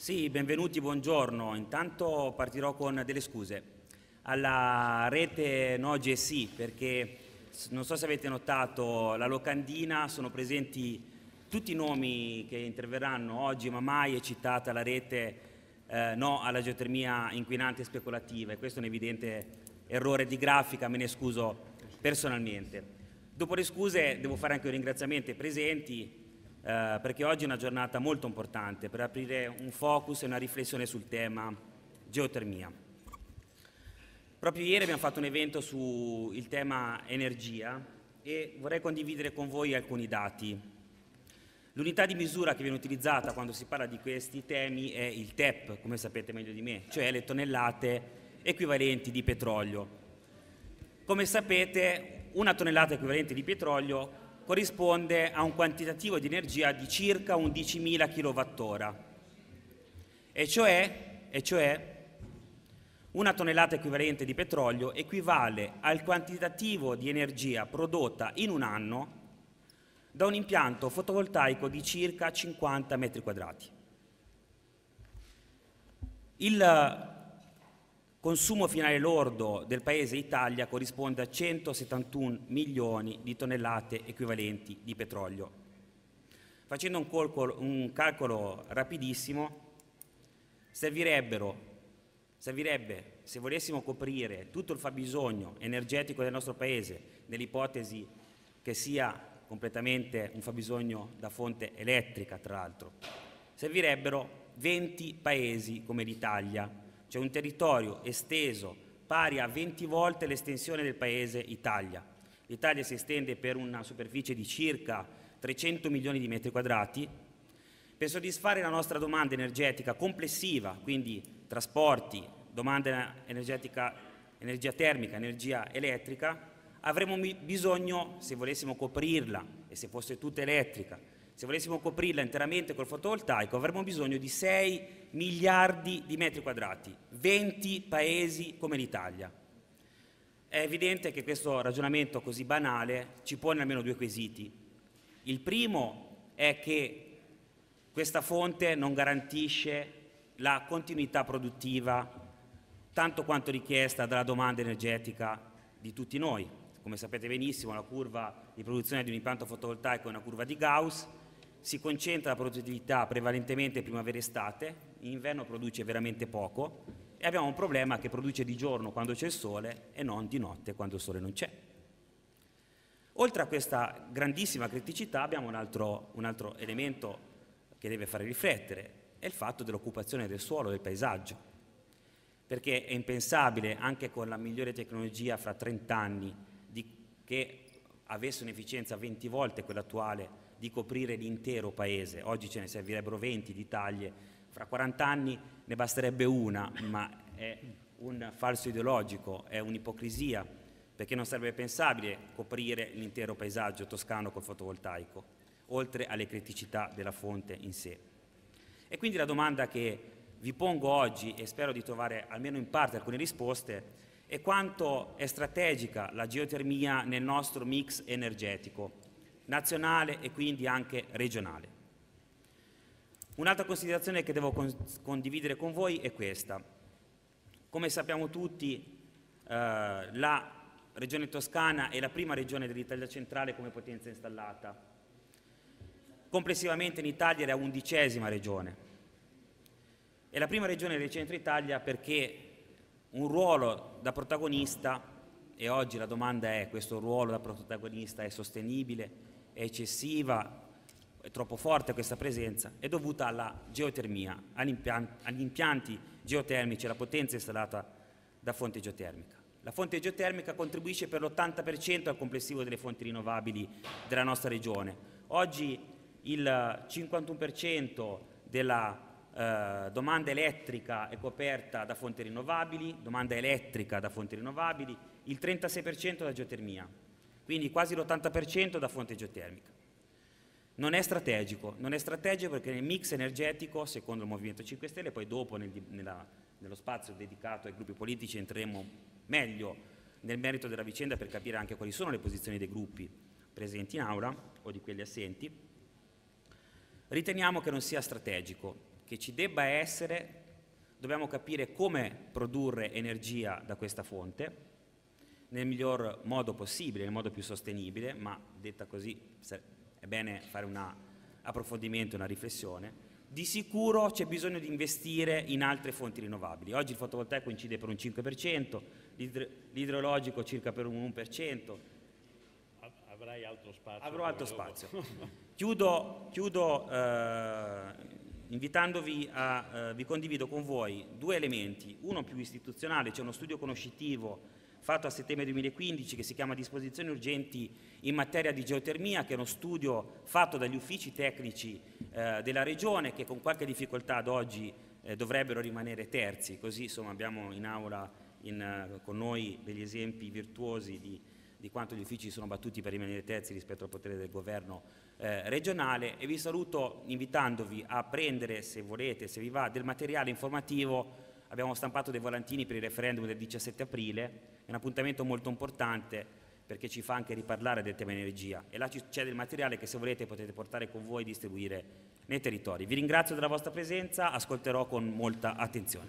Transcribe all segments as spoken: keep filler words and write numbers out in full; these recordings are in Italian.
Sì, benvenuti, buongiorno. Intanto partirò con delle scuse alla rete No G S I, perché non so se avete notato, la locandina sono presenti tutti i nomi che interverranno oggi, ma mai è citata la rete eh, no alla geotermia inquinante e speculativa, e questo è un evidente errore di grafica, me ne scuso personalmente. Dopo le scuse devo fare anche un ringraziamento ai presenti, eh, perché oggi è una giornata molto importante per aprire un focus e una riflessione sul tema geotermia. Proprio ieri abbiamo fatto un evento sul tema energia e vorrei condividere con voi alcuni dati. L'unità di misura che viene utilizzata quando si parla di questi temi è il T E P, come sapete meglio di me, cioè le tonnellate equivalenti di petrolio. Come sapete, una tonnellata equivalente di petrolio corrisponde a un quantitativo di energia di circa undicimila kilowattora, e cioè, e cioè una tonnellata equivalente di petrolio equivale al quantitativo di energia prodotta in un anno da un impianto fotovoltaico di circa cinquanta metri quadrati. Il consumo finale lordo del Paese Italia corrisponde a centosettantuno milioni di tonnellate equivalenti di petrolio. Facendo un calcolo, un calcolo rapidissimo, servirebbero, servirebbe, se volessimo coprire tutto il fabbisogno energetico del nostro Paese, nell'ipotesi che sia completamente un fabbisogno da fonte elettrica, tra l'altro, servirebbero venti paesi come l'Italia. C'è un territorio esteso pari a venti volte l'estensione del Paese Italia. L'Italia si estende per una superficie di circa trecento milioni di metri quadrati. Per soddisfare la nostra domanda energetica complessiva, quindi trasporti, domanda energetica, energia termica, energia elettrica, avremo bisogno, se volessimo coprirla, e se fosse tutta elettrica, se volessimo coprirla interamente col fotovoltaico, avremmo bisogno di sei miliardi di metri quadrati, venti paesi come l'Italia. È evidente che questo ragionamento così banale ci pone almeno due quesiti. Il primo è che questa fonte non garantisce la continuità produttiva tanto quanto richiesta dalla domanda energetica di tutti noi. Come sapete benissimo, la curva di produzione di un impianto fotovoltaico è una curva di Gauss. Si concentra la produttività prevalentemente primavera-estate, in inverno produce veramente poco e abbiamo un problema che produce di giorno quando c'è il sole e non di notte quando il sole non c'è. Oltre a questa grandissima criticità abbiamo un altro, un altro elemento che deve fare riflettere, è il fatto dell'occupazione del suolo e del paesaggio, perché è impensabile, anche con la migliore tecnologia fra trenta anni, di, che avesse un'efficienza venti volte quella attuale, di coprire l'intero paese. Oggi ce ne servirebbero venti di taglie, fra quaranta anni ne basterebbe una, ma è un falso ideologico, è un'ipocrisia, perché non sarebbe pensabile coprire l'intero paesaggio toscano col fotovoltaico, oltre alle criticità della fonte in sé. E quindi la domanda che vi pongo oggi, e spero di trovare almeno in parte alcune risposte, è quanto è strategica la geotermia nel nostro mix energetico nazionale e quindi anche regionale. Un'altra considerazione che devo con condividere con voi è questa. Come sappiamo tutti, eh, la Regione Toscana è la prima regione dell'Italia centrale come potenza installata. Complessivamente in Italia è la undicesima regione. È la prima regione del centro Italia perché un ruolo da protagonista, e oggi la domanda è: questo ruolo da protagonista è sostenibile? È eccessiva, è troppo forte questa presenza, è dovuta alla geotermia, agli impianti, agli impianti geotermici, alla potenza installata da fonte geotermica. La fonte geotermica contribuisce per l'ottanta per cento al complessivo delle fonti rinnovabili della nostra regione. Oggi il cinquantuno per cento della eh, domanda elettrica è coperta da fonti rinnovabili, domanda elettrica da fonti rinnovabili, il trentasei per cento da geotermia. Quindi quasi l'ottanta per cento da fonte geotermica. Non è strategico, non è strategico perché nel mix energetico, secondo il Movimento cinque Stelle, poi dopo nel, nella, nello spazio dedicato ai gruppi politici entreremo meglio nel merito della vicenda per capire anche quali sono le posizioni dei gruppi presenti in aula o di quelli assenti, riteniamo che non sia strategico, che che ci debba essere, dobbiamo capire come produrre energia da questa fonte nel miglior modo possibile, nel modo più sostenibile, ma detta così è bene fare un approfondimento, una riflessione. Di sicuro c'è bisogno di investire in altre fonti rinnovabili. Oggi il fotovoltaico incide per un cinque per cento, l'idrologico circa per un uno per cento. Avrai altro spazio. Avrò altro spazio. Chiudo, chiudo eh, invitandovi a, eh, vi condivido con voi due elementi, uno più istituzionale, c'è uno studio conoscitivo fatto a settembre duemilaquindici che si chiama Disposizioni urgenti in materia di geotermia, che è uno studio fatto dagli uffici tecnici eh, della Regione, che con qualche difficoltà ad oggi eh, dovrebbero rimanere terzi, così insomma abbiamo in aula in, eh, con noi degli esempi virtuosi di, di quanto gli uffici sono battuti per rimanere terzi rispetto al potere del governo eh, regionale, e vi saluto invitandovi a prendere, se volete, se vi va, del materiale informativo. Abbiamo stampato dei volantini per il referendum del diciassette aprile, è un appuntamento molto importante perché ci fa anche riparlare del tema energia, e là c'è del materiale che se volete potete portare con voi e distribuire nei territori. Vi ringrazio della vostra presenza, ascolterò con molta attenzione.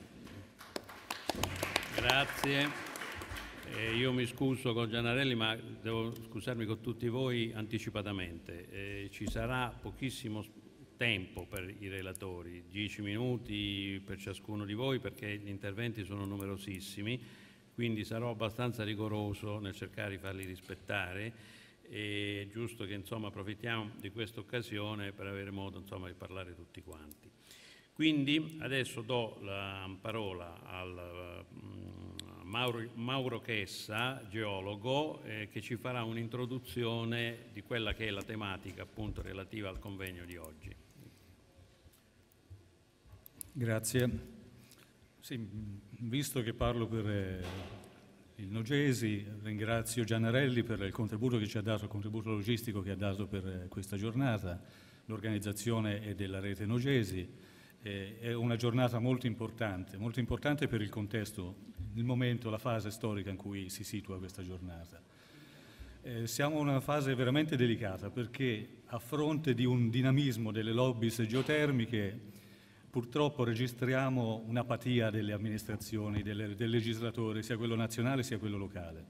Grazie. Eh, io mi scuso con Gianarelli, ma devo scusarmi con tutti voi anticipatamente. Eh, ci sarà pochissimo tempo per i relatori, dieci minuti per ciascuno di voi, perché gli interventi sono numerosissimi, quindi sarò abbastanza rigoroso nel cercare di farli rispettare. È giusto che insomma approfittiamo di questa occasione per avere modo insomma di parlare tutti quanti. Quindi adesso do la parola al uh, Mauro, Mauro Chessa, geologo, eh, che ci farà un'introduzione di quella che è la tematica appunto relativa al convegno di oggi. Grazie. Sì, visto che parlo per eh, il Nogesi, ringrazio Gianarelli per il contributo che ci ha dato, il contributo logistico che ha dato per eh, questa giornata. L'organizzazione è della rete Nogesi. Eh, è una giornata molto importante, molto importante per il contesto, il momento, la fase storica in cui si situa questa giornata. Eh, siamo in una fase veramente delicata perché a fronte di un dinamismo delle lobbies geotermiche purtroppo registriamo un'apatia delle amministrazioni, delle, del legislatore, sia quello nazionale sia quello locale.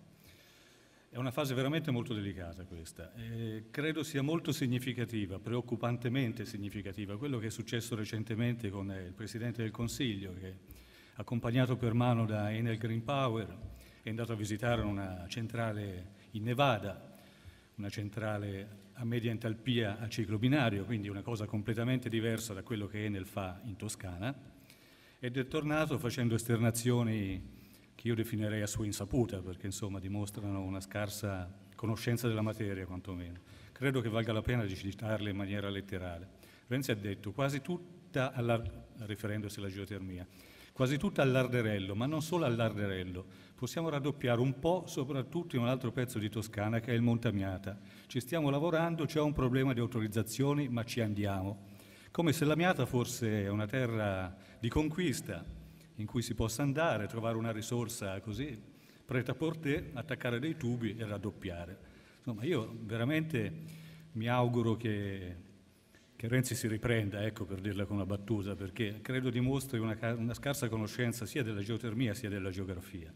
È una fase veramente molto delicata questa. Eh, credo sia molto significativa, preoccupantemente significativa, quello che è successo recentemente con eh, il Presidente del Consiglio, che accompagnato per mano da Enel Green Power è andato a visitare una centrale in Nevada, una centrale a media entalpia a ciclo binario, quindi una cosa completamente diversa da quello che Enel fa in Toscana, ed è tornato facendo esternazioni che io definirei a sua insaputa, perché insomma dimostrano una scarsa conoscenza della materia quantomeno. Credo che valga la pena di citarle in maniera letterale. Renzi ha detto quasi tutta, riferendosi alla geotermia, quasi tutta all'Arderello, ma non solo all'Arderello. Possiamo raddoppiare un po', soprattutto in un altro pezzo di Toscana che è il Montamiata. Ci stiamo lavorando, c'è un problema di autorizzazioni, ma ci andiamo. Come se la Miata fosse una terra di conquista in cui si possa andare, trovare una risorsa così, prêt-à-porter, attaccare dei tubi e raddoppiare. Insomma, io veramente mi auguro che, che Renzi si riprenda, ecco, per dirla con una battuta, perché credo dimostri una, una scarsa conoscenza sia della geotermia sia della geografia.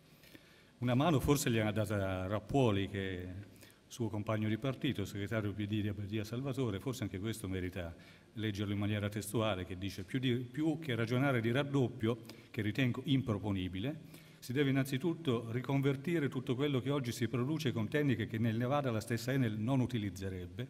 Una mano forse gli ha data Rappuoli, che è suo compagno di partito, segretario P D di Apertia Salvatore, forse anche questo merita leggerlo in maniera testuale, che dice più, di, più che ragionare di raddoppio, che ritengo improponibile, si deve innanzitutto riconvertire tutto quello che oggi si produce con tecniche che nel Nevada la stessa Enel non utilizzerebbe,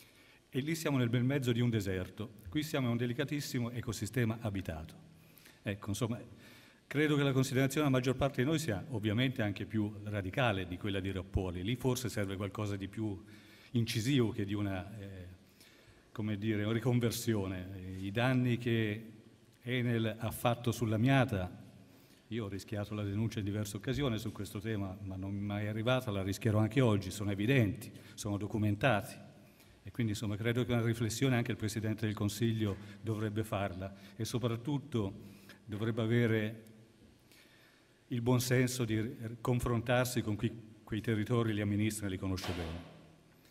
e lì siamo nel bel mezzo di un deserto, qui siamo in un delicatissimo ecosistema abitato. Ecco, insomma, credo che la considerazione della maggior parte di noi sia ovviamente anche più radicale di quella di Rappuoli. Lì forse serve qualcosa di più incisivo che di una, eh, come dire, una riconversione. I danni che Enel ha fatto sulla Miata, io ho rischiato la denuncia in diverse occasioni su questo tema, ma non mi è mai arrivata, la rischierò anche oggi, sono evidenti, sono documentati. E quindi insomma credo che una riflessione anche il Presidente del Consiglio dovrebbe farla, e soprattutto dovrebbe avere il buon senso di confrontarsi con chi quei territori li amministra e li conosce bene.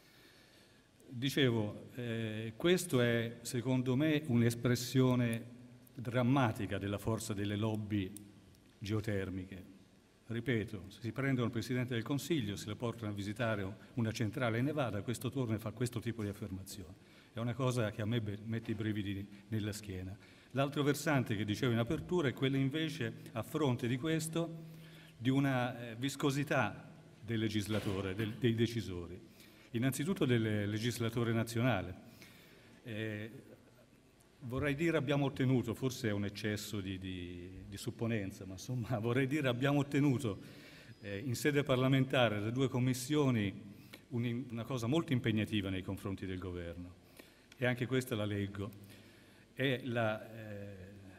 Dicevo, eh, questo è secondo me un'espressione drammatica della forza delle lobby geotermiche. Ripeto, se si prendono il Presidente del Consiglio, se lo portano a visitare una centrale in Nevada, questo torna e fa questo tipo di affermazione. È una cosa che a me mette i brividi nella schiena. L'altro versante che dicevo in apertura è quello invece, a fronte di questo, di una eh, viscosità del legislatore, del, dei decisori. Innanzitutto del legislatore nazionale. Eh, Vorrei dire abbiamo ottenuto, forse è un eccesso di, di, di supponenza, ma insomma vorrei dire abbiamo ottenuto eh, in sede parlamentare da due commissioni un, una cosa molto impegnativa nei confronti del governo, e anche questa la leggo. È, la, eh,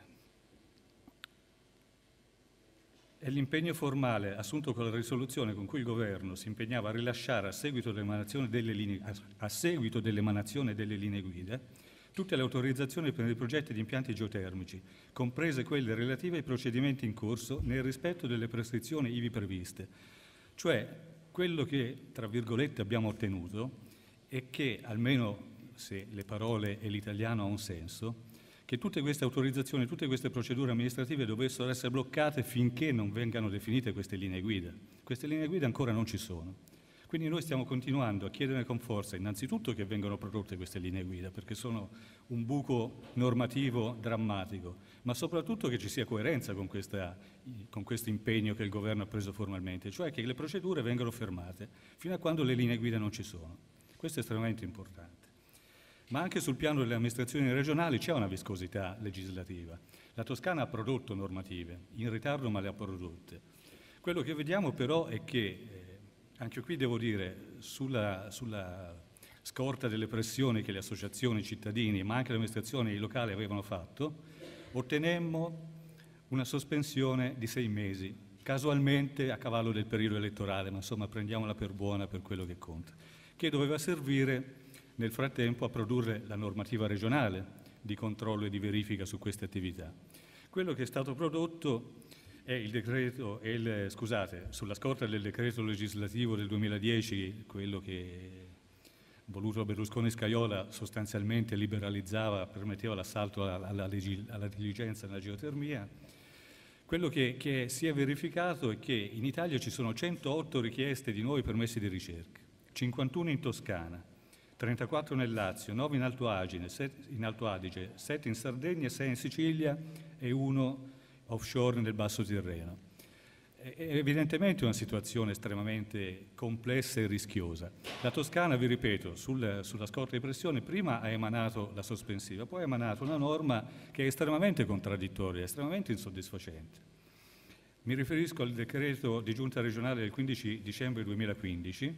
è l'impegno formale assunto con la risoluzione con cui il governo si impegnava a rilasciare a seguito dell'emanazione delle linee, a, a seguito dell'emanazione delle linee guida tutte le autorizzazioni per i progetti di impianti geotermici, comprese quelle relative ai procedimenti in corso nel rispetto delle prescrizioni ivi previste. Cioè, quello che, tra virgolette, abbiamo ottenuto è che, almeno se le parole e l'italiano ha un senso, che tutte queste autorizzazioni, tutte queste procedure amministrative dovessero essere bloccate finché non vengano definite queste linee guida. Queste linee guida ancora non ci sono. Quindi noi stiamo continuando a chiedere con forza innanzitutto che vengano prodotte queste linee guida, perché sono un buco normativo drammatico, ma soprattutto che ci sia coerenza con, questa, con questo impegno che il governo ha preso formalmente, cioè che le procedure vengano fermate fino a quando le linee guida non ci sono. Questo è estremamente importante. Ma anche sul piano delle amministrazioni regionali c'è una viscosità legislativa. La Toscana ha prodotto normative, in ritardo ma le ha prodotte. Quello che vediamo però è che anche qui devo dire, sulla, sulla scorta delle pressioni che le associazioni, i cittadini, ma anche le amministrazioni locali avevano fatto, ottenemmo una sospensione di sei mesi, casualmente a cavallo del periodo elettorale, ma insomma prendiamola per buona per quello che conta, che doveva servire nel frattempo a produrre la normativa regionale di controllo e di verifica su queste attività. Quello che è stato prodotto è il decreto, è il, scusate, sulla scorta del decreto legislativo del duemiladieci, quello che voluto da Berlusconi-Scajola sostanzialmente liberalizzava, permetteva l'assalto alla, alla, alla diligenza nella geotermia. Quello che, che si è verificato è che in Italia ci sono centootto richieste di nuovi permessi di ricerca, cinquantuno in Toscana, trentaquattro nel Lazio, nove in Alto Adige, in Alto Adige, sette in Sardegna, sei in Sicilia e uno offshore nel Basso Tirreno. È evidentemente una situazione estremamente complessa e rischiosa. La Toscana, vi ripeto, sul, sulla scorta di pressione prima ha emanato la sospensiva, poi ha emanato una norma che è estremamente contraddittoria, estremamente insoddisfacente. Mi riferisco al decreto di giunta regionale del quindici dicembre duemilaquindici,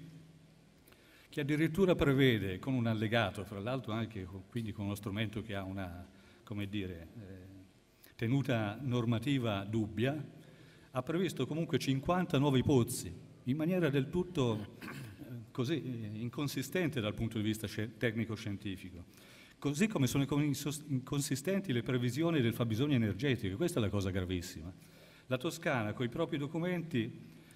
che addirittura prevede con un allegato, fra l'altro anche con, quindi con uno strumento che ha una, come dire, eh, tenuta normativa dubbia, ha previsto comunque cinquanta nuovi pozzi, in maniera del tutto eh, così eh, inconsistente dal punto di vista tecnico-scientifico. Così come sono inconsistenti le previsioni del fabbisogno energetico, questa è la cosa gravissima. La Toscana, con i propri documenti,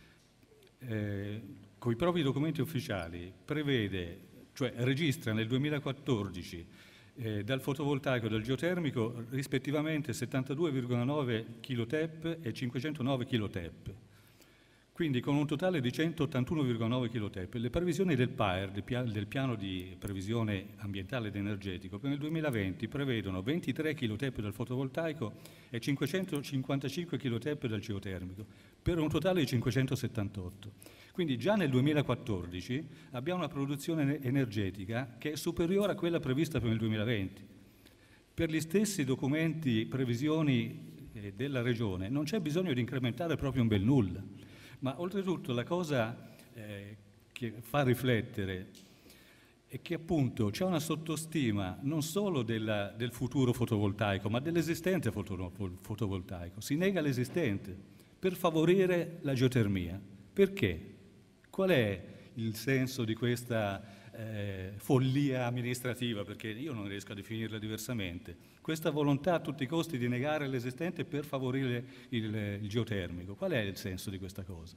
eh, con i propri documenti ufficiali, prevede, cioè registra nel duemilaquattordici Eh, dal fotovoltaico e dal geotermico rispettivamente settantadue virgola nove chilotep e cinquecentonove chilotep, quindi con un totale di centottantuno virgola nove chilotep. Le previsioni del P A E R, del, pia- del piano di previsione ambientale ed energetico, per il duemilaventi prevedono ventitré chilotep dal fotovoltaico e cinquecentocinquantacinque chilotep dal geotermico, per un totale di cinquecentosettantotto. Quindi già nel duemilaquattordici abbiamo una produzione energetica che è superiore a quella prevista per il duemilaventi. Per gli stessi documenti, previsioni eh, della Regione, non c'è bisogno di incrementare proprio un bel nulla. Ma oltretutto la cosa eh, che fa riflettere è che appunto c'è una sottostima non solo della, del futuro fotovoltaico, ma dell'esistente foto, fotovoltaico. Si nega l'esistente per favorire la geotermia. Perché? Qual è il senso di questa eh, follia amministrativa? Perché io non riesco a definirla diversamente. Questa volontà a tutti i costi di negare l'esistente per favorire il, il geotermico. Qual è il senso di questa cosa?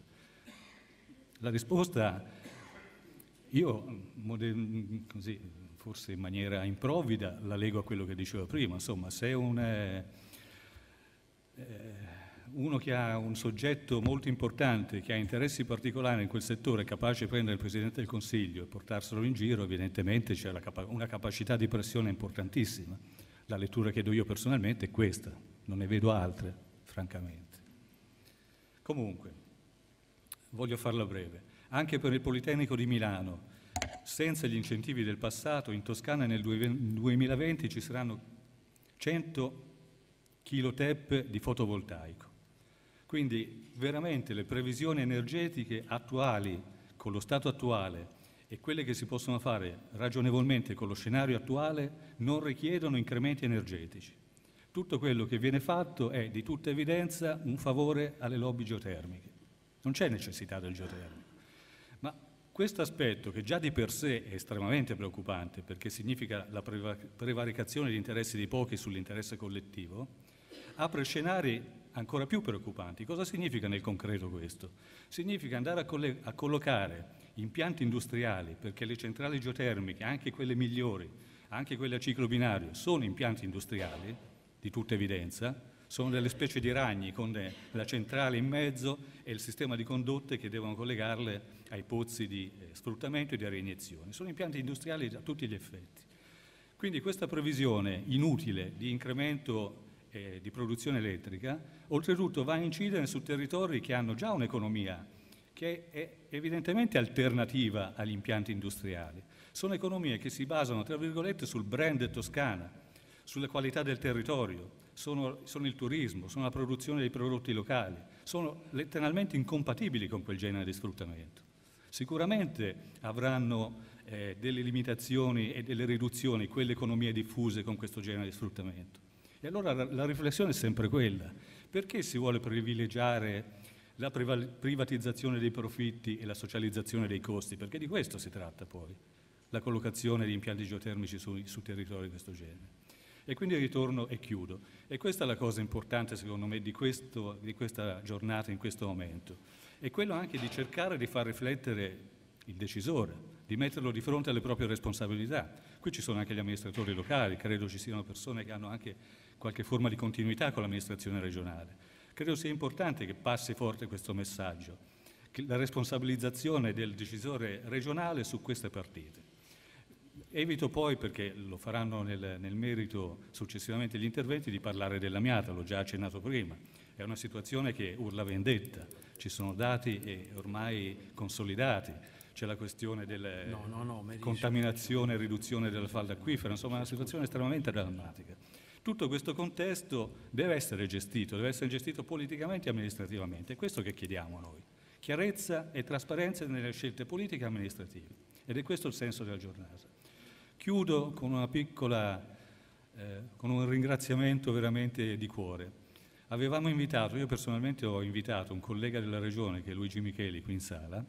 La risposta, io così, forse in maniera improvvida, la lego a quello che dicevo prima. Insomma, se un, eh, uno che ha un soggetto molto importante, che ha interessi particolari in quel settore, capace di prendere il Presidente del Consiglio e portarselo in giro, evidentemente c'è la capa- una capacità di pressione importantissima. La lettura che do io personalmente è questa, non ne vedo altre, francamente. Comunque, voglio farla breve. Anche per il Politecnico di Milano, senza gli incentivi del passato, in Toscana nel duemilaventi ci saranno cento kilotep di fotovoltaico. Quindi veramente le previsioni energetiche attuali, con lo stato attuale, e quelle che si possono fare ragionevolmente con lo scenario attuale, non richiedono incrementi energetici. Tutto quello che viene fatto è di tutta evidenza un favore alle lobby geotermiche. Non c'è necessità del geotermico. Ma questo aspetto, che già di per sé è estremamente preoccupante, perché significa la prevaricazione di interessi di pochi sull'interesse collettivo, apre scenari ancora più preoccupanti. Cosa significa nel concreto questo? Significa andare a, coll- a collocare impianti industriali, perché le centrali geotermiche, anche quelle migliori, anche quelle a ciclo binario, sono impianti industriali, di tutta evidenza, sono delle specie di ragni con la centrale in mezzo e il sistema di condotte che devono collegarle ai pozzi di eh, sfruttamento e di reiniezione. Sono impianti industriali a tutti gli effetti. Quindi questa previsione inutile di incremento eh, di produzione elettrica, oltretutto va a incidere su territori che hanno già un'economia che è evidentemente alternativa agli impianti industriali. Sono economie che si basano, tra virgolette, sul brand Toscana, sulla qualità del territorio, sono, sono il turismo, sono la produzione dei prodotti locali, sono letteralmente incompatibili con quel genere di sfruttamento. Sicuramente avranno eh, delle limitazioni e delle riduzioni quelle economie diffuse con questo genere di sfruttamento. E allora la, la riflessione è sempre quella: perché si vuole privilegiare la privatizzazione dei profitti e la socializzazione dei costi? Perché di questo si tratta poi, la collocazione di impianti geotermici su, su territori di questo genere. E quindi ritorno e chiudo. E questa è la cosa importante, secondo me, di, questo, di questa giornata, in questo momento. È quello anche di cercare di far riflettere il decisore, di metterlo di fronte alle proprie responsabilità. Qui ci sono anche gli amministratori locali, credo ci siano persone che hanno anche qualche forma di continuità con l'amministrazione regionale. Credo sia importante che passi forte questo messaggio, che la responsabilizzazione del decisore regionale su queste partite. Evito poi, perché lo faranno nel, nel merito successivamente gli interventi, di parlare dell'amiata, l'ho già accennato prima. È una situazione che urla vendetta, ci sono dati eh, ormai consolidati, c'è la questione della no, no, no, contaminazione e riduzione della falda acquifera, insomma è una situazione estremamente drammatica. Tutto questo contesto deve essere gestito, deve essere gestito politicamente e amministrativamente. È questo che chiediamo noi, chiarezza e trasparenza nelle scelte politiche e amministrative. Ed è questo il senso della giornata. Chiudo con una piccola, eh, con un ringraziamento veramente di cuore. Avevamo invitato, io personalmente ho invitato un collega della regione che è Luigi Micheli qui in sala.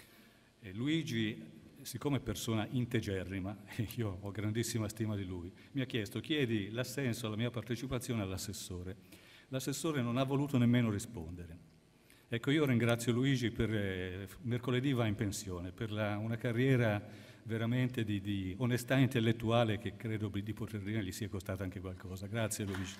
E Luigi, siccome è persona integerrima, e io ho grandissima stima di lui, mi ha chiesto: chiedi l'assenso alla mia partecipazione all'assessore. L'assessore non ha voluto nemmeno rispondere. Ecco, io ringrazio Luigi per eh, mercoledì va in pensione, per la, una carriera veramente di, di onestà intellettuale che credo di poter dire gli sia costata anche qualcosa. Grazie Luigi.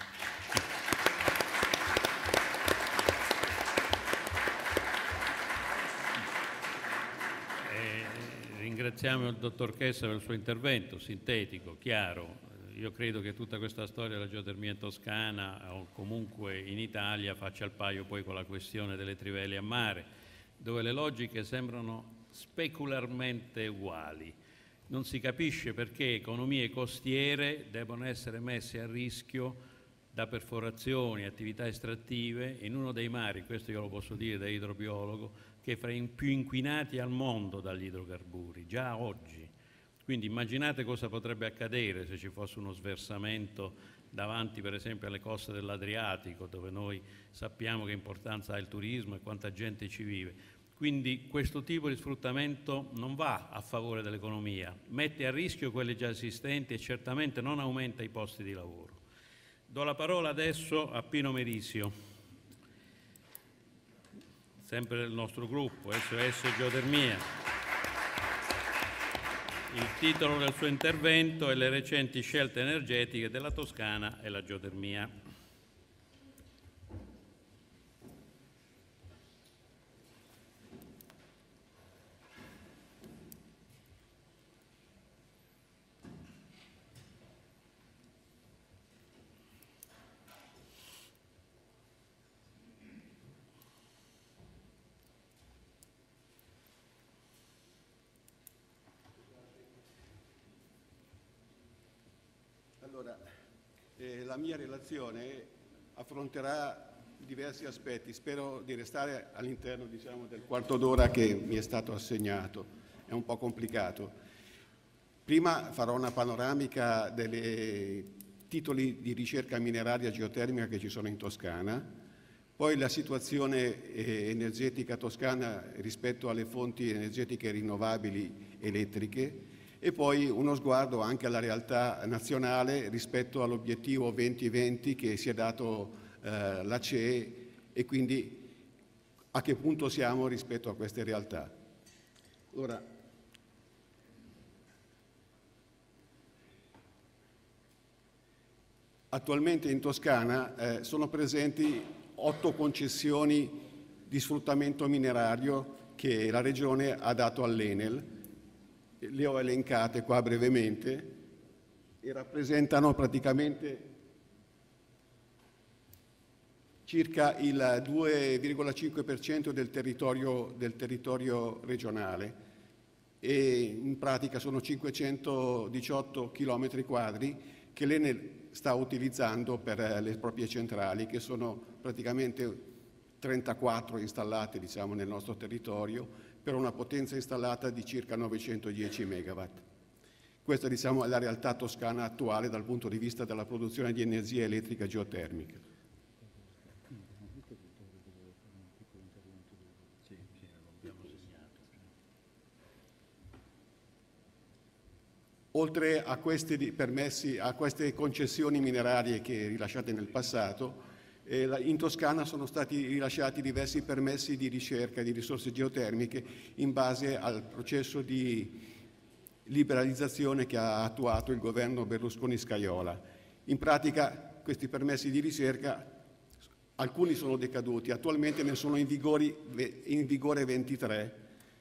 Eh, ringraziamo il dottor Chessa per il suo intervento, sintetico, chiaro. Io credo che tutta questa storia della geotermia in Toscana o comunque in Italia faccia il paio poi con la questione delle trivelle a mare, dove le logiche sembrano specularmente uguali. Non si capisce perché economie costiere debbano essere messe a rischio da perforazioni, attività estrattive in uno dei mari, questo io lo posso dire da idrobiologo, che è fra i più inquinati al mondo dagli idrocarburi, già oggi. Quindi immaginate cosa potrebbe accadere se ci fosse uno sversamento davanti per esempio alle coste dell'Adriatico, dove noi sappiamo che importanza ha il turismo e quanta gente ci vive. Quindi questo tipo di sfruttamento non va a favore dell'economia, mette a rischio quelle già esistenti e certamente non aumenta i posti di lavoro. Do la parola adesso a Pino Merisio, sempre del nostro gruppo, S O S Geotermia. Il titolo del suo intervento è Le recenti scelte energetiche della Toscana e la geotermia. Eh, la mia relazione affronterà diversi aspetti, spero di restare all'interno, diciamo, del quarto d'ora che mi è stato assegnato, è un po' complicato. Prima farò una panoramica dei titoli di ricerca mineraria geotermica che ci sono in Toscana, poi la situazione energetica toscana rispetto alle fonti energetiche rinnovabili elettriche e poi uno sguardo anche alla realtà nazionale rispetto all'obiettivo venti venti che si è dato eh, la C E e quindi a che punto siamo rispetto a queste realtà. Ora, attualmente in Toscana eh, sono presenti otto concessioni di sfruttamento minerario che la Regione ha dato all'Enel. Le ho elencate qua brevemente e rappresentano praticamente circa il due virgola cinque per cento del territorio, del territorio regionale e in pratica sono cinquecentodiciotto chilometri quadri che l'Enel sta utilizzando per le proprie centrali, che sono praticamente trentaquattro installate, diciamo, nel nostro territorio, per una potenza installata di circa novecentodieci megawatt. Questa, diciamo, è la realtà toscana attuale dal punto di vista della produzione di energia elettrica geotermica. Oltre a questi permessi, a queste concessioni minerarie che rilasciate nel passato, eh, in Toscana sono stati rilasciati diversi permessi di ricerca di risorse geotermiche in base al processo di liberalizzazione che ha attuato il governo Berlusconi-Scajola. In pratica questi permessi di ricerca, alcuni sono decaduti, attualmente ne sono in, vigori, in vigore ventitré.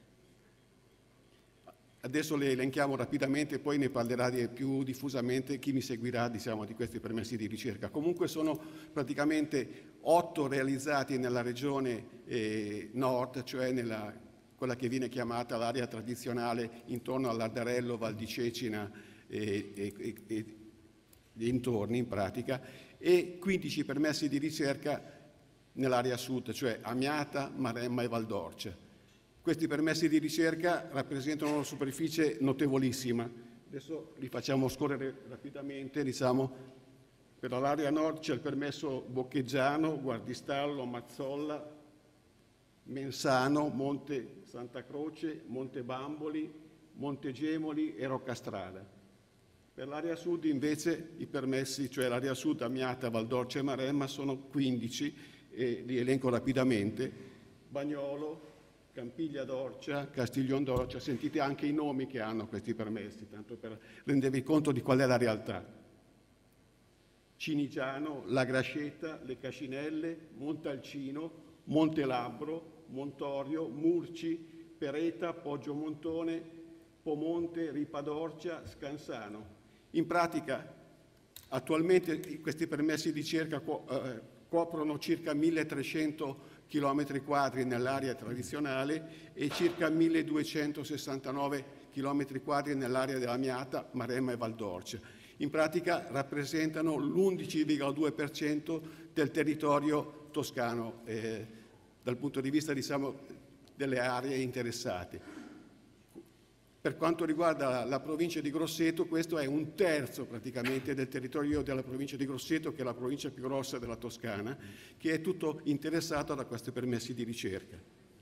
Adesso le elenchiamo rapidamente, poi ne parlerà di più diffusamente chi mi seguirà, diciamo, di questi permessi di ricerca. Comunque sono praticamente otto realizzati nella regione eh, nord, cioè nella, quella che viene chiamata l'area tradizionale intorno all'Ardarello, Val di Cecina e, e, e, e dintorni in pratica, e quindici permessi di ricerca nell'area sud, cioè Amiata, Maremma e Valdorcia. Questi permessi di ricerca rappresentano una superficie notevolissima. Adesso li facciamo scorrere rapidamente. Diciamo, per l'area nord c'è il permesso Boccheggiano, Guardistallo, Mazzolla, Mensano, Monte Santa Croce, Monte Bamboli, Monte Gemoli e Roccastrada. Per l'area sud invece i permessi, cioè l'area sud Amiata, Valdorcia e Maremma, sono quindici e li elenco rapidamente. Bagnolo, Campiglia d'Orcia, Castiglion d'Orcia, sentite anche i nomi che hanno questi permessi, tanto per rendervi conto di qual è la realtà. Cinigiano, La Grasceta, Le Cascinelle, Montalcino, Montelabbro, Montorio, Murci, Pereta, Poggiomontone, Pomonte, Ripa d'Orcia, Scansano. In pratica, attualmente questi permessi di ricerca eh, coprono circa milletrecento chilometri quadri nell'area tradizionale e circa milleduecentosessantanove chilometri quadri nell'area della Amiata, Maremma e Valdorcia. In pratica rappresentano l'undici virgola due per cento del territorio toscano eh, dal punto di vista, diciamo, delle aree interessate. Per quanto riguarda la, la provincia di Grosseto, questo è un terzo praticamente del territorio della provincia di Grosseto, che è la provincia più grossa della Toscana, che è tutto interessato da questi permessi di ricerca.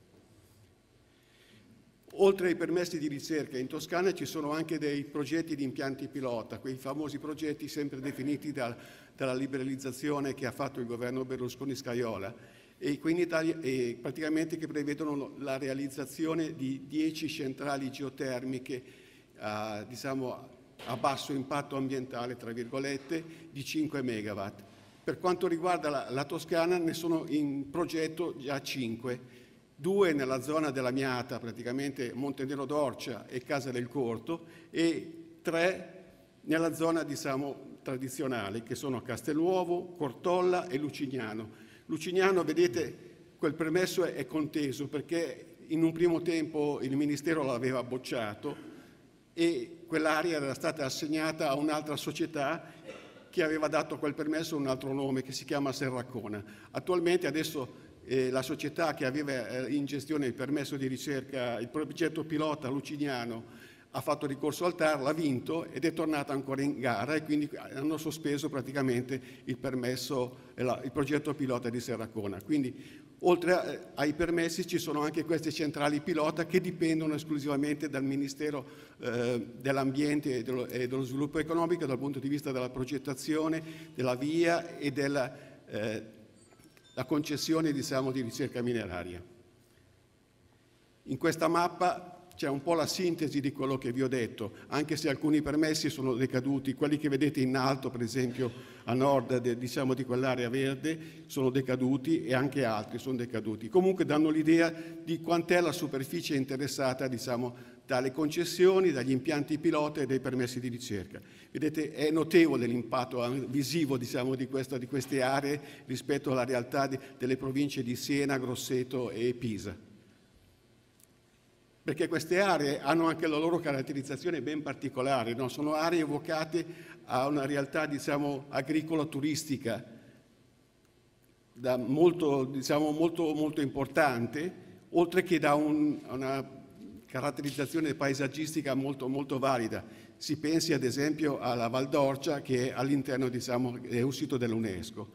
Oltre ai permessi di ricerca in Toscana ci sono anche dei progetti di impianti pilota, quei famosi progetti sempre definiti da, dalla liberalizzazione che ha fatto il governo Berlusconi-Scajola, e qui in Italia e praticamente che prevedono la realizzazione di dieci centrali geotermiche eh, diciamo a basso impatto ambientale, tra virgolette, di cinque megawatt. Per quanto riguarda la, la Toscana ne sono in progetto già cinque, due nella zona della Miata, praticamente Montenero d'Orcia e Casa del Corto, e tre nella zona, diciamo, tradizionale, che sono Castelnuovo, Cortolla e Lucignano. Lucignano, vedete, quel permesso è conteso perché in un primo tempo il Ministero l'aveva bocciato e quell'area era stata assegnata a un'altra società che aveva dato quel permesso un altro nome che si chiama Serracona. Attualmente adesso eh, la società che aveva eh, in gestione il permesso di ricerca, il progetto pilota Lucignano, ha fatto ricorso al T A R, l'ha vinto ed è tornata ancora in gara e quindi hanno sospeso praticamente il permesso, il progetto pilota di Serracona. Quindi oltre ai permessi ci sono anche queste centrali pilota che dipendono esclusivamente dal Ministero eh, dell'Ambiente e dello, e dello Sviluppo Economico dal punto di vista della progettazione, della via e della eh, la concessione, diciamo, di ricerca mineraria. In questa mappa c'è un po' la sintesi di quello che vi ho detto, anche se alcuni permessi sono decaduti, quelli che vedete in alto, per esempio a nord de, diciamo, di quell'area verde, sono decaduti e anche altri sono decaduti. Comunque danno l'idea di quant'è la superficie interessata, diciamo, dalle concessioni, dagli impianti pilota e dai permessi di ricerca. Vedete, è notevole l'impatto visivo, diciamo, di, questa, di queste aree rispetto alla realtà di, delle province di Siena, Grosseto e Pisa. Perché queste aree hanno anche la loro caratterizzazione ben particolare, no? Sono aree evocate a una realtà, diciamo, agricola-turistica da molto, diciamo, molto, molto importante, oltre che da un, una caratterizzazione paesaggistica molto, molto valida. Si pensi ad esempio alla Val d'Orcia, che è all'interno, diciamo, è un sito dell'UNESCO.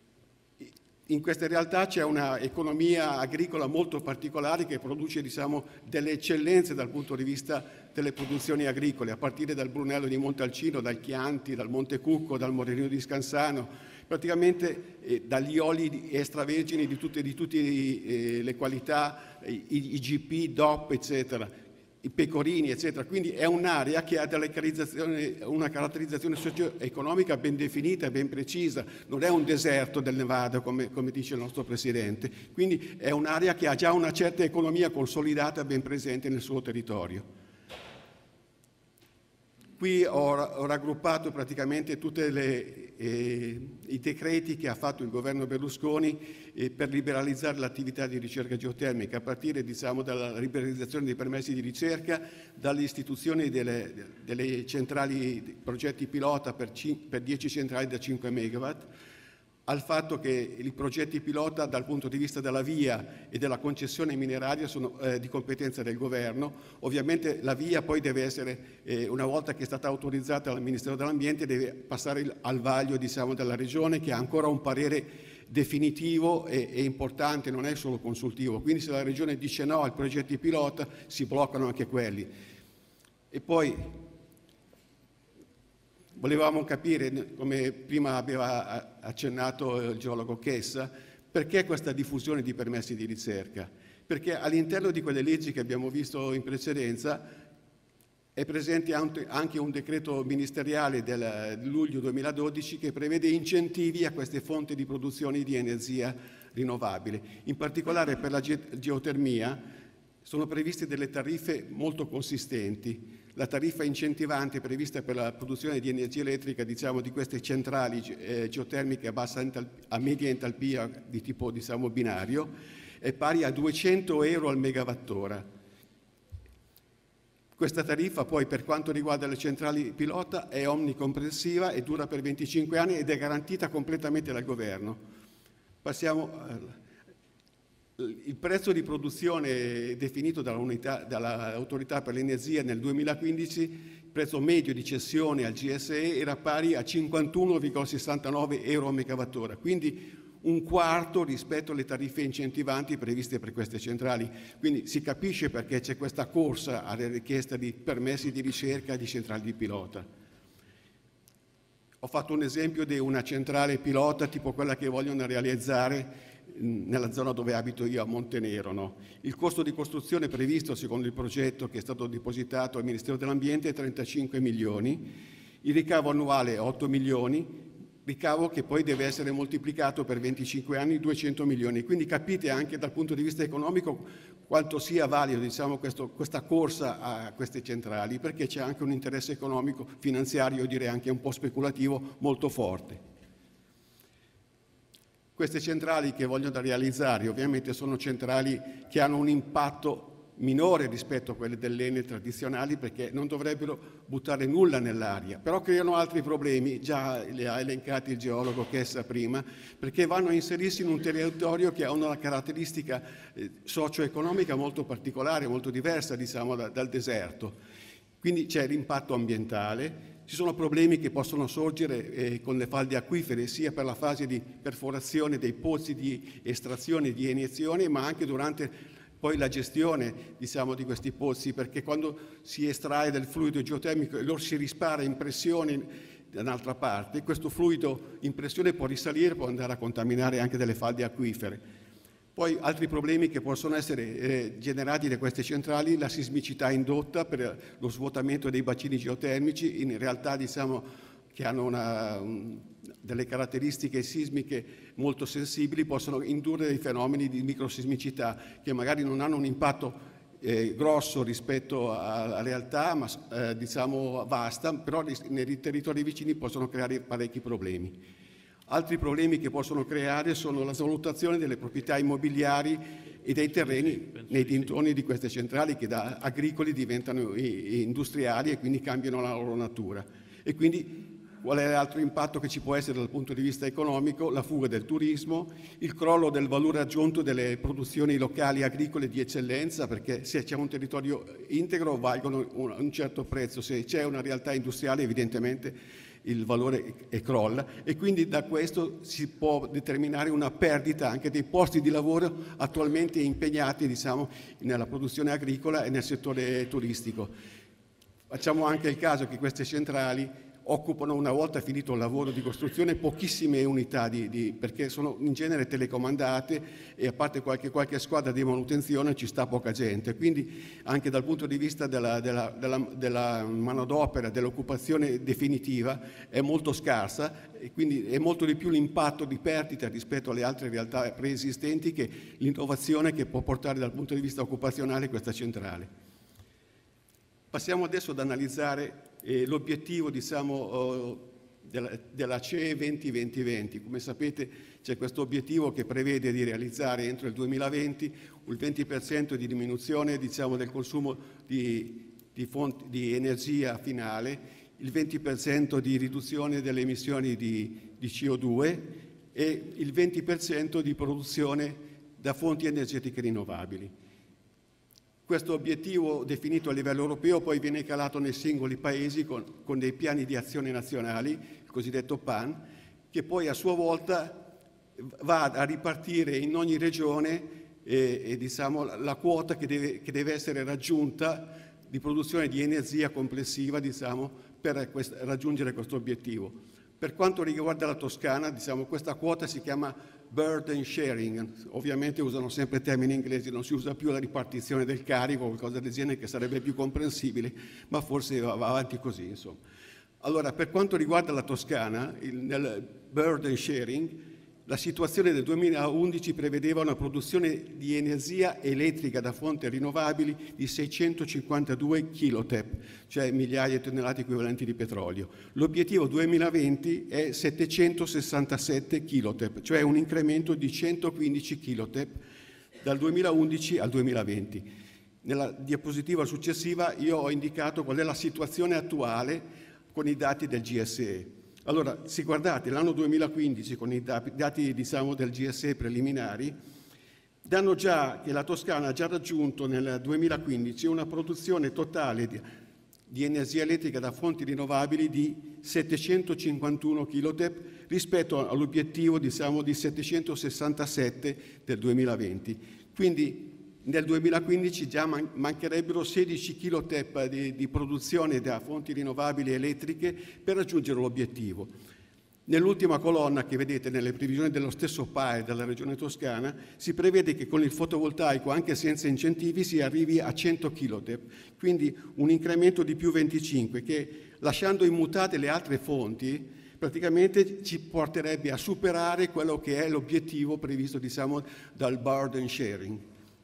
In queste realtà c'è un'economia agricola molto particolare che produce, diciamo, delle eccellenze dal punto di vista delle produzioni agricole, a partire dal Brunello di Montalcino, dal Chianti, dal Monte Cucco, dal Morenino di Scansano, praticamente eh, dagli oli extravergini di tutte, di tutte eh, le qualità, i, i G P, D O P, eccetera, i pecorini, eccetera. Quindi è un'area che ha delle caratterizzazione, una caratterizzazione socio-economica ben definita, ben precisa. Non è un deserto del Nevada, come, come dice il nostro Presidente. Quindi è un'area che ha già una certa economia consolidata, ben presente nel suo territorio. Qui ho, ho raggruppato praticamente tutti eh, i decreti che ha fatto il governo Berlusconi eh, per liberalizzare l'attività di ricerca geotermica, a partire, diciamo, dalla liberalizzazione dei permessi di ricerca, dall'istituzione delle, delle centrali, progetti pilota per, per dieci centrali da cinque megawatt, al fatto che i progetti pilota dal punto di vista della via e della concessione mineraria sono eh, di competenza del governo. Ovviamente la via poi deve essere, eh, una volta che è stata autorizzata dal Ministero dell'Ambiente, deve passare il, al vaglio, diciamo, della Regione, che ha ancora un parere definitivo e, e importante, non è solo consultivo. Quindi se la Regione dice no ai progetti pilota, si bloccano anche quelli. E poi volevamo capire, come prima aveva accennato il geologo Chessa, perché questa diffusione di permessi di ricerca? Perché all'interno di quelle leggi che abbiamo visto in precedenza è presente anche un decreto ministeriale del luglio duemiladodici che prevede incentivi a queste fonti di produzione di energia rinnovabile. In particolare per la geotermia sono previste delle tariffe molto consistenti. La tariffa incentivante prevista per la produzione di energia elettrica, diciamo, di queste centrali eh, geotermiche a, bassa ental- a media entalpia di tipo, diciamo, binario, è pari a duecento euro al megawattora. Questa tariffa poi, per quanto riguarda le centrali pilota, è omnicomprensiva e dura per venticinque anni ed è garantita completamente dal governo. Passiamo a... Il prezzo di produzione definito dall'Autorità per l'Energia nel duemilaquindici, il prezzo medio di cessione al G S E era pari a cinquantuno virgola sessantanove euro a megawattora, quindi un quarto rispetto alle tariffe incentivanti previste per queste centrali. Quindi si capisce perché c'è questa corsa alla richiesta di permessi di ricerca di centrali di pilota. Ho fatto un esempio di una centrale pilota tipo quella che vogliono realizzare nella zona dove abito io, a Montenero. No? Il costo di costruzione previsto secondo il progetto che è stato depositato al Ministero dell'Ambiente è trentacinque milioni, il ricavo annuale è otto milioni, ricavo che poi deve essere moltiplicato per venticinque anni, duecento milioni. Quindi capite anche dal punto di vista economico quanto sia valido, diciamo, questo, questa corsa a queste centrali, perché c'è anche un interesse economico, finanziario, direi anche un po' speculativo, molto forte. Queste centrali che vogliono realizzare ovviamente sono centrali che hanno un impatto minore rispetto a quelle dell'Enel tradizionali, perché non dovrebbero buttare nulla nell'aria, però creano altri problemi, già li ha elencati il geologo Chessa prima, perché vanno a inserirsi in un territorio che ha una caratteristica eh, socio-economica molto particolare, molto diversa, diciamo, da, dal deserto. Quindi c'è l'impatto ambientale. Ci sono problemi che possono sorgere eh, con le falde acquifere, sia per la fase di perforazione dei pozzi di estrazione e di iniezione, ma anche durante poi la gestione, diciamo, di questi pozzi, perché quando si estrae del fluido geotermico e lo si rispara in pressione da un'altra parte, questo fluido in pressione può risalire, può andare a contaminare anche delle falde acquifere. Poi altri problemi che possono essere eh, generati da queste centrali, la sismicità indotta per lo svuotamento dei bacini geotermici, in realtà diciamo che hanno una, un, delle caratteristiche sismiche molto sensibili, possono indurre dei fenomeni di microsismicità che magari non hanno un impatto eh, grosso rispetto alla realtà, ma eh, diciamo vasta, però nei territori vicini possono creare parecchi problemi. Altri problemi che possono creare sono la svalutazione delle proprietà immobiliari e dei terreni nei dintorni di queste centrali, che da agricoli diventano industriali e quindi cambiano la loro natura. E quindi qual è l'altro impatto che ci può essere dal punto di vista economico? La fuga del turismo, il crollo del valore aggiunto delle produzioni locali agricole di eccellenza, perché se c'è un territorio integro valgono un certo prezzo, se c'è una realtà industriale evidentemente il valore è crolla, e quindi da questo si può determinare una perdita anche dei posti di lavoro attualmente impegnati, diciamo, nella produzione agricola e nel settore turistico. Facciamo anche il caso che queste centrali occupano, una volta finito il lavoro di costruzione, pochissime unità, di, di, perché sono in genere telecomandate e a parte qualche, qualche squadra di manutenzione ci sta poca gente. Quindi anche dal punto di vista della, della, della, della manodopera, dell'occupazione definitiva, è molto scarsa e quindi è molto di più l'impatto di perdita rispetto alle altre realtà preesistenti che l'innovazione che può portare dal punto di vista occupazionale questa centrale. Passiamo adesso ad analizzare eh, l'obiettivo, diciamo, oh, della, della C E venti venti venti. Come sapete c'è questo obiettivo che prevede di realizzare entro il duemilaventi il venti per cento di diminuzione, diciamo, del consumo di, di, fonti, di energia finale, il venti per cento di riduzione delle emissioni di, di C O due e il venti per cento di produzione da fonti energetiche rinnovabili. Questo obiettivo definito a livello europeo poi viene calato nei singoli paesi con, con dei piani di azione nazionali, il cosiddetto P A N, che poi a sua volta va a ripartire in ogni regione eh, e, diciamo, la quota che deve, che deve essere raggiunta di produzione di energia complessiva, diciamo, per quest- raggiungere questo obiettivo. Per quanto riguarda la Toscana, diciamo, questa quota si chiama burden sharing, ovviamente usano sempre termini inglesi, non si usa più la ripartizione del carico o qualcosa del genere che sarebbe più comprensibile, ma forse va avanti così, insomma. Allora, per quanto riguarda la Toscana, il, nel burden sharing, la situazione del duemilaundici prevedeva una produzione di energia elettrica da fonti rinnovabili di seicentocinquantadue kilotep, cioè migliaia di tonnellate equivalenti di petrolio. L'obiettivo duemilaventi è settecentosessantasette kilotep, cioè un incremento di centoquindici kilotep dal duemilaundici al duemilaventi. Nella diapositiva successiva io ho indicato qual è la situazione attuale con i dati del G S E. Allora, se guardate l'anno duemilaquindici con i dati, diciamo, del G S E preliminari, danno già che la Toscana ha già raggiunto nel duemilaquindici una produzione totale di, di energia elettrica da fonti rinnovabili di settecentocinquantuno kilotep rispetto all'obiettivo, diciamo, di settecentosessantasette del duemilaventi. Quindi nel duemilaquindici già man- mancherebbero sedici kilotep di, di produzione da fonti rinnovabili elettriche per raggiungere l'obiettivo. Nell'ultima colonna che vedete nelle previsioni dello stesso P A E della Regione Toscana si prevede che con il fotovoltaico, anche senza incentivi, si arrivi a cento kilotep, quindi un incremento di più venticinque che, lasciando immutate le altre fonti, praticamente ci porterebbe a superare quello che è l'obiettivo previsto, diciamo, dal burden sharing.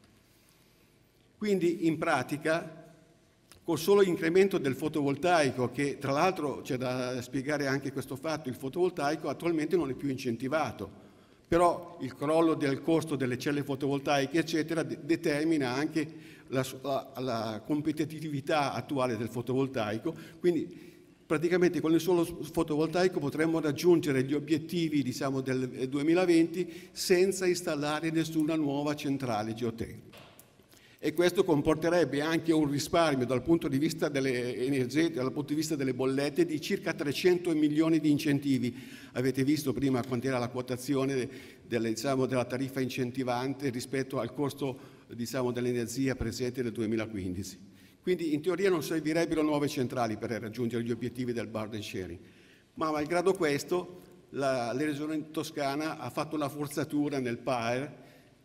Quindi in pratica, col solo incremento del fotovoltaico, che tra l'altro c'è da spiegare anche questo fatto, il fotovoltaico attualmente non è più incentivato, però il crollo del costo delle celle fotovoltaiche eccetera de- determina anche la, la, la competitività attuale del fotovoltaico. Quindi praticamente con il solo fotovoltaico potremmo raggiungere gli obiettivi, diciamo, del duemilaventi senza installare nessuna nuova centrale geotermica. E questo comporterebbe anche un risparmio dal punto di vista delle energie, dal punto di vista delle bollette, di circa trecento milioni di incentivi. Avete visto prima quant'era la quotazione delle, diciamo, della tariffa incentivante rispetto al costo, diciamo, dell'energia presente nel duemilaquindici. Quindi in teoria non servirebbero nuove centrali per raggiungere gli obiettivi del burden sharing. Ma malgrado questo la, la Regione Toscana ha fatto una forzatura nel P A E R,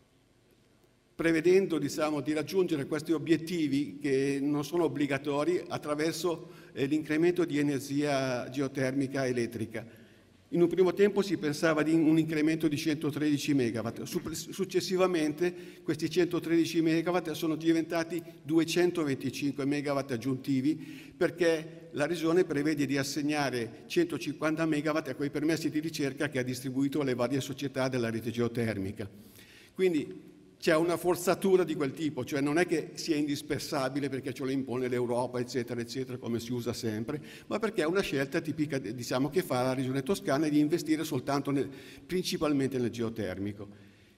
prevedendo, diciamo, di raggiungere questi obiettivi che non sono obbligatori attraverso eh, l'incremento di energia geotermica elettrica. In un primo tempo si pensava di un incremento di centotredici megawatt, successivamente questi centotredici megawatt sono diventati duecentoventicinque megawatt aggiuntivi, perché la Regione prevede di assegnare centocinquanta megawatt a quei permessi di ricerca che ha distribuito alle varie società della rete geotermica. Quindi c'è una forzatura di quel tipo, cioè non è che sia indispensabile perché ce lo impone l'Europa, eccetera, eccetera, come si usa sempre, ma perché è una scelta tipica, diciamo, che fa la Regione Toscana di investire soltanto nel, principalmente nel geotermico.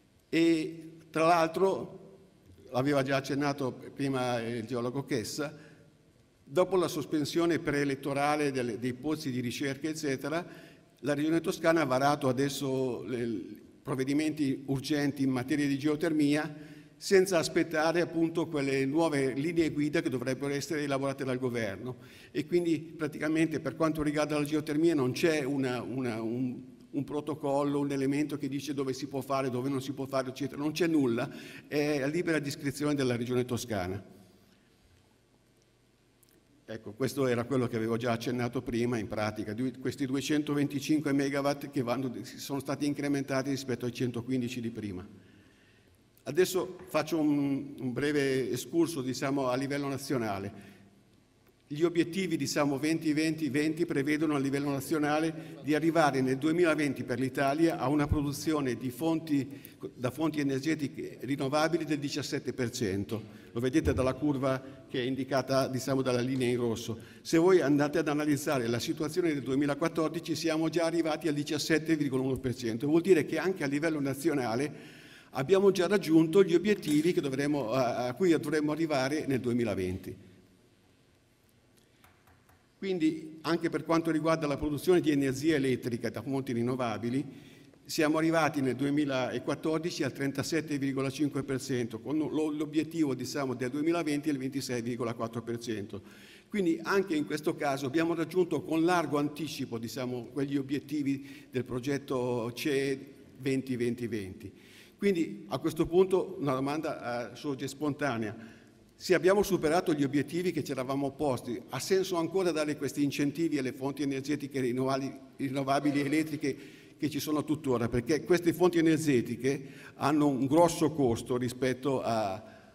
E tra l'altro, l'aveva già accennato prima il geologo Chessa, dopo la sospensione preelettorale delle, dei pozzi di ricerca, eccetera, la Regione Toscana ha varato adesso le, provvedimenti urgenti in materia di geotermia senza aspettare appunto quelle nuove linee guida che dovrebbero essere elaborate dal governo, e quindi praticamente per quanto riguarda la geotermia non c'è una, una, un, un protocollo, un elemento che dice dove si può fare, dove non si può fare, eccetera, non c'è nulla, è a libera discrezione della Regione Toscana. Ecco, questo era quello che avevo già accennato prima, in pratica, questi duecentoventicinque megawatt che vanno, sono stati incrementati rispetto ai centoquindici di prima. Adesso faccio un, un breve escurso, diciamo, a livello nazionale. Gli obiettivi, diciamo, venti venti venti prevedono a livello nazionale di arrivare nel duemilaventi per l'Italia a una produzione di fonti, da fonti energetiche rinnovabili del diciassette per cento. Lo vedete dalla curva che è indicata, diciamo, dalla linea in rosso. Se voi andate ad analizzare la situazione del duemilaquattordici siamo già arrivati al diciassette virgola uno per cento. Vuol dire che anche a livello nazionale abbiamo già raggiunto gli obiettivi che dovremo, a cui dovremmo arrivare nel duemilaventi. Quindi anche per quanto riguarda la produzione di energia elettrica da fonti rinnovabili siamo arrivati nel duemilaquattordici al trentasette virgola cinque per cento, con l'obiettivo, diciamo, del duemilaventi al ventisei virgola quattro per cento. Quindi anche in questo caso abbiamo raggiunto con largo anticipo, diciamo, quegli obiettivi del progetto C E venti venti venti. Quindi a questo punto una domanda eh, sorge spontanea. Se abbiamo superato gli obiettivi che ci eravamo posti, ha senso ancora dare questi incentivi alle fonti energetiche rinnovabili, rinnovabili elettriche che ci sono tuttora? Perché queste fonti energetiche hanno un grosso costo rispetto a,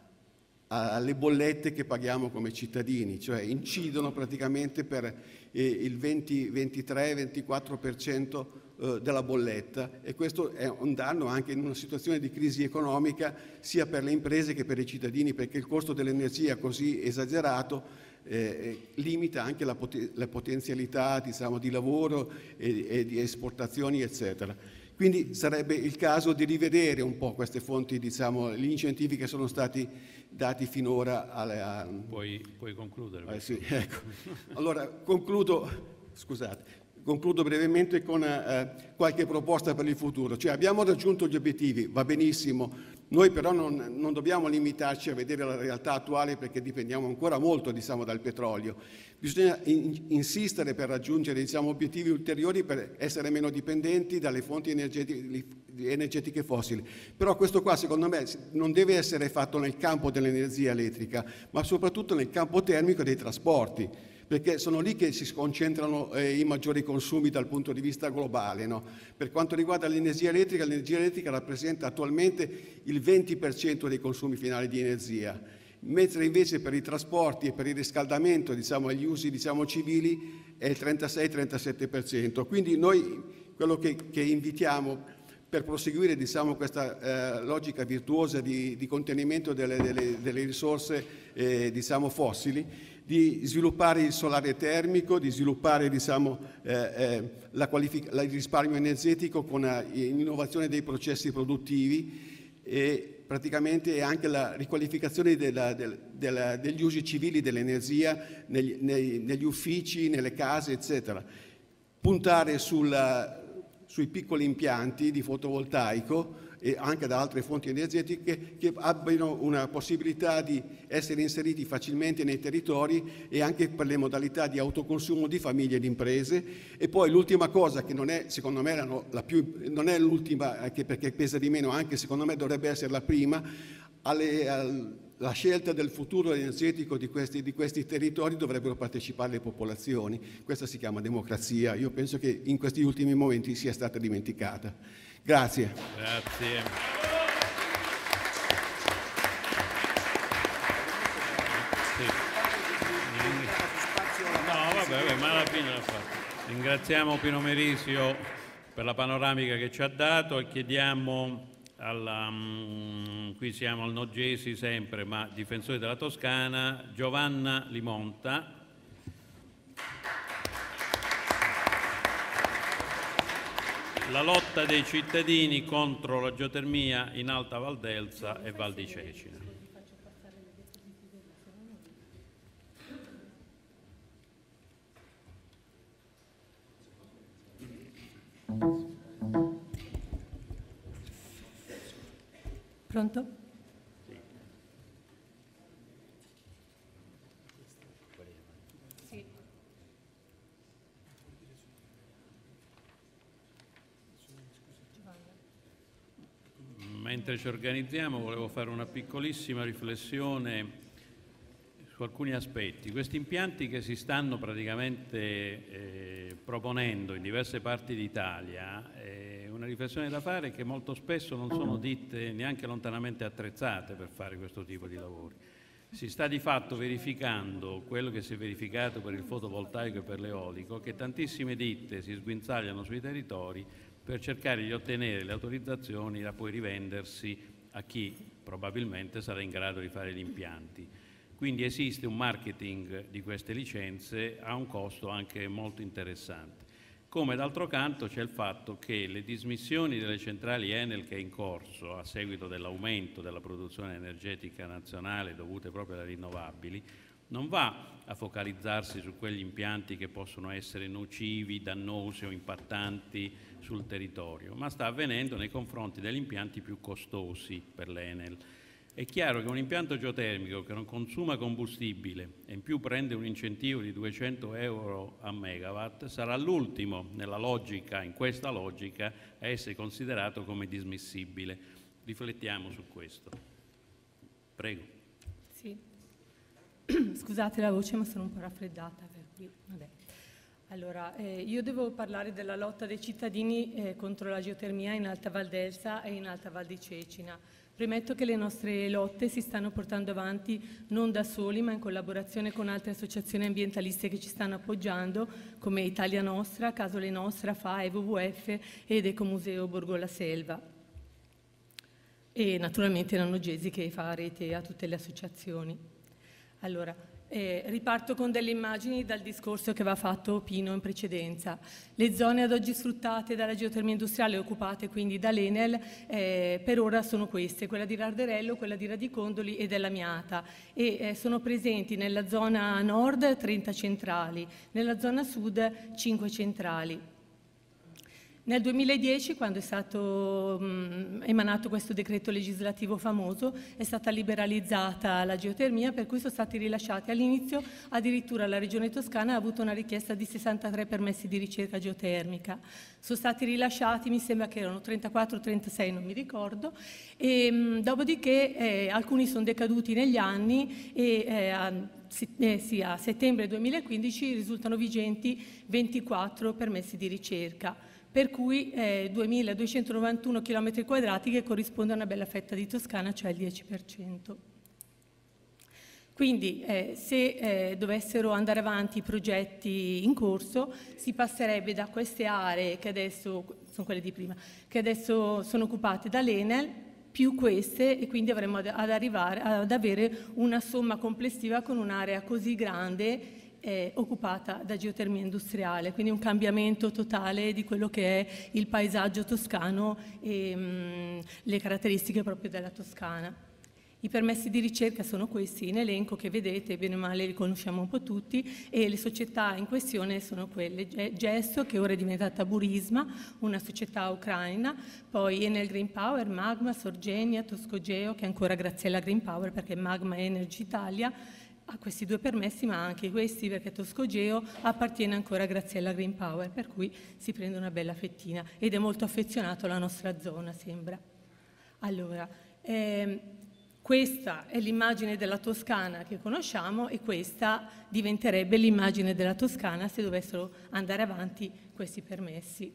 a, alle bollette che paghiamo come cittadini, cioè incidono praticamente per eh, il venti, ventitré, ventiquattro per cento della bolletta, e questo è un danno anche in una situazione di crisi economica sia per le imprese che per i cittadini, perché il costo dell'energia così esagerato eh, limita anche la, pot- la potenzialità, diciamo, di lavoro e, e di esportazioni, eccetera. Quindi sarebbe il caso di rivedere un po' queste fonti, diciamo, gli incentivi che sono stati dati finora alle, a... puoi, puoi concludere. Eh, sì, ecco. Allora concludo, scusate Concludo brevemente con eh, qualche proposta per il futuro. Cioè, abbiamo raggiunto gli obiettivi, va benissimo, noi però non, non dobbiamo limitarci a vedere la realtà attuale perché dipendiamo ancora molto, diciamo, dal petrolio. Bisogna in, insistere per raggiungere, diciamo, obiettivi ulteriori per essere meno dipendenti dalle fonti energetiche, energetiche fossili. Però questo qua, secondo me, non deve essere fatto nel campo dell'energia elettrica, ma soprattutto nel campo termico dei trasporti, perché sono lì che si concentrano eh, i maggiori consumi dal punto di vista globale, no? Per quanto riguarda l'energia elettrica, l'energia elettrica rappresenta attualmente il venti per cento dei consumi finali di energia, mentre invece per i trasporti e per il riscaldamento, diciamo, e gli usi, diciamo, civili è il trentasei trentasette per cento. Quindi noi quello che, che invitiamo per proseguire diciamo, questa eh, logica virtuosa di, di contenimento delle, delle, delle risorse eh, diciamo, fossili, di sviluppare il solare termico, di sviluppare diciamo, eh, eh, la la, il risparmio energetico con l'innovazione dei processi produttivi e praticamente anche la riqualificazione della, del, della, degli usi civili dell'energia negli, nei, negli uffici, nelle case, eccetera. Puntare sulla, sui piccoli impianti di fotovoltaico e anche da altre fonti energetiche che abbiano una possibilità di essere inseriti facilmente nei territori e anche per le modalità di autoconsumo di famiglie e di imprese. E poi l'ultima cosa, che non è secondo me la, la più, non è l'ultima anche perché pesa di meno, anche secondo me dovrebbe essere la prima, alle, al, la scelta del futuro energetico di questi, di questi territori dovrebbero partecipare le popolazioni. Questa si chiama democrazia. Io penso che in questi ultimi momenti sia stata dimenticata. Grazie. Grazie. Sì. No, vabbè, vabbè, ma alla fine l'ha fatto. Ringraziamo Pino Merisio per la panoramica che ci ha dato e chiediamo alla, um, qui siamo al Nogesi sempre, ma difensori della Toscana, Giovanna Limonta. La lotta dei cittadini contro la geotermia in Alta Val d'Elsa e Val di Cecina. Pronto? Sì. Mentre ci organizziamo volevo fare una piccolissima riflessione su alcuni aspetti. Questi impianti che si stanno praticamente eh, proponendo in diverse parti d'Italia, eh, una riflessione da fare è che molto spesso non sono ditte neanche lontanamente attrezzate per fare questo tipo di lavori. Si sta di fatto verificando quello che si è verificato per il fotovoltaico e per l'eolico, che tantissime ditte si sguinzagliano sui territori per cercare di ottenere le autorizzazioni da poi rivendersi a chi probabilmente sarà in grado di fare gli impianti. Quindi esiste un marketing di queste licenze a un costo anche molto interessante. Come d'altro canto c'è il fatto che le dismissioni delle centrali Enel che è in corso a seguito dell'aumento della produzione energetica nazionale dovute proprio alle rinnovabili non va a focalizzarsi su quegli impianti che possono essere nocivi, dannosi o impattanti sul territorio, ma sta avvenendo nei confronti degli impianti più costosi per l'Enel. È chiaro che un impianto geotermico che non consuma combustibile e in più prende un incentivo di duecento euro a megawatt sarà l'ultimo nella logica, in questa logica, a essere considerato come dismissibile. Riflettiamo su questo. Prego. Sì. Scusate la voce, ma sono un po' raffreddata. Per cui, vabbè. Allora, eh, io devo parlare della lotta dei cittadini eh, contro la geotermia in Alta Val d'Elsa e in Alta Val di Cecina. Premetto che le nostre lotte si stanno portando avanti non da soli, ma in collaborazione con altre associazioni ambientaliste che ci stanno appoggiando, come Italia Nostra, Casole Nostra, F A E, W W F ed Ecomuseo Borgo La Selva. E naturalmente Nanogesi che fa rete a tutte le associazioni. Allora, Eh, riparto con delle immagini dal discorso che aveva fatto Pino in precedenza. Le zone ad oggi sfruttate dalla geotermia industriale, occupate quindi dall'Enel, eh, per ora sono queste, quella di Larderello, quella di Radicondoli e della Miata, e eh, sono presenti nella zona nord trenta centrali, nella zona sud cinque centrali. Nel duemiladieci, quando è stato mh, emanato questo decreto legislativo famoso, è stata liberalizzata la geotermia, per cui sono stati rilasciati all'inizio, addirittura la Regione Toscana ha avuto una richiesta di sessantatré permessi di ricerca geotermica. Sono stati rilasciati, mi sembra che erano trentaquattro o trentasei, non mi ricordo, e mh, dopodiché eh, alcuni sono decaduti negli anni e eh, a, eh, sì, a settembre duemilaquindici risultano vigenti ventiquattro permessi di ricerca, per cui eh, duemiladuecentonovantuno chilometri quadrati che corrisponde a una bella fetta di Toscana, cioè il dieci per cento. Quindi eh, se eh, dovessero andare avanti i progetti in corso, si passerebbe da queste aree che adesso sono quelle di prima, che adesso sono occupate dall'Enel, più queste, e quindi avremmo ad, ad arrivare ad avere una somma complessiva con un'area così grande eh, occupata da geotermia industriale, quindi un cambiamento totale di quello che è il paesaggio toscano e mh, le caratteristiche proprio della Toscana. I permessi di ricerca sono questi in elenco che vedete, bene o male li conosciamo un po' tutti, e le società in questione sono quelle: Gesto, che ora è diventata Burisma, una società ucraina, poi Enel Green Power, Magma, Sorgenia, Toscogeo, che è ancora grazie alla Green Power perché Magma e Energy Italia ha questi due permessi, ma anche questi perché Toscogeo appartiene ancora grazie alla Green Power, per cui si prende una bella fettina ed è molto affezionato alla nostra zona, sembra. Allora, ehm, questa è l'immagine della Toscana che conosciamo e questa diventerebbe l'immagine della Toscana se dovessero andare avanti questi permessi.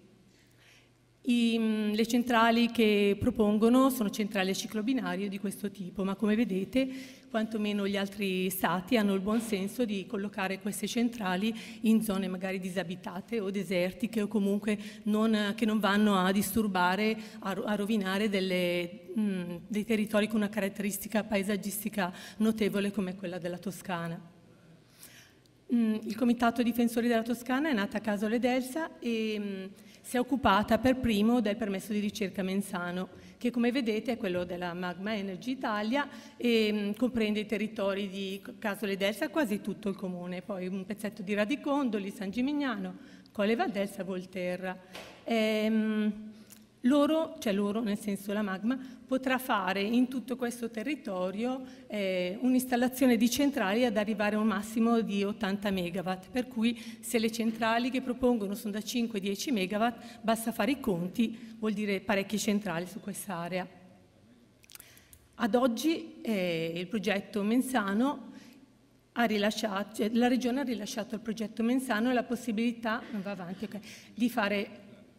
I, le centrali che propongono sono centrali a ciclo binario di questo tipo, ma come vedete quantomeno gli altri stati hanno il buon senso di collocare queste centrali in zone magari disabitate o desertiche o comunque non, che non vanno a disturbare, a, a rovinare delle, mh, dei territori con una caratteristica paesaggistica notevole come quella della Toscana. Mh, il Comitato Difensori della Toscana è nata a Casole d'Elsa e mh, si è occupata per primo del permesso di ricerca Menzano, che come vedete è quello della Magma Energy Italia e mh, comprende i territori di Casole d'Elsa, quasi tutto il comune, poi un pezzetto di Radicondoli, San Gimignano, Colle Valdelsa, Volterra. E, mh, loro, cioè loro nel senso la Magma, potrà fare in tutto questo territorio eh, un'installazione di centrali ad arrivare a un massimo di ottanta megawatt, per cui se le centrali che propongono sono da cinque a dieci megawatt, basta fare i conti, vuol dire parecchie centrali su quest'area. Ad oggi eh, il progetto Menzano ha rilasciato, cioè, la Regione ha rilasciato al progetto Menzano la possibilità, non va avanti, okay, di fare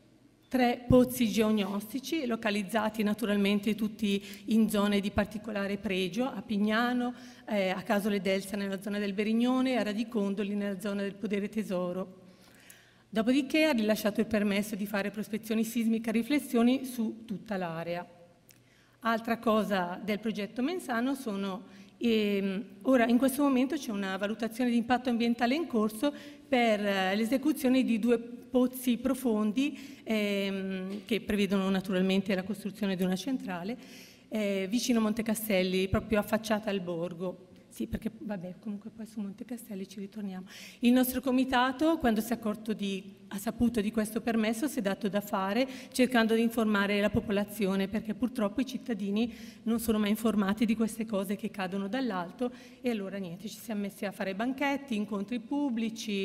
tre pozzi geognostici localizzati naturalmente tutti in zone di particolare pregio, a Pignano, eh, a Casole d'Elsa nella zona del Berignone e a Radicondoli nella zona del Podere Tesoro. Dopodiché ha rilasciato il permesso di fare prospezioni sismiche a riflessioni su tutta l'area. Altra cosa del progetto Menzano sono, ehm, ora in questo momento c'è una valutazione di impatto ambientale in corso per eh, l'esecuzione di due pozzi profondi ehm, che prevedono naturalmente la costruzione di una centrale eh, vicino a Monte Castelli, proprio affacciata al borgo. Sì, perché vabbè, comunque poi su Monte Castelli ci ritorniamo. Il nostro comitato, quando si è accorto di, ha saputo di questo permesso, si è dato da fare cercando di informare la popolazione, perché purtroppo i cittadini non sono mai informati di queste cose che cadono dall'alto, e allora niente, ci siamo messi a fare banchetti, incontri pubblici,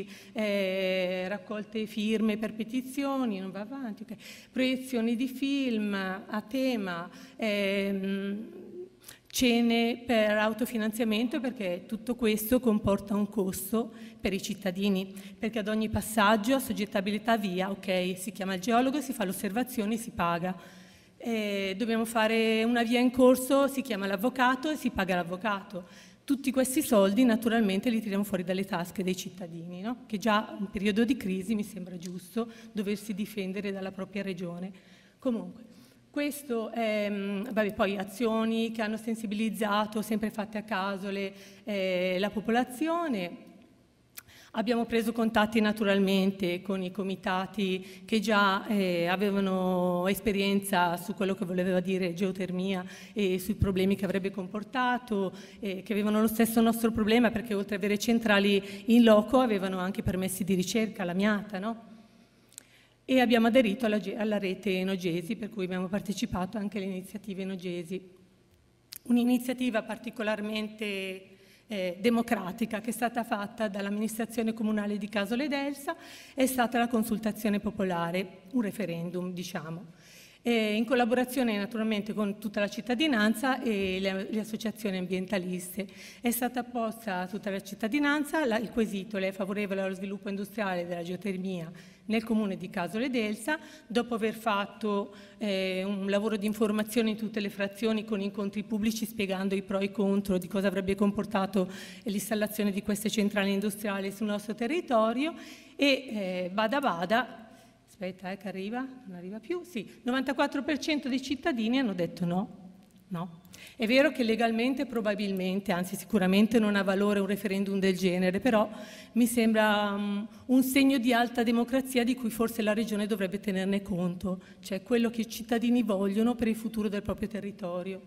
eh, raccolte firme per petizioni, non va avanti, okay. Proiezioni di film a tema, ehm, cene per autofinanziamento, perché tutto questo comporta un costo per i cittadini, perché ad ogni passaggio, assoggettabilità via, ok, si chiama il geologo, si fa l'osservazione, si paga. Eh, dobbiamo fare una via in corso, si chiama l'avvocato e si paga l'avvocato. Tutti questi soldi naturalmente li tiriamo fuori dalle tasche dei cittadini, no? Che già in periodo di crisi mi sembra giusto doversi difendere dalla propria regione. Comunque, questo è, vabbè, poi azioni che hanno sensibilizzato, sempre fatte a caso, le, eh, la popolazione. Abbiamo preso contatti naturalmente con i comitati che già eh, avevano esperienza su quello che voleva dire geotermia e sui problemi che avrebbe comportato, eh, che avevano lo stesso nostro problema, perché oltre ad avere centrali in loco avevano anche permessi di ricerca, la Miata, no? E abbiamo aderito alla, alla rete Enogesi, per cui abbiamo partecipato anche alle iniziative Enogesi. Un'iniziativa particolarmente eh, democratica che è stata fatta dall'amministrazione comunale di Casole d'Elsa è stata la consultazione popolare, un referendum diciamo. eh, in collaborazione naturalmente con tutta la cittadinanza e le, le associazioni ambientaliste. È stata posta a tutta la cittadinanza la, il quesito: lei è favorevole allo sviluppo industriale della geotermia nel comune di Casole d'Elsa, dopo aver fatto eh, un lavoro di informazione in tutte le frazioni con incontri pubblici spiegando i pro e i contro di cosa avrebbe comportato l'installazione di queste centrali industriali sul nostro territorio, e eh, bada bada, aspetta eh, che arriva, non arriva più, sì, il novantaquattro per cento dei cittadini hanno detto no. No. È vero che legalmente probabilmente, anzi sicuramente non ha valore un referendum del genere, però mi sembra um, un segno di alta democrazia di cui forse la Regione dovrebbe tenerne conto, cioè quello che i cittadini vogliono per il futuro del proprio territorio.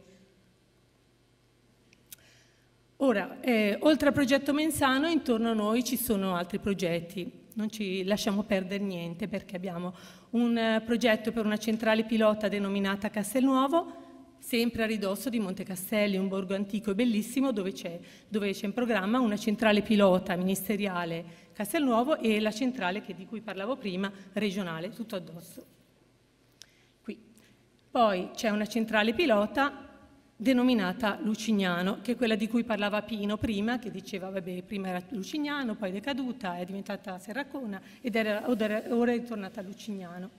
Ora, eh, oltre al progetto Menzano, intorno a noi ci sono altri progetti. Non ci lasciamo perdere niente, perché abbiamo un eh, progetto per una centrale pilota denominata Castelnuovo, sempre a ridosso di Monte Castelli, un borgo antico e bellissimo dove c'è, dove c'è in programma una centrale pilota ministeriale Castelnuovo e la centrale che, di cui parlavo prima, regionale, tutto addosso. Qui. Poi c'è una centrale pilota denominata Lucignano, che è quella di cui parlava Pino prima, che diceva vabbè, prima era Lucignano, poi è decaduta, è diventata Serracona ed era, ora è ritornata a Lucignano.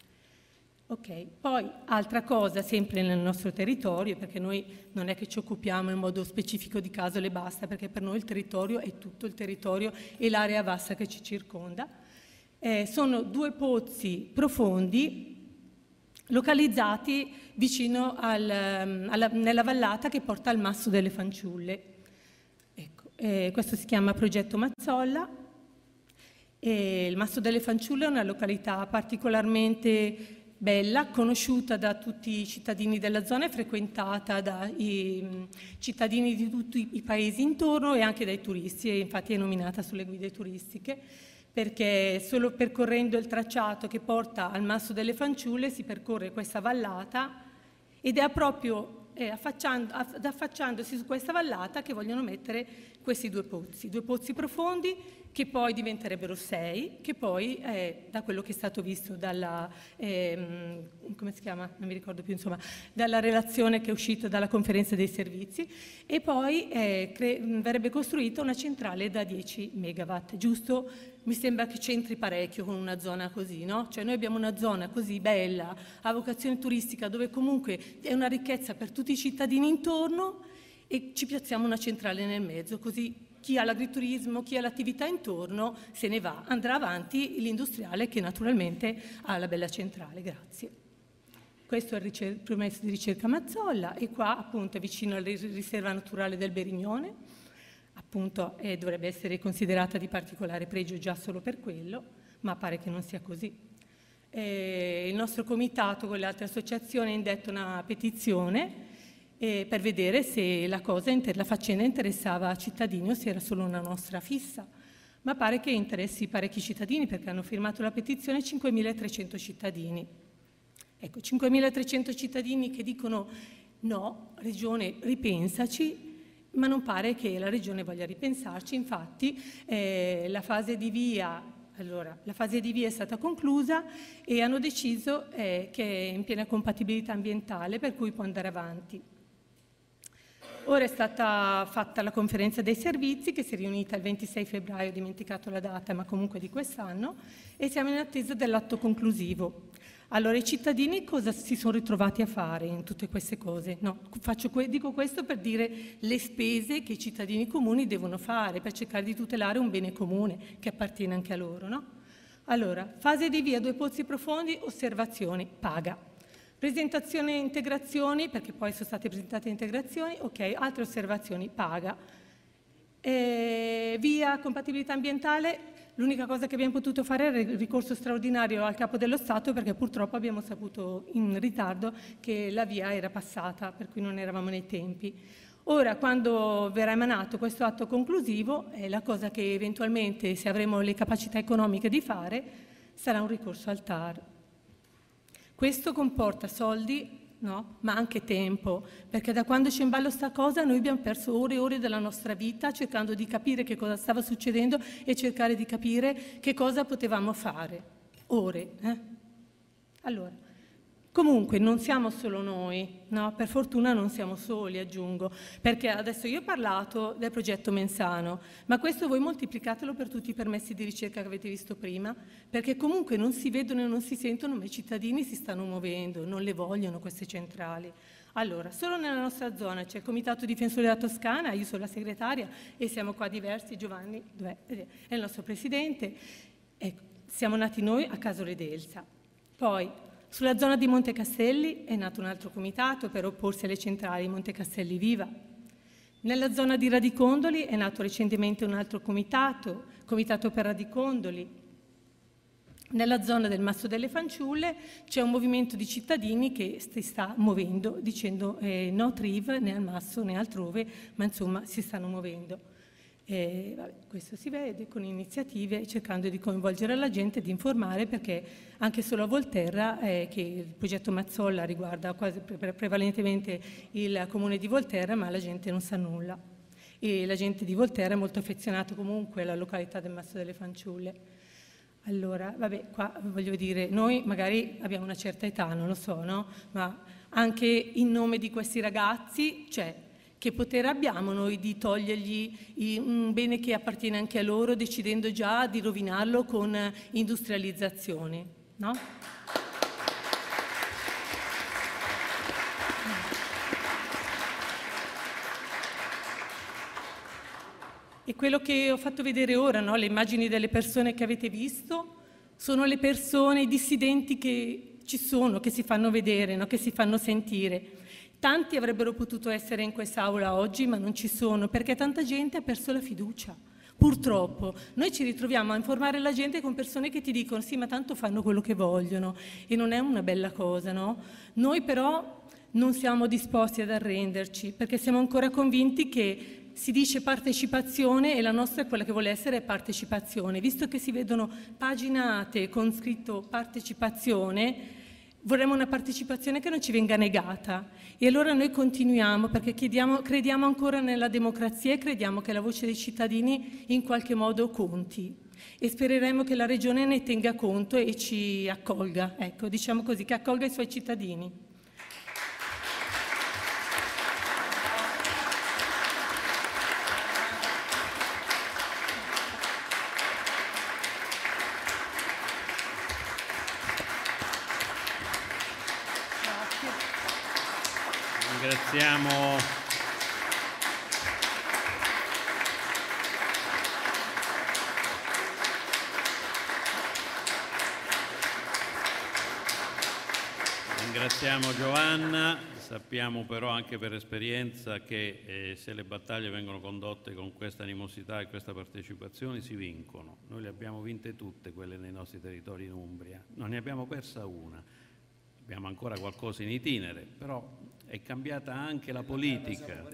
Ok, poi altra cosa sempre nel nostro territorio, perché noi non è che ci occupiamo in modo specifico di Casole e basta, perché per noi il territorio è tutto il territorio e l'area vasta che ci circonda, eh, sono due pozzi profondi localizzati vicino al, alla, nella vallata che porta al Masso delle Fanciulle. Ecco, eh, questo si chiama Progetto Mazzolla. E il Masso delle Fanciulle è una località particolarmente bella, conosciuta da tutti i cittadini della zona e frequentata dai cittadini di tutti i paesi intorno e anche dai turisti, e infatti è nominata sulle guide turistiche, perché solo percorrendo il tracciato che porta al Masso delle Fanciulle si percorre questa vallata ed è proprio eh, affacciando, aff- affacciandosi su questa vallata che vogliono mettere questi due pozzi, due pozzi profondi che poi diventerebbero sei, che poi eh, da quello che è stato visto dalla, eh, come si chiama? Non mi ricordo più, insomma, dalla relazione che è uscita dalla conferenza dei servizi, e poi eh, cre- verrebbe costruita una centrale da dieci megawatt, giusto? Mi sembra che c'entri parecchio con una zona così, no? Cioè noi abbiamo una zona così bella, a vocazione turistica, dove comunque è una ricchezza per tutti i cittadini intorno, e ci piazziamo una centrale nel mezzo, così chi ha l'agriturismo, chi ha l'attività intorno se ne va, andrà avanti l'industriale che naturalmente ha la bella centrale. Grazie. Questo è il ricer- promesso di ricerca Mazzolla, e qua appunto è vicino alla riserva naturale del Berignone, appunto eh, dovrebbe essere considerata di particolare pregio già solo per quello, ma pare che non sia così. Eh, il nostro comitato con le altre associazioni ha indetto una petizione eh, per vedere se la, cosa inter- la faccenda interessava cittadini o se era solo una nostra fissa, ma pare che interessi parecchi cittadini, perché hanno firmato la petizione cinquemilatrecento cittadini. Ecco, cinquemilatrecento cittadini che dicono no, Regione ripensaci, ma non pare che la Regione voglia ripensarci. Infatti eh, la fase di via, allora, la fase di via è stata conclusa e hanno deciso eh, che è in piena compatibilità ambientale, per cui può andare avanti. Ora è stata fatta la conferenza dei servizi, che si è riunita il ventisei febbraio, ho dimenticato la data, ma comunque di quest'anno, e siamo in attesa dell'atto conclusivo. Allora, i cittadini cosa si sono ritrovati a fare in tutte queste cose? No, faccio que- dico questo per dire le spese che i cittadini comuni devono fare per cercare di tutelare un bene comune che appartiene anche a loro, no? Allora, fase di via, due pozzi profondi, osservazioni, paga. Presentazione e integrazioni, perché poi sono state presentate integrazioni, ok, altre osservazioni, paga. E via compatibilità ambientale, l'unica cosa che abbiamo potuto fare era il ricorso straordinario al Capo dello Stato, perché purtroppo abbiamo saputo in ritardo che la via era passata, per cui non eravamo nei tempi. Ora, quando verrà emanato questo atto conclusivo, è la cosa che eventualmente, se avremo le capacità economiche di fare, sarà un ricorso al T A R. Questo comporta soldi, no? Ma anche tempo, perché da quando c'è in ballo sta cosa noi abbiamo perso ore e ore della nostra vita cercando di capire che cosa stava succedendo e cercare di capire che cosa potevamo fare. Ore. Eh? Allora, Comunque non siamo solo noi, no? Per fortuna non siamo soli, aggiungo, perché adesso io ho parlato del progetto Mensano, ma questo voi moltiplicatelo per tutti i permessi di ricerca che avete visto prima, perché comunque non si vedono e non si sentono, ma i cittadini si stanno muovendo, non le vogliono queste centrali. Allora, solo nella nostra zona c'è il Comitato Difensore della Toscana, io sono la segretaria e siamo qua diversi, Giovanni dov'è? È il nostro presidente, ecco, siamo nati noi a Casole d'Elsa. Poi, sulla zona di Monte Castelli è nato un altro comitato per opporsi alle centrali Monte Castelli Viva. Nella zona di Radicondoli è nato recentemente un altro comitato, Comitato per Radicondoli. Nella zona del Masso delle Fanciulle c'è un movimento di cittadini che si sta muovendo, dicendo eh, no Triv né al Masso né altrove, ma insomma si stanno muovendo. E, vabbè, questo si vede con iniziative cercando di coinvolgere la gente, di informare, perché anche solo a Volterra, eh, che il progetto Mazzolla riguarda quasi pre prevalentemente il comune di Volterra, ma la gente non sa nulla. E la gente di Volterra è molto affezionata comunque alla località del Masso delle Fanciulle. Allora, vabbè, qua voglio dire, noi magari abbiamo una certa età, non lo so, no? Ma anche in nome di questi ragazzi, cioè, che potere abbiamo noi di togliergli un bene che appartiene anche a loro, decidendo già di rovinarlo con industrializzazione, no? E quello che ho fatto vedere ora, no? Le immagini delle persone che avete visto, sono le persone, i dissidenti che ci sono, che si fanno vedere, no? Che si fanno sentire. Tanti avrebbero potuto essere in quest'aula oggi, ma non ci sono, perché tanta gente ha perso la fiducia. Purtroppo, noi ci ritroviamo a informare la gente con persone che ti dicono sì, ma tanto fanno quello che vogliono, e non è una bella cosa, no? Noi però non siamo disposti ad arrenderci, perché siamo ancora convinti che si dice partecipazione e la nostra è quella che vuole essere partecipazione. Visto che si vedono paginate con scritto partecipazione, vorremmo una partecipazione che non ci venga negata, e allora noi continuiamo perché chiediamo, crediamo ancora nella democrazia e crediamo che la voce dei cittadini in qualche modo conti, e spereremo che la Regione ne tenga conto e ci accolga, ecco, diciamo così, che accolga i suoi cittadini. Ringraziamo Ringraziamo Giovanna, sappiamo però anche per esperienza che eh, se le battaglie vengono condotte con questa animosità e questa partecipazione si vincono. Noi le abbiamo vinte tutte quelle nei nostri territori in Umbria, non ne abbiamo persa una. Abbiamo ancora qualcosa in itinere, però è cambiata anche la politica.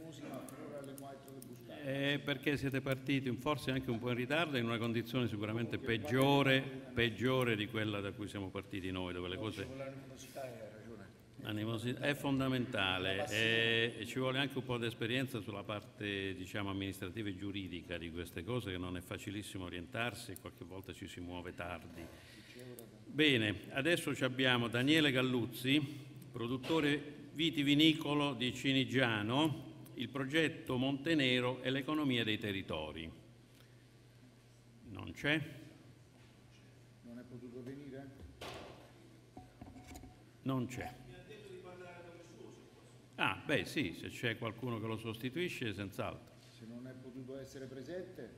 Eh, perché siete partiti forse anche un po' in ritardo, in una condizione sicuramente peggiore, peggiore di quella da cui siamo partiti noi, dove le cose... L'animosità è fondamentale e, e ci vuole anche un po' di esperienza sulla parte, diciamo, amministrativa e giuridica di queste cose, che non è facilissimo orientarsi e qualche volta ci si muove tardi. Bene, adesso abbiamo Daniele Galluzzi, produttore vitivinicolo di Cinigiano, il progetto Montenero e l'economia dei territori. Non c'è? Non è potuto venire? Non c'è. Ah, beh sì, se c'è qualcuno che lo sostituisce, senz'altro. Se non è potuto essere presente?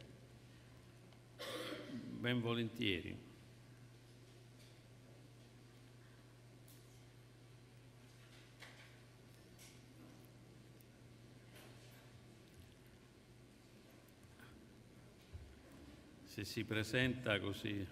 Ben volentieri. Se si presenta così,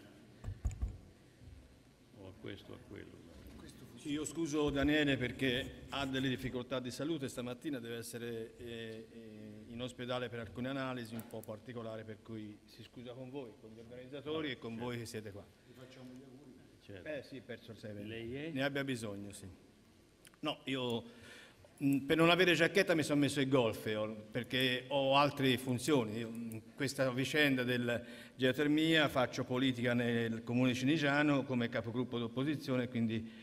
o a questo o a quello. Sì, io scuso Daniele perché ha delle difficoltà di salute, stamattina deve essere eh, eh, in ospedale per alcune analisi un po' particolari, per cui si scusa con voi, con gli organizzatori, ah, e con certo. voi che siete qua. Vi facciamo gli auguri. Certo. Eh sì, perso il sei. Lei è? Ne abbia bisogno, sì. No, io mh, per non avere giacchetta mi sono messo il golf, io, perché ho altre funzioni. Io, in questa vicenda del geotermia faccio politica nel comune cinigiano come capogruppo d'opposizione, quindi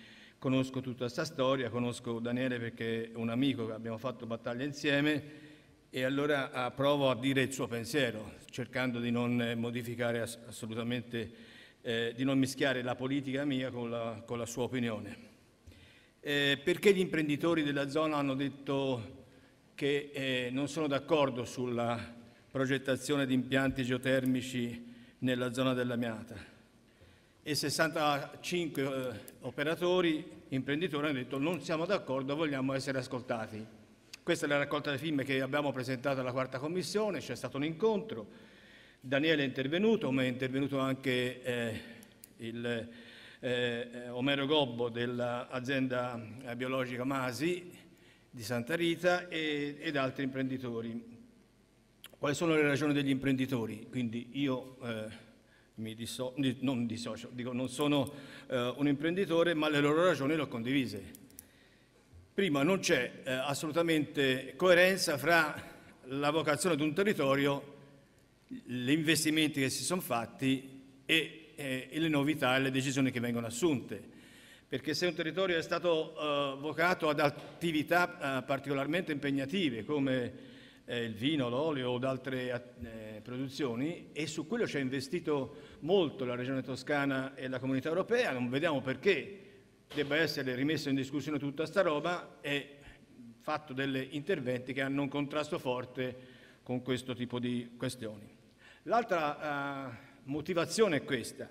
conosco tutta questa storia, conosco Daniele perché è un amico che abbiamo fatto battaglia insieme, e allora ah, provo a dire il suo pensiero, cercando di non eh, modificare ass- assolutamente, eh, di non mischiare la politica mia con la, con la sua opinione. Eh, perché gli imprenditori della zona hanno detto che eh, non sono d'accordo sulla progettazione di impianti geotermici nella zona dell'Amiata? E sessantacinque eh, operatori, imprenditori hanno detto non siamo d'accordo, vogliamo essere ascoltati. Questa è la raccolta dei film che abbiamo presentato alla quarta commissione, c'è stato un incontro, Daniele è intervenuto, ma è intervenuto anche eh, il, eh, Omero Gobbo dell'azienda biologica Masi di Santa Rita e, ed altri imprenditori. Quali sono le ragioni degli imprenditori? Quindi io... Eh, Mi disso, non dissocio, dico non sono eh, un imprenditore, ma le loro ragioni le ho condivise. Prima, non c'è eh, assolutamente coerenza fra la vocazione di un territorio, gli investimenti che si sono fatti e, eh, e le novità e le decisioni che vengono assunte. Perché se un territorio è stato eh, vocato ad attività eh, particolarmente impegnative come Eh, il vino, l'olio o altre eh, produzioni, e su quello ci ha investito molto la Regione Toscana e la Comunità Europea, non vediamo perché debba essere rimessa in discussione tutta sta roba e fatto degli interventi che hanno un contrasto forte con questo tipo di questioni. L'altra eh, motivazione è questa.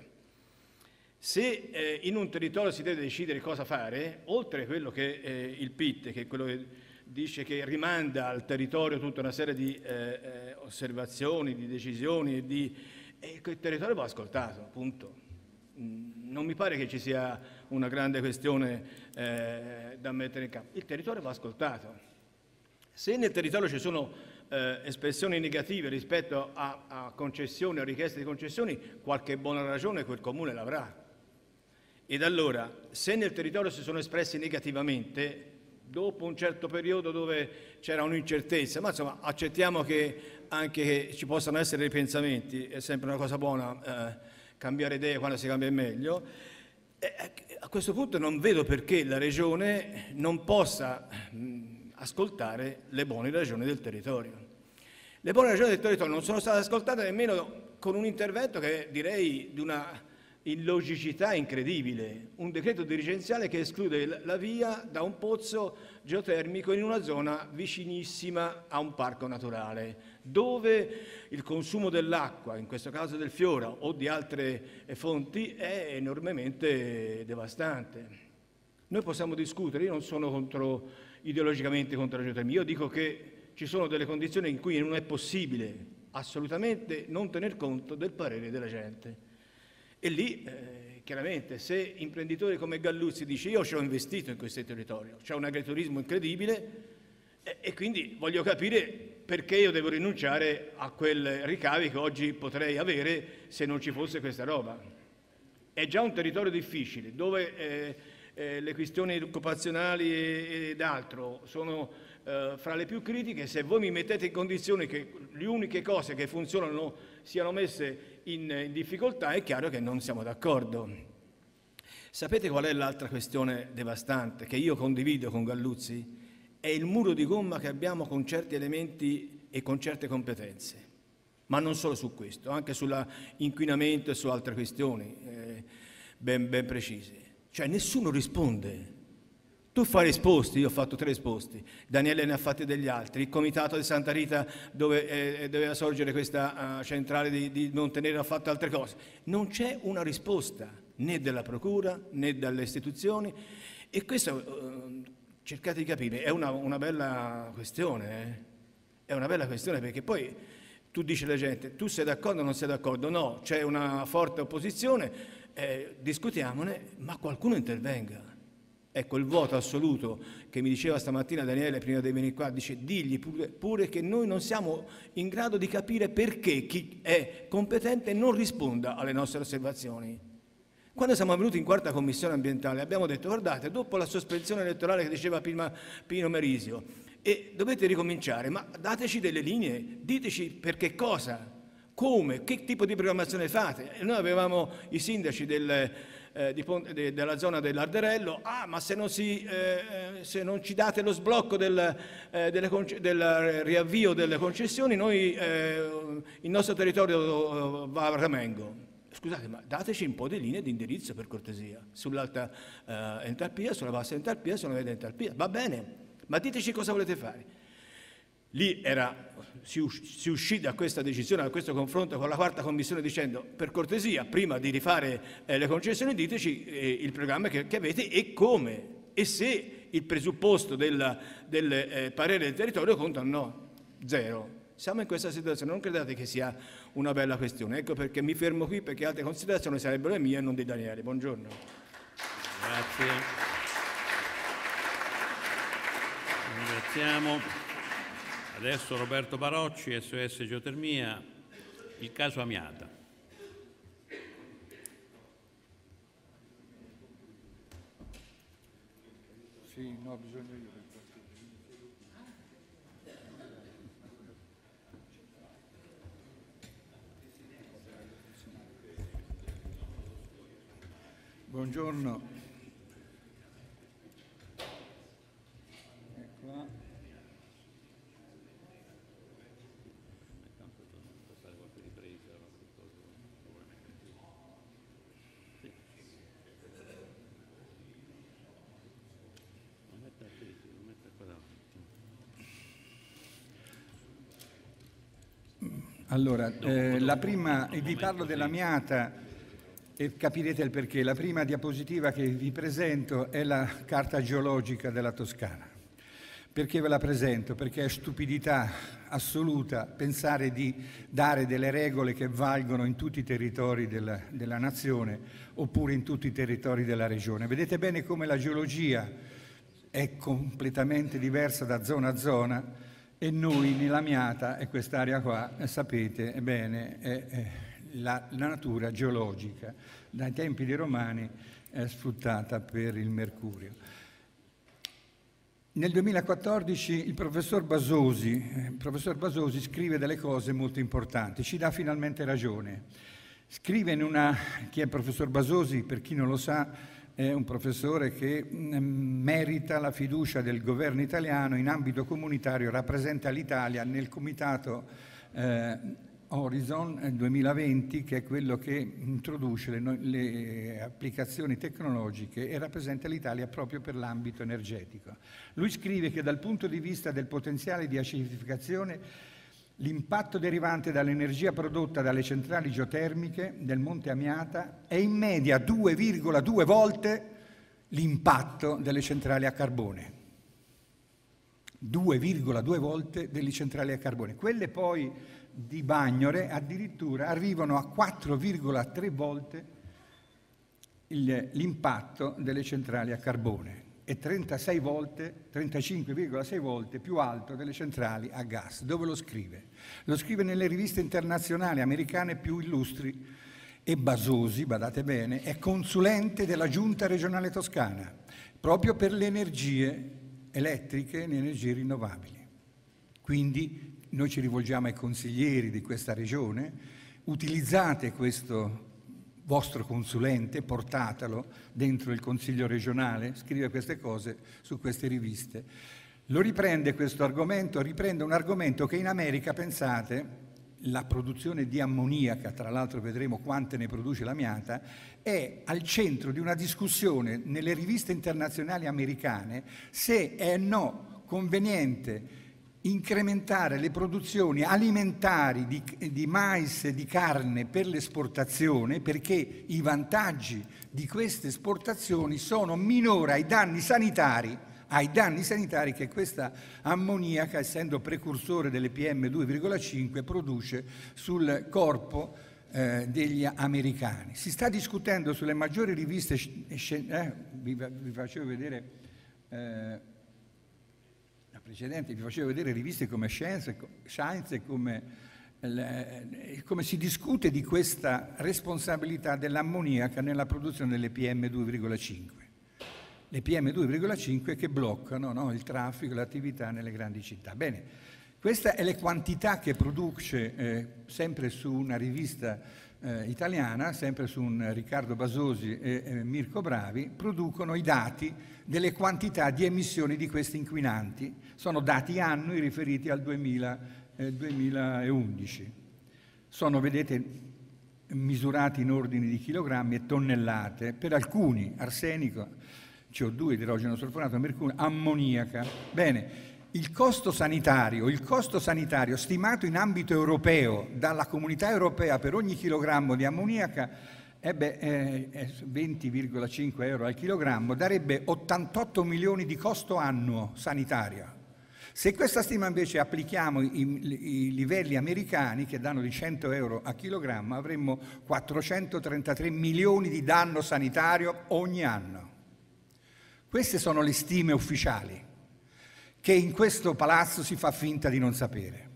Se eh, in un territorio si deve decidere cosa fare, oltre a quello che eh, il P I T, che è quello che dice che rimanda al territorio tutta una serie di eh, eh, osservazioni, di decisioni e di... E il territorio va ascoltato, appunto. Non mi pare che ci sia una grande questione eh, da mettere in campo. Il territorio va ascoltato. Se nel territorio ci sono eh, espressioni negative rispetto a, a concessioni, a richieste di concessioni, qualche buona ragione quel comune l'avrà. Ed allora, se nel territorio si sono espressi negativamente, dopo un certo periodo dove c'era un'incertezza, ma insomma accettiamo che anche ci possano essere ripensamenti, è sempre una cosa buona eh, cambiare idea quando si cambia in meglio, e a questo punto non vedo perché la Regione non possa mh, ascoltare le buone ragioni del territorio. Le buone ragioni del territorio non sono state ascoltate nemmeno con un intervento che direi di una illogicità incredibile, un decreto dirigenziale che esclude la via da un pozzo geotermico in una zona vicinissima a un parco naturale, dove il consumo dell'acqua, in questo caso del Fiora o di altre fonti, è enormemente devastante. Noi possiamo discutere, io non sono contro, ideologicamente contro la geotermia, io dico che ci sono delle condizioni in cui non è possibile assolutamente non tener conto del parere della gente. E lì, eh, chiaramente, se imprenditori come Galluzzi dice io ci ho investito in questo territorio, c'è un agriturismo incredibile e, e quindi voglio capire perché io devo rinunciare a quel ricavi che oggi potrei avere se non ci fosse questa roba. È già un territorio difficile, dove eh, eh, le questioni occupazionali e, ed altro sono eh, fra le più critiche. Se voi mi mettete in condizione che le uniche cose che funzionano siano messe in, in difficoltà, è chiaro che non siamo d'accordo. Sapete qual è l'altra questione devastante che io condivido con Galluzzi? È il muro di gomma che abbiamo con certi elementi e con certe competenze, ma non solo su questo, anche sull'inquinamento e su altre questioni eh, ben, ben precise. Cioè nessuno risponde. Tu fai esposti, io ho fatto tre esposti, Daniele ne ha fatti degli altri, il comitato di Santa Rita dove eh, doveva sorgere questa uh, centrale di, di Montenegro ha fatto altre cose. Non c'è una risposta né della procura né dalle istituzioni e questo, uh, cercate di capire, è una, una bella questione, eh? È una bella questione perché poi tu dici alla gente, tu sei d'accordo o non sei d'accordo? No, c'è una forte opposizione, eh, discutiamone, ma qualcuno intervenga. Ecco, il voto assoluto che mi diceva stamattina Daniele prima di venire qua, dice digli pure, pure che noi non siamo in grado di capire perché chi è competente non risponda alle nostre osservazioni. Quando siamo venuti in quarta commissione ambientale abbiamo detto guardate, dopo la sospensione elettorale che diceva prima Pino Merisio, e dovete ricominciare, ma dateci delle linee, diteci per che cosa, come, che tipo di programmazione fate. E noi avevamo i sindaci del... eh, di Ponte, de, della zona dell'Arderello, ah ma se non, si, eh, se non ci date lo sblocco del, eh, delle, del riavvio delle concessioni, noi, eh, il nostro territorio va a ramengo. Scusate, ma dateci un po' di linee di indirizzo per cortesia, sull'alta eh, entalpia, sulla bassa entalpia, sulla media entalpia, va bene, ma diteci cosa volete fare. Lì era, si, us- si uscì da questa decisione, da questo confronto con la quarta commissione dicendo per cortesia, prima di rifare eh, le concessioni, diteci eh, il programma che, che avete e come, e se il presupposto del, del eh, parere del territorio conta o no. Zero. Siamo in questa situazione, non credete che sia una bella questione. Ecco perché mi fermo qui, perché altre considerazioni sarebbero le mie e non di Daniele. Buongiorno. Grazie. Ringraziamo. Adesso Roberto Barocci, S O S Geotermia, il caso Amiata. Sì, no, bisogna io. Buongiorno. Eccola. Allora, eh, la prima, vi parlo della Amiata e capirete il perché. La prima diapositiva che vi presento è la carta geologica della Toscana. Perché ve la presento? Perché è stupidità assoluta pensare di dare delle regole che valgono in tutti i territori della, della nazione oppure in tutti i territori della regione. Vedete bene come la geologia è completamente diversa da zona a zona. E noi nella Amiata, e quest'area qua, eh, sapete bene, è, è la, la natura geologica, dai tempi dei Romani è sfruttata per il mercurio. Nel duemilaquattordici il professor Basosi, eh, il professor Basosi scrive delle cose molto importanti, ci dà finalmente ragione. Scrive in una, chi è il professor Basosi, per chi non lo sa, è un professore che mh, merita la fiducia del governo italiano in ambito comunitario, rappresenta l'Italia nel comitato eh, Horizon duemilaventi, che è quello che introduce le, le applicazioni tecnologiche e rappresenta l'Italia proprio per l'ambito energetico. Lui scrive che dal punto di vista del potenziale di acidificazione l'impatto derivante dall'energia prodotta dalle centrali geotermiche del Monte Amiata è in media due virgola due volte l'impatto delle centrali a carbone. due virgola due volte delle centrali a carbone. Quelle poi di Bagnore addirittura arrivano a quattro virgola tre volte il, l'impatto delle centrali a carbone e trentasei volte, trentacinque virgola sei volte più alto delle centrali a gas. Dove lo scrive? Lo scrive nelle riviste internazionali americane più illustri e Basosi, badate bene, è consulente della Giunta regionale toscana proprio per le energie elettriche e le energie rinnovabili. Quindi noi ci rivolgiamo ai consiglieri di questa regione, utilizzate questo vostro consulente, portatelo dentro il Consiglio regionale, scrive queste cose su queste riviste. Lo riprende questo argomento, riprende un argomento che in America, pensate, la produzione di ammoniaca, tra l'altro vedremo quante ne produce l'Amiata, è al centro di una discussione nelle riviste internazionali americane se è no conveniente incrementare le produzioni alimentari di, di mais e di carne per l'esportazione, perché i vantaggi di queste esportazioni sono minori ai danni sanitari, ai danni sanitari che questa ammoniaca, essendo precursore delle P M due virgola cinque, produce sul corpo eh, degli americani. Si sta discutendo sulle maggiori riviste, eh, vi, vi facevo vedere eh, precedente, vi facevo vedere riviste come Science, Science e come, eh, come si discute di questa responsabilità dell'ammoniaca nella produzione delle P M due virgola cinque. Le P M due virgola cinque che bloccano, no, il traffico e l'attività nelle grandi città. Bene, queste sono le quantità che produce, eh, sempre su una rivista eh, italiana, sempre su un Riccardo Basosi e eh, Mirko Bravi, producono i dati delle quantità di emissioni di questi inquinanti. Sono dati annui riferiti al duemila, eh, duemilaundici. Sono, vedete, misurati in ordini di chilogrammi e tonnellate, per alcuni arsenico, C O due, idrogeno solfonato, mercurio, ammoniaca. Bene, il costo sanitario, il costo sanitario stimato in ambito europeo dalla Comunità Europea per ogni chilogrammo di ammoniaca eh beh, eh, è venti virgola cinque euro al chilogrammo, darebbe ottantotto milioni di costo annuo sanitario. Se questa stima invece applichiamo i, i livelli americani, che danno di cento euro a chilogrammo, avremmo quattrocentotrentatré milioni di danno sanitario ogni anno. Queste sono le stime ufficiali, che in questo palazzo si fa finta di non sapere.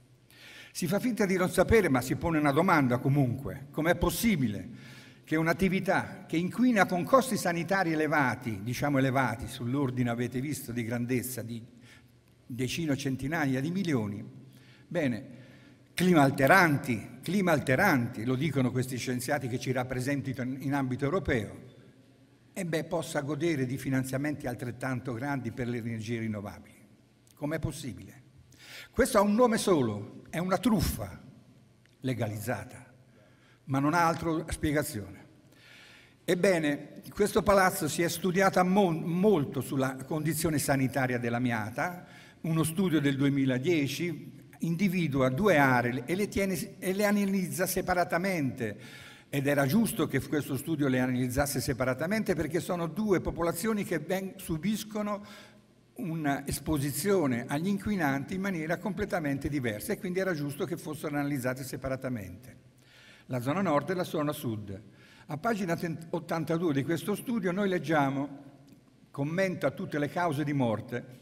Si fa finta di non sapere, ma si pone una domanda comunque: com'è possibile che un'attività che inquina con costi sanitari elevati, diciamo elevati, sull'ordine, avete visto, di grandezza, di decine o centinaia di milioni, bene, clima alteranti, clima alteranti, lo dicono questi scienziati che ci rappresentano in ambito europeo, e beh, possa godere di finanziamenti altrettanto grandi per le energie rinnovabili. Com'è possibile? Questo ha un nome solo, è una truffa legalizzata, ma non ha altra spiegazione. Ebbene, questo palazzo si è studiato mo molto sulla condizione sanitaria dell'amiata. Uno studio del duemiladieci individua due aree e le, tiene, e le analizza separatamente, ed era giusto che questo studio le analizzasse separatamente, perché sono due popolazioni che ben subiscono un'esposizione agli inquinanti in maniera completamente diversa, e quindi era giusto che fossero analizzate separatamente, la zona nord e la zona sud. A pagina ottantadue di questo studio noi leggiamo: commento a tutte le cause di morte.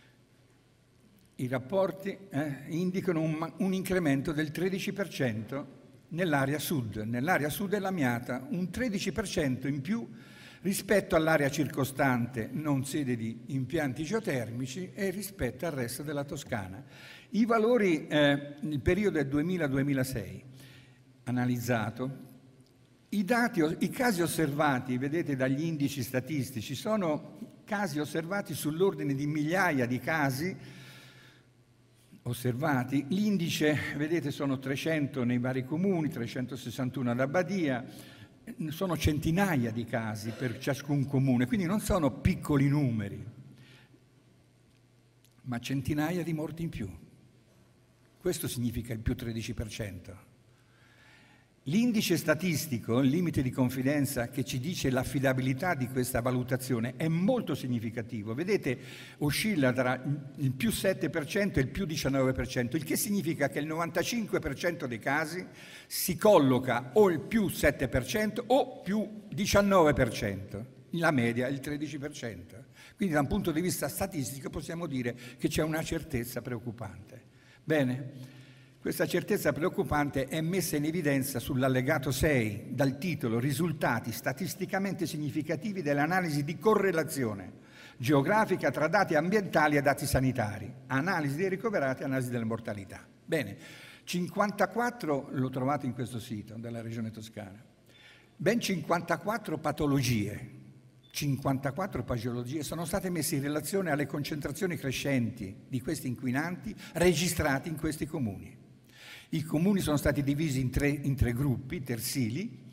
I rapporti eh, indicano un, un incremento del tredici per cento nell'area sud. Nell'area sud dell'Amiata un tredici per cento in più rispetto all'area circostante, non sede di impianti geotermici, e rispetto al resto della Toscana. I valori, eh, il periodo è duemila duemilasei, analizzato. I dati, i casi osservati, vedete dagli indici statistici, sono casi osservati sull'ordine di migliaia di casi osservati. L'indice, vedete, sono trecento nei vari comuni, trecentosessantuno ad Abbadia, sono centinaia di casi per ciascun comune, quindi non sono piccoli numeri, ma centinaia di morti in più. Questo significa il più tredici per cento. L'indice statistico, il limite di confidenza che ci dice l'affidabilità di questa valutazione, è molto significativo. Vedete, oscilla tra il più sette per cento e il più diciannove per cento, il che significa che il novantacinque per cento dei casi si colloca o il più sette per cento o più diciannove per cento. La media è il tredici per cento. Quindi da un punto di vista statistico possiamo dire che c'è una certezza preoccupante. Bene. Questa certezza preoccupante è messa in evidenza sull'allegato sei dal titolo «Risultati statisticamente significativi dell'analisi di correlazione geografica tra dati ambientali e dati sanitari, analisi dei ricoverati e analisi delle mortalità». Bene, cinquantaquattro, l'ho trovato in questo sito della Regione Toscana, ben cinquantaquattro patologie, cinquantaquattro patologie sono state messe in relazione alle concentrazioni crescenti di questi inquinanti registrati in questi comuni. I comuni sono stati divisi in tre, in tre gruppi tersili,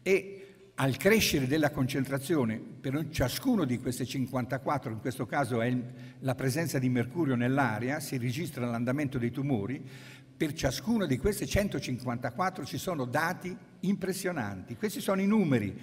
e al crescere della concentrazione per ciascuno di queste cinquantaquattro, in questo caso è la presenza di mercurio nell'aria, si registra l'andamento dei tumori. Per ciascuno di queste centocinquantaquattro ci sono dati impressionanti. Questi sono i numeri.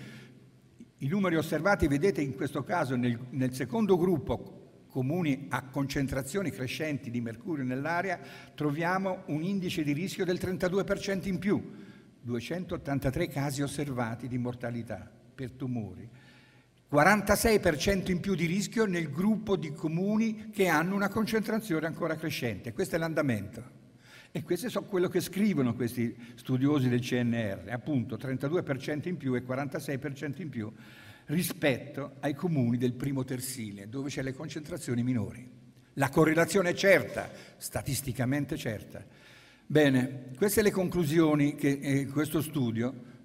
I numeri osservati, vedete, in questo caso nel, nel secondo gruppo, comuni a concentrazioni crescenti di mercurio nell'aria, troviamo un indice di rischio del trentadue per cento in più, duecentottantatré casi osservati di mortalità per tumori, quarantasei per cento in più di rischio nel gruppo di comuni che hanno una concentrazione ancora crescente. Questo è l'andamento. E questo è quello che scrivono questi studiosi del C N R, appunto trentadue per cento in più e quarantasei per cento in più rispetto ai comuni del primo tersile, dove c'è le concentrazioni minori. La correlazione è certa, statisticamente certa. Bene, queste le conclusioni che eh, questo studio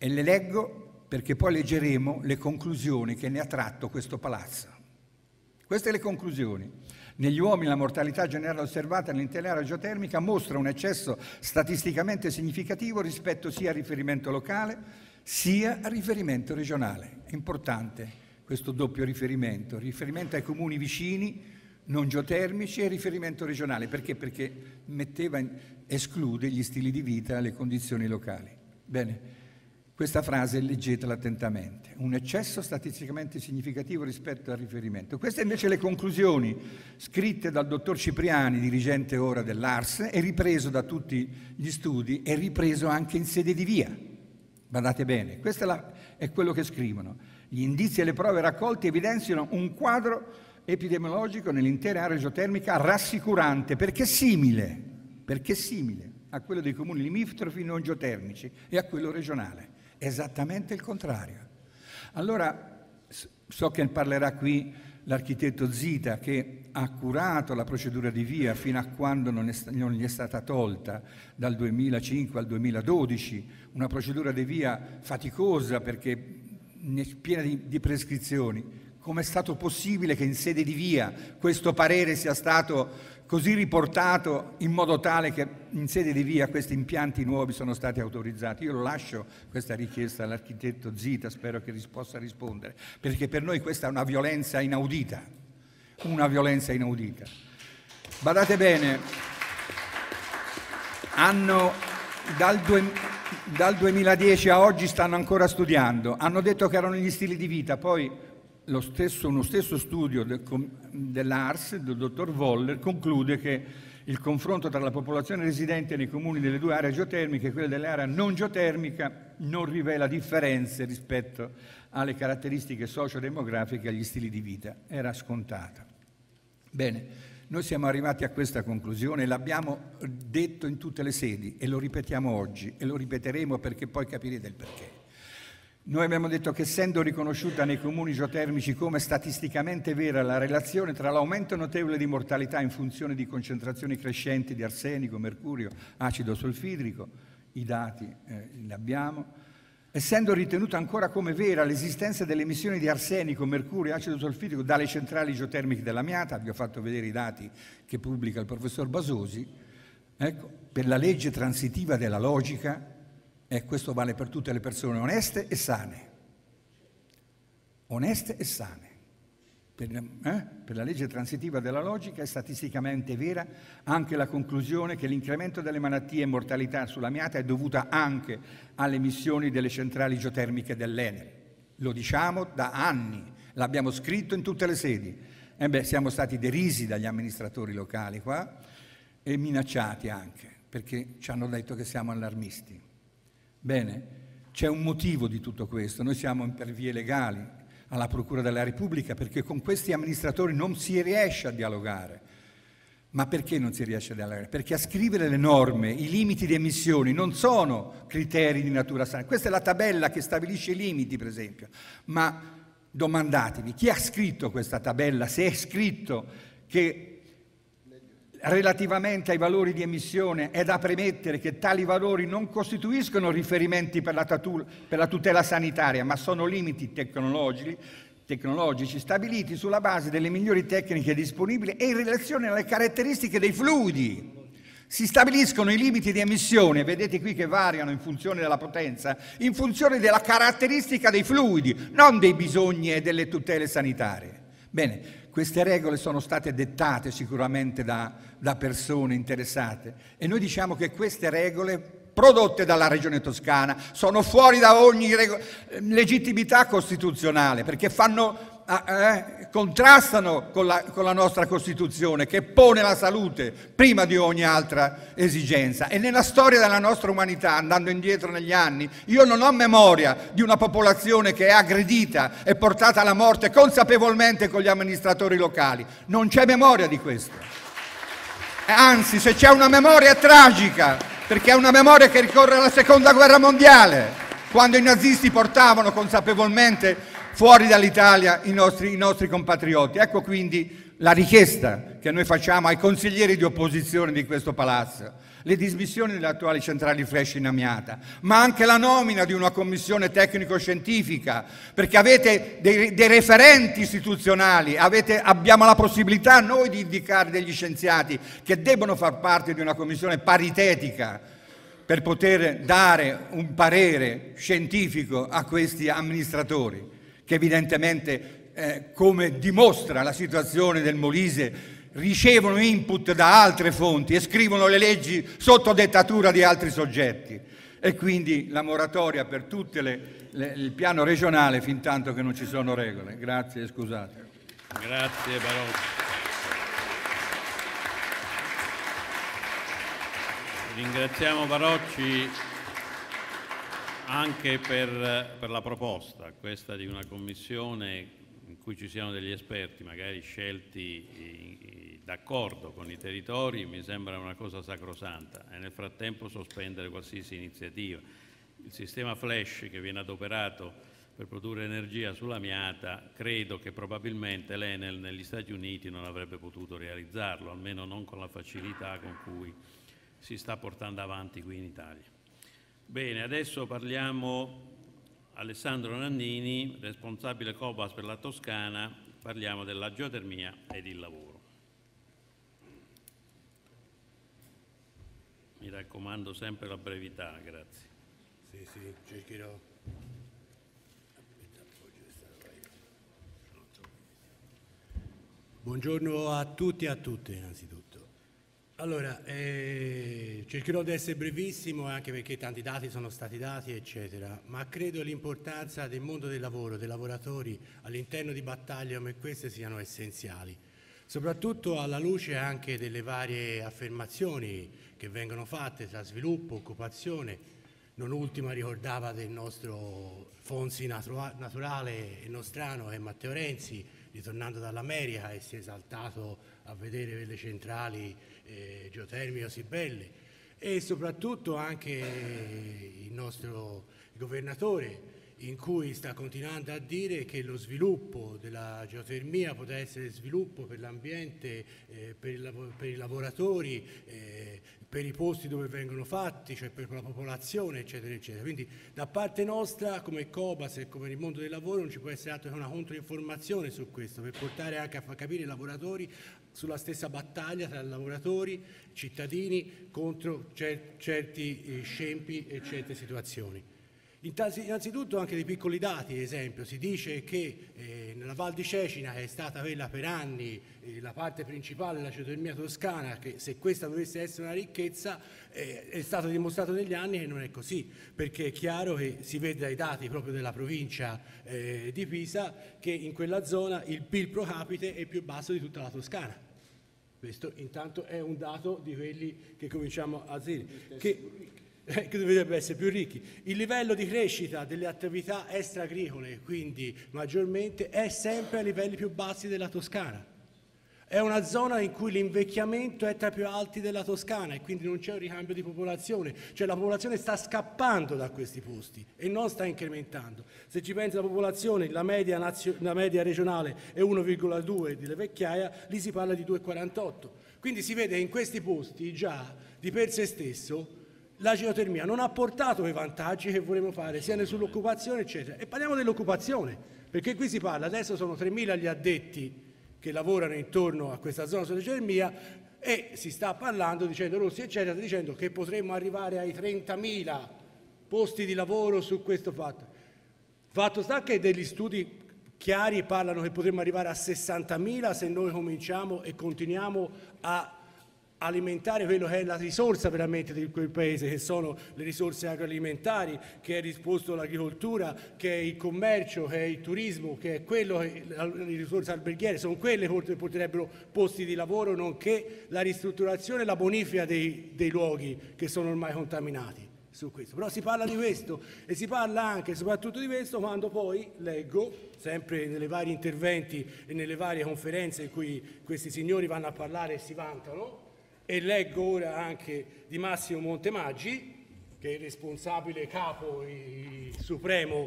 e le leggo perché poi leggeremo le conclusioni che ne ha tratto questo palazzo. Queste le conclusioni. Negli uomini la mortalità generale osservata nell'intera area geotermica mostra un eccesso statisticamente significativo rispetto sia al riferimento locale sia al riferimento regionale. È importante questo doppio riferimento, riferimento ai comuni vicini non geotermici e riferimento regionale. Perché? Perché metteva in, esclude gli stili di vita e le condizioni locali. Bene. Questa frase leggetela attentamente. Un eccesso statisticamente significativo rispetto al riferimento. Queste invece le conclusioni scritte dal dottor Cipriani, dirigente ora dell'A R S, e ripreso da tutti gli studi e ripreso anche in sede di via. Badate bene, questo è, la, è quello che scrivono. Gli indizi e le prove raccolte evidenziano un quadro epidemiologico nell'intera area geotermica rassicurante, perché simile, perché simile a quello dei comuni limitrofi non geotermici e a quello regionale. Esattamente il contrario. Allora, so che parlerà qui l'architetto Zita, che ha curato la procedura di via fino a quando non, è, non gli è stata tolta, dal duemilacinque al duemiladodici, una procedura di via faticosa perché piena di, di prescrizioni. Come è stato possibile che in sede di via questo parere sia stato così riportato in modo tale che in sede di via questi impianti nuovi sono stati autorizzati? Io lo lascio questa richiesta all'architetto Zita, spero che possa rispondere, perché per noi questa è una violenza inaudita, una violenza inaudita. Badate bene, hanno dal, due, dal duemiladieci a oggi stanno ancora studiando, hanno detto che erano gli stili di vita, poi Lo stesso, uno stesso studio del, dell'A R S, del dottor Voller, conclude che il confronto tra la popolazione residente nei comuni delle due aree geotermiche e quelle dell'area non geotermica non rivela differenze rispetto alle caratteristiche sociodemografiche e agli stili di vita. Era scontata. Bene, noi siamo arrivati a questa conclusione e l'abbiamo detto in tutte le sedi e lo ripetiamo oggi e lo ripeteremo perché poi capirete il perché. Noi abbiamo detto che essendo riconosciuta nei comuni geotermici come statisticamente vera la relazione tra l'aumento notevole di mortalità in funzione di concentrazioni crescenti di arsenico, mercurio, acido solfidrico, i dati eh, li abbiamo, essendo ritenuta ancora come vera l'esistenza delle emissioni di arsenico, mercurio e acido solfidrico dalle centrali geotermiche della Miata, vi ho fatto vedere i dati che pubblica il professor Basosi, ecco, per la legge transitiva della logica. E questo vale per tutte le persone oneste e sane. Oneste e sane. Per, eh? per la legge transitiva della logica è statisticamente vera anche la conclusione che l'incremento delle malattie e mortalità sulla Miata è dovuta anche alle emissioni delle centrali geotermiche dell'Enel. Lo diciamo da anni, l'abbiamo scritto in tutte le sedi. E beh, siamo stati derisi dagli amministratori locali qua e minacciati anche, perché ci hanno detto che siamo allarmisti. Bene, c'è un motivo di tutto questo. Noi siamo per vie legali alla Procura della Repubblica perché con questi amministratori non si riesce a dialogare. Ma perché non si riesce a dialogare? Perché a scrivere le norme, i limiti di emissioni non sono criteri di natura sana. Questa è la tabella che stabilisce i limiti, per esempio. Ma domandatevi, chi ha scritto questa tabella? Se è scritto che relativamente ai valori di emissione è da premettere che tali valori non costituiscono riferimenti per la, tatu- per la tutela sanitaria, ma sono limiti tecnologici, tecnologici stabiliti sulla base delle migliori tecniche disponibili e in relazione alle caratteristiche dei fluidi. Si stabiliscono i limiti di emissione, vedete qui che variano in funzione della potenza, in funzione della caratteristica dei fluidi, non dei bisogni e delle tutele sanitarie. Bene, queste regole sono state dettate sicuramente da, da persone interessate e noi diciamo che queste regole prodotte dalla Regione Toscana sono fuori da ogni rego- legittimità costituzionale perché fanno, eh, contrastano con la, con la nostra Costituzione che pone la salute prima di ogni altra esigenza. E nella storia della nostra umanità, andando indietro negli anni, io non ho memoria di una popolazione che è aggredita e portata alla morte consapevolmente con gli amministratori locali. Non c'è memoria di questo. Anzi, se c'è una memoria è tragica, perché è una memoria che ricorre alla Seconda Guerra Mondiale, quando i nazisti portavano consapevolmente fuori dall'Italia i nostri, i nostri compatrioti. Ecco quindi la richiesta che noi facciamo ai consiglieri di opposizione di questo palazzo: le dismissioni delle attuali centrali flash in Amiata, ma anche la nomina di una commissione tecnico-scientifica, perché avete dei, dei referenti istituzionali, avete, abbiamo la possibilità noi di indicare degli scienziati che debbono far parte di una commissione paritetica per poter dare un parere scientifico a questi amministratori, che evidentemente, eh, come dimostra la situazione del Molise, ricevono input da altre fonti e scrivono le leggi sotto dettatura di altri soggetti, e quindi la moratoria per tutto il piano regionale fin tanto che non ci sono regole. Grazie e scusate. Grazie Barocci. Ringraziamo Barocci anche per, per la proposta, questa di una commissione in cui ci siano degli esperti, magari scelti d'accordo con i territori, mi sembra una cosa sacrosanta, e nel frattempo sospendere qualsiasi iniziativa. Il sistema flash che viene adoperato per produrre energia sull'Amiata, credo che probabilmente l'Enel negli Stati Uniti non avrebbe potuto realizzarlo, almeno non con la facilità con cui si sta portando avanti qui in Italia. Bene, adesso parliamo Alessandro Nannini, responsabile Cobas per la Toscana, parliamo della geotermia ed il lavoro. Mi raccomando sempre la brevità, grazie. Sì, sì, cercherò. Buongiorno a tutti e a tutte innanzitutto. Allora, eh, cercherò di essere brevissimo, anche perché tanti dati sono stati dati, eccetera, ma credo l'importanza del mondo del lavoro, dei lavoratori all'interno di battaglie come queste siano essenziali, soprattutto alla luce anche delle varie affermazioni che vengono fatte tra sviluppo, occupazione. Non ultima ricordava del nostro Fonzi natura- naturale e nostrano, che è Matteo Renzi, ritornando dall'America, e si è esaltato a vedere quelle centrali eh, geotermiche così belle, e soprattutto anche il nostro governatore, in cui sta continuando a dire che lo sviluppo della geotermia potrà essere sviluppo per l'ambiente, eh, per, il, per i lavoratori, eh, per i posti dove vengono fatti, cioè per la popolazione, eccetera, eccetera. Quindi da parte nostra, come Cobas e come il mondo del lavoro, non ci può essere altro che una controinformazione su questo, per portare anche a far capire i lavoratori sulla stessa battaglia tra lavoratori, cittadini, contro cer- certi eh, scempi e certe situazioni. Innanzitutto anche dei piccoli dati, ad esempio, si dice che eh, nella Val di Cecina, che è stata quella per anni eh, la parte principale della geotermia toscana, che se questa dovesse essere una ricchezza, eh, è stato dimostrato negli anni che non è così, perché è chiaro che si vede dai dati proprio della provincia eh, di Pisa che in quella zona il P I L pro capite è più basso di tutta la Toscana. Questo intanto è un dato di quelli che cominciamo a dire. Che, che dovrebbe essere più ricchi. Il livello di crescita delle attività extra-agricole, quindi maggiormente, è sempre ai livelli più bassi della Toscana. È una zona in cui l'invecchiamento è tra i più alti della Toscana e quindi non c'è un ricambio di popolazione, cioè la popolazione sta scappando da questi posti e non sta incrementando. Se ci pensa la popolazione, la media, nazio- la media regionale è uno virgola due delle vecchiaia, lì si parla di due virgola quarantotto. Quindi si vede che in questi posti già di per sé stesso la geotermia non ha portato quei vantaggi che vorremmo fare, sia sull'occupazione, eccetera. E parliamo dell'occupazione, perché qui si parla, adesso sono tremila gli addetti che lavorano intorno a questa zona sulla geotermia, e si sta parlando, dicendo Rossi, eccetera, dicendo che potremmo arrivare ai trentamila posti di lavoro su questo fatto. Fatto sta che degli studi chiari parlano che potremmo arrivare a sessantamila se noi cominciamo e continuiamo a alimentare quello che è la risorsa veramente di quel paese, che sono le risorse agroalimentari, che è risposto all'agricoltura, che è il commercio, che è il turismo, che è quello che, le risorse alberghiere, sono quelle che porterebbero posti di lavoro, nonché la ristrutturazione e la bonifica dei, dei luoghi che sono ormai contaminati. Su questo. Però si parla di questo e si parla anche e soprattutto di questo quando poi leggo, sempre nei vari interventi e nelle varie conferenze in cui questi signori vanno a parlare e si vantano, e leggo ora anche di Massimo Montemaggi, che è il responsabile capo, il supremo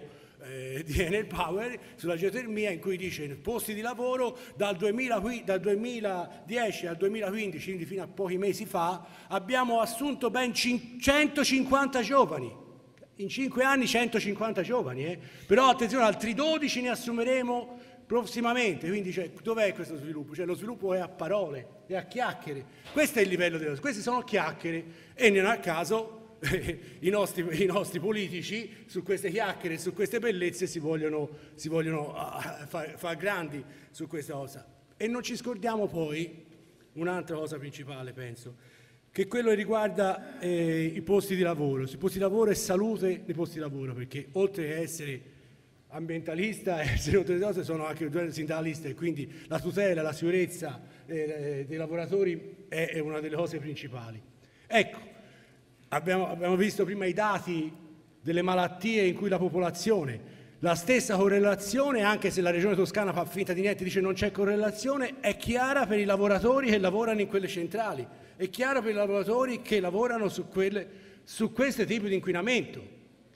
eh, di Enel Power sulla geotermia, in cui dice posti di lavoro dal, duemila, dal duemiladieci al duemilaquindici, quindi fino a pochi mesi fa, abbiamo assunto ben centocinquanta giovani. In cinque anni centocinquanta giovani, eh? Però attenzione, altri dodici ne assumeremo prossimamente, quindi cioè, dov'è questo sviluppo? Cioè, lo sviluppo è a parole, è a chiacchiere. Questo è il livello delle cose, queste sono chiacchiere e non a caso eh, i, nostri, i nostri politici su queste chiacchiere, su queste bellezze si vogliono, si vogliono uh, far, far grandi su questa cosa. E non ci scordiamo poi un'altra cosa principale, penso, che quello che riguarda eh, i posti di lavoro. I posti di lavoro e salute dei posti di lavoro, perché oltre che essere ambientalista e essere tutte le cose sono anche sindacalista, e quindi la tutela, la sicurezza eh, dei lavoratori è, è una delle cose principali. Ecco, abbiamo, abbiamo visto prima i dati delle malattie in cui la popolazione, la stessa correlazione, anche se la regione toscana fa finta di niente, dice non c'è correlazione, è chiara per i lavoratori che lavorano in quelle centrali. È chiaro per i lavoratori che lavorano su, quelle, su questo tipo di inquinamento,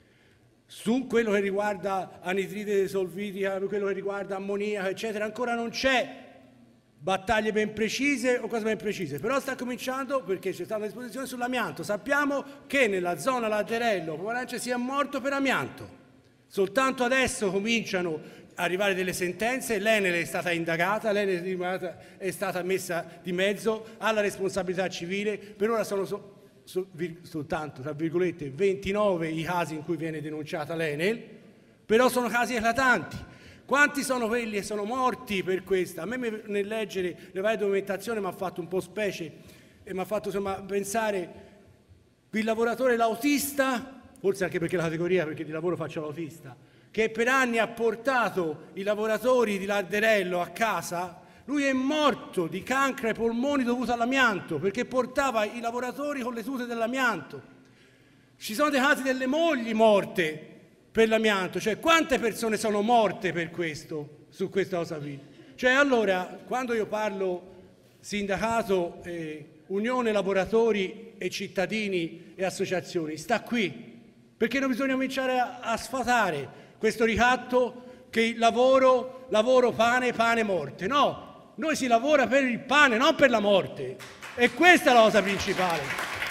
su quello che riguarda anidride solvitica, quello che riguarda ammoniaca, eccetera. Ancora non c'è battaglie ben precise o cose ben precise, però sta cominciando, perché c'è stata una disposizione sull'amianto. Sappiamo che nella zona Laterello Pomerance si è morto per amianto. Soltanto adesso cominciano arrivare delle sentenze, l'Enel è stata indagata, l'Enel è stata messa di mezzo, ha la responsabilità civile, per ora sono so, so, vir, soltanto, tra virgolette, ventinove i casi in cui viene denunciata l'Enel, però sono casi eclatanti. Quanti sono quelli che sono morti per questo? A me nel leggere le varie documentazioni mi ha fatto un po' specie e mi ha fatto insomma, pensare il lavoratore l'autista, forse anche perché la categoria, perché di lavoro faccio l'autista, che per anni ha portato i lavoratori di Larderello a casa, lui è morto di cancro ai polmoni dovuto all'amianto, perché portava i lavoratori con le tute dell'amianto. Ci sono dei casi delle mogli morte per l'amianto, cioè quante persone sono morte per questo, su questa cosa qui? Cioè allora, quando io parlo sindacato, eh, unione lavoratori e cittadini e associazioni, sta qui, perché non bisogna cominciare a, a sfatare questo ricatto che il lavoro, lavoro, pane, pane, morte. No, noi si lavora per il pane, non per la morte. E questa è la cosa principale.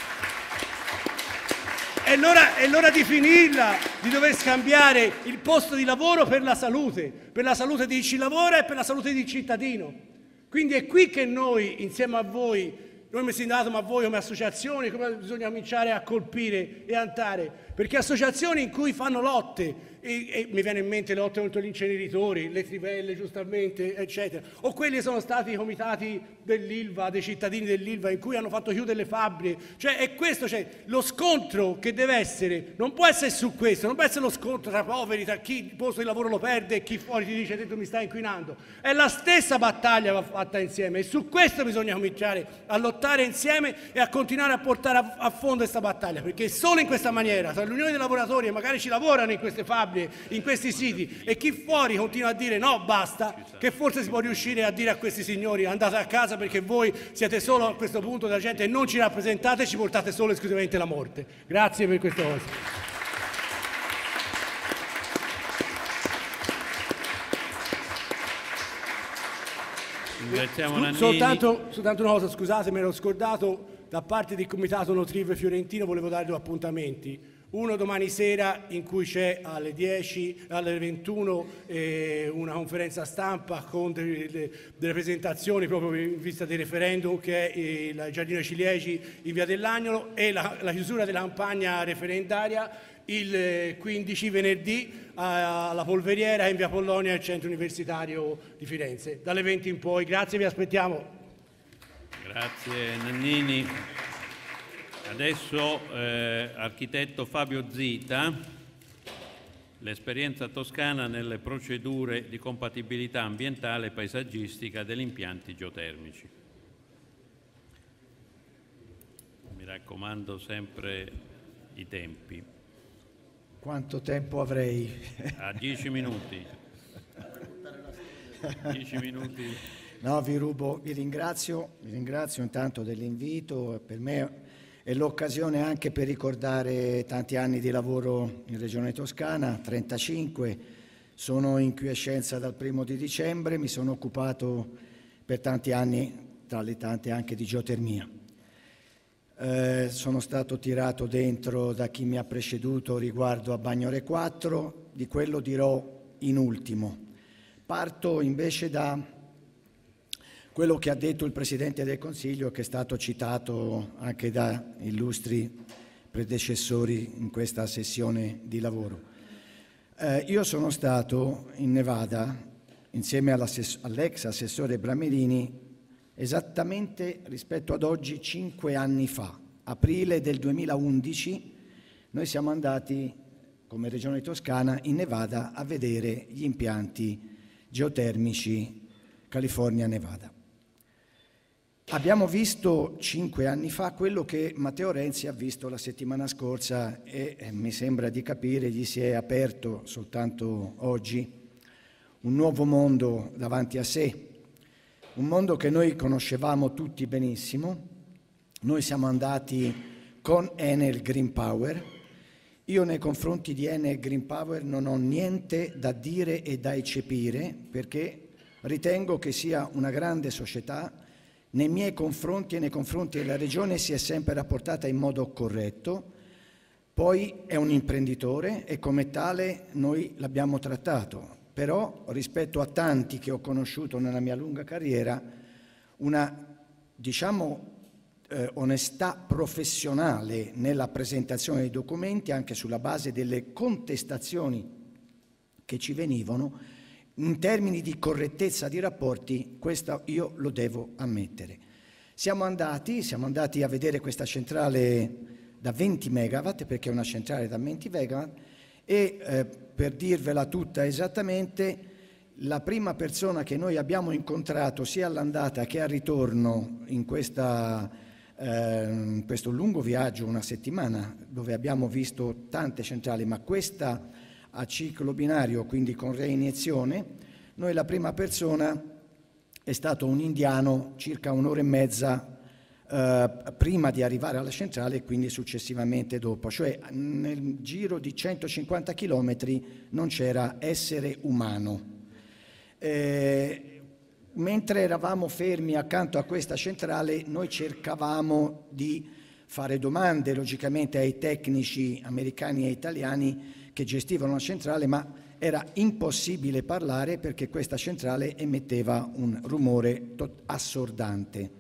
È l'ora, è l'ora di finirla, di dover scambiare il posto di lavoro per la salute, per la salute di chi lavora e per la salute del cittadino. Quindi è qui che noi, insieme a voi, noi come sindacato, ma voi come associazioni, come bisogna cominciare a colpire e andare, perché associazioni in cui fanno lotte, e, e mi viene in mente le lotte contro gli inceneritori, le trivelle giustamente, eccetera, o quelli che sono stati i comitati dell'Ilva, dei cittadini dell'Ilva, in cui hanno fatto chiudere le fabbriche, cioè è questo, cioè lo scontro che deve essere, non può essere su questo, non può essere lo scontro tra poveri, tra chi il posto di lavoro lo perde e chi fuori ti dice tu mi stai inquinando, è la stessa battaglia che va fatta insieme e su questo bisogna cominciare a lottare insieme e a continuare a portare a, a fondo questa battaglia, perché solo in questa maniera, tra l'unione dei lavoratori e magari ci lavorano in queste fabbriche, in questi siti, e chi fuori continua a dire no, basta, che forse si può riuscire a dire a questi signori andate a casa perché voi siete solo a questo punto della gente e non ci rappresentate e ci portate solo e esclusivamente la morte. Grazie per queste cose. Ringraziamo soltanto, soltanto una cosa, scusate, mi ero scordato, da parte del Comitato Notrive Fiorentino volevo dare due appuntamenti. Uno domani sera in cui c'è alle dieci, alle ventuno eh, una conferenza stampa con delle, delle presentazioni proprio in vista del referendum che è eh, il Giardino dei Ciliegi in Via dell'Agnolo e la, la chiusura della campagna referendaria il quindici venerdì alla Polveriera in Via Pollonia al Centro Universitario di Firenze, dalle venti in poi. Grazie, vi aspettiamo. Grazie Nannini. Adesso eh, architetto Fabio Zita, l'esperienza toscana nelle procedure di compatibilità ambientale e paesaggistica degli impianti geotermici. Mi raccomando sempre i tempi. Quanto tempo avrei? A dieci minuti. dieci minuti. No, vi rubo, vi ringrazio, vi ringrazio intanto dell'invito. Per me è l'occasione anche per ricordare tanti anni di lavoro in Regione Toscana, trentacinque, sono in quiescenza dal primo di dicembre, mi sono occupato per tanti anni, tra le tante anche di geotermia. Eh, sono stato tirato dentro da chi mi ha preceduto riguardo a Bagnore quattro, di quello dirò in ultimo. Parto invece da quello che ha detto il Presidente del Consiglio, che è stato citato anche da illustri predecessori in questa sessione di lavoro. Eh, io sono stato in Nevada, insieme all'ex assessore Bramerini, esattamente rispetto ad oggi cinque anni fa, aprile del duemilaundici, noi siamo andati come Regione Toscana in Nevada a vedere gli impianti geotermici California-Nevada. Abbiamo visto cinque anni fa quello che Matteo Renzi ha visto la settimana scorsa e eh, mi sembra di capire gli si è aperto soltanto oggi un nuovo mondo davanti a sé, un mondo che noi conoscevamo tutti benissimo. Noi siamo andati con Enel Green Power. Io nei confronti di Enel Green Power non ho niente da dire e da eccepire, perché ritengo che sia una grande società. Nei miei confronti e nei confronti della Regione si è sempre rapportata in modo corretto, poi è un imprenditore e come tale noi l'abbiamo trattato, però rispetto a tanti che ho conosciuto nella mia lunga carriera, una, diciamo, eh, onestà professionale nella presentazione dei documenti, anche sulla base delle contestazioni che ci venivano, in termini di correttezza di rapporti, questo io lo devo ammettere. Siamo andati, siamo andati a vedere questa centrale da venti megawatt, perché è una centrale da venti megawatt, e eh, per dirvela tutta esattamente, la prima persona che noi abbiamo incontrato sia all'andata che al ritorno in, questa, eh, in questo lungo viaggio, una settimana, dove abbiamo visto tante centrali, ma questa a ciclo binario, quindi con reiniezione, noi la prima persona è stato un indiano circa un'ora e mezza eh, prima di arrivare alla centrale e quindi successivamente dopo, cioè nel giro di centocinquanta chilometri non c'era essere umano. Eh, mentre eravamo fermi accanto a questa centrale, noi cercavamo di fare domande logicamente ai tecnici americani e italiani che gestivano la centrale, ma era impossibile parlare perché questa centrale emetteva un rumore assordante.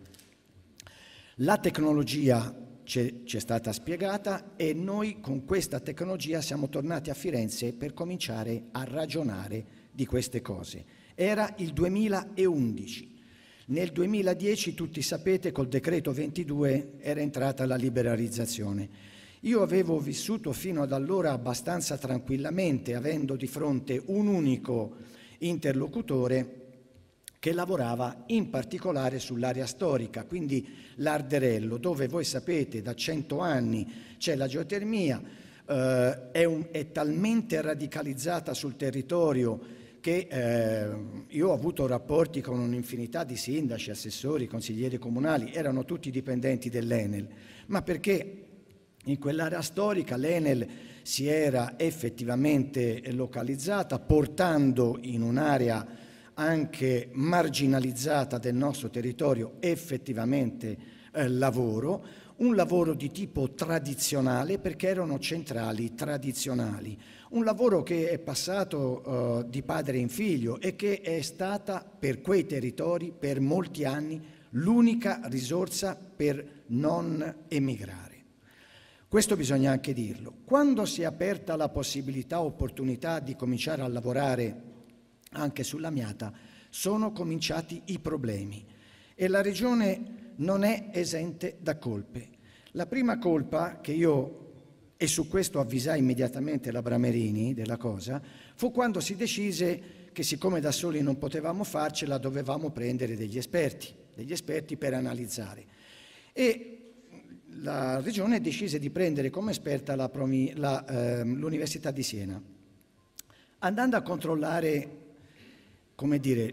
La tecnologia ci è stata spiegata e noi con questa tecnologia siamo tornati a Firenze per cominciare a ragionare di queste cose. Era il duemilaundici. Nel duemiladieci, tutti sapete, col decreto ventidue era entrata la liberalizzazione. Io avevo vissuto fino ad allora abbastanza tranquillamente, avendo di fronte un unico interlocutore che lavorava in particolare sull'area storica, quindi l'Arderello, dove voi sapete da cento anni c'è la geotermia, eh, è, un, è talmente radicalizzata sul territorio che eh, io ho avuto rapporti con un'infinità di sindaci, assessori, consiglieri comunali, erano tutti dipendenti dell'Enel, ma perché in quell'area storica l'Enel si era effettivamente localizzata, portando in un'area anche marginalizzata del nostro territorio effettivamente eh, lavoro, un lavoro di tipo tradizionale perché erano centrali tradizionali, un lavoro che è passato eh, di padre in figlio e che è stata per quei territori per molti anni l'unica risorsa per non emigrare. Questo bisogna anche dirlo. Quando si è aperta la possibilità, opportunità di cominciare a lavorare anche sull'amiata, sono cominciati i problemi e la Regione non è esente da colpe. La prima colpa che io, e su questo avvisai immediatamente la Bramerini della cosa, fu quando si decise che siccome da soli non potevamo farcela, dovevamo prendere degli esperti, degli esperti per analizzare. E la Regione decise di prendere come esperta la, la, eh, l'Università di Siena. Andando a controllare, come dire,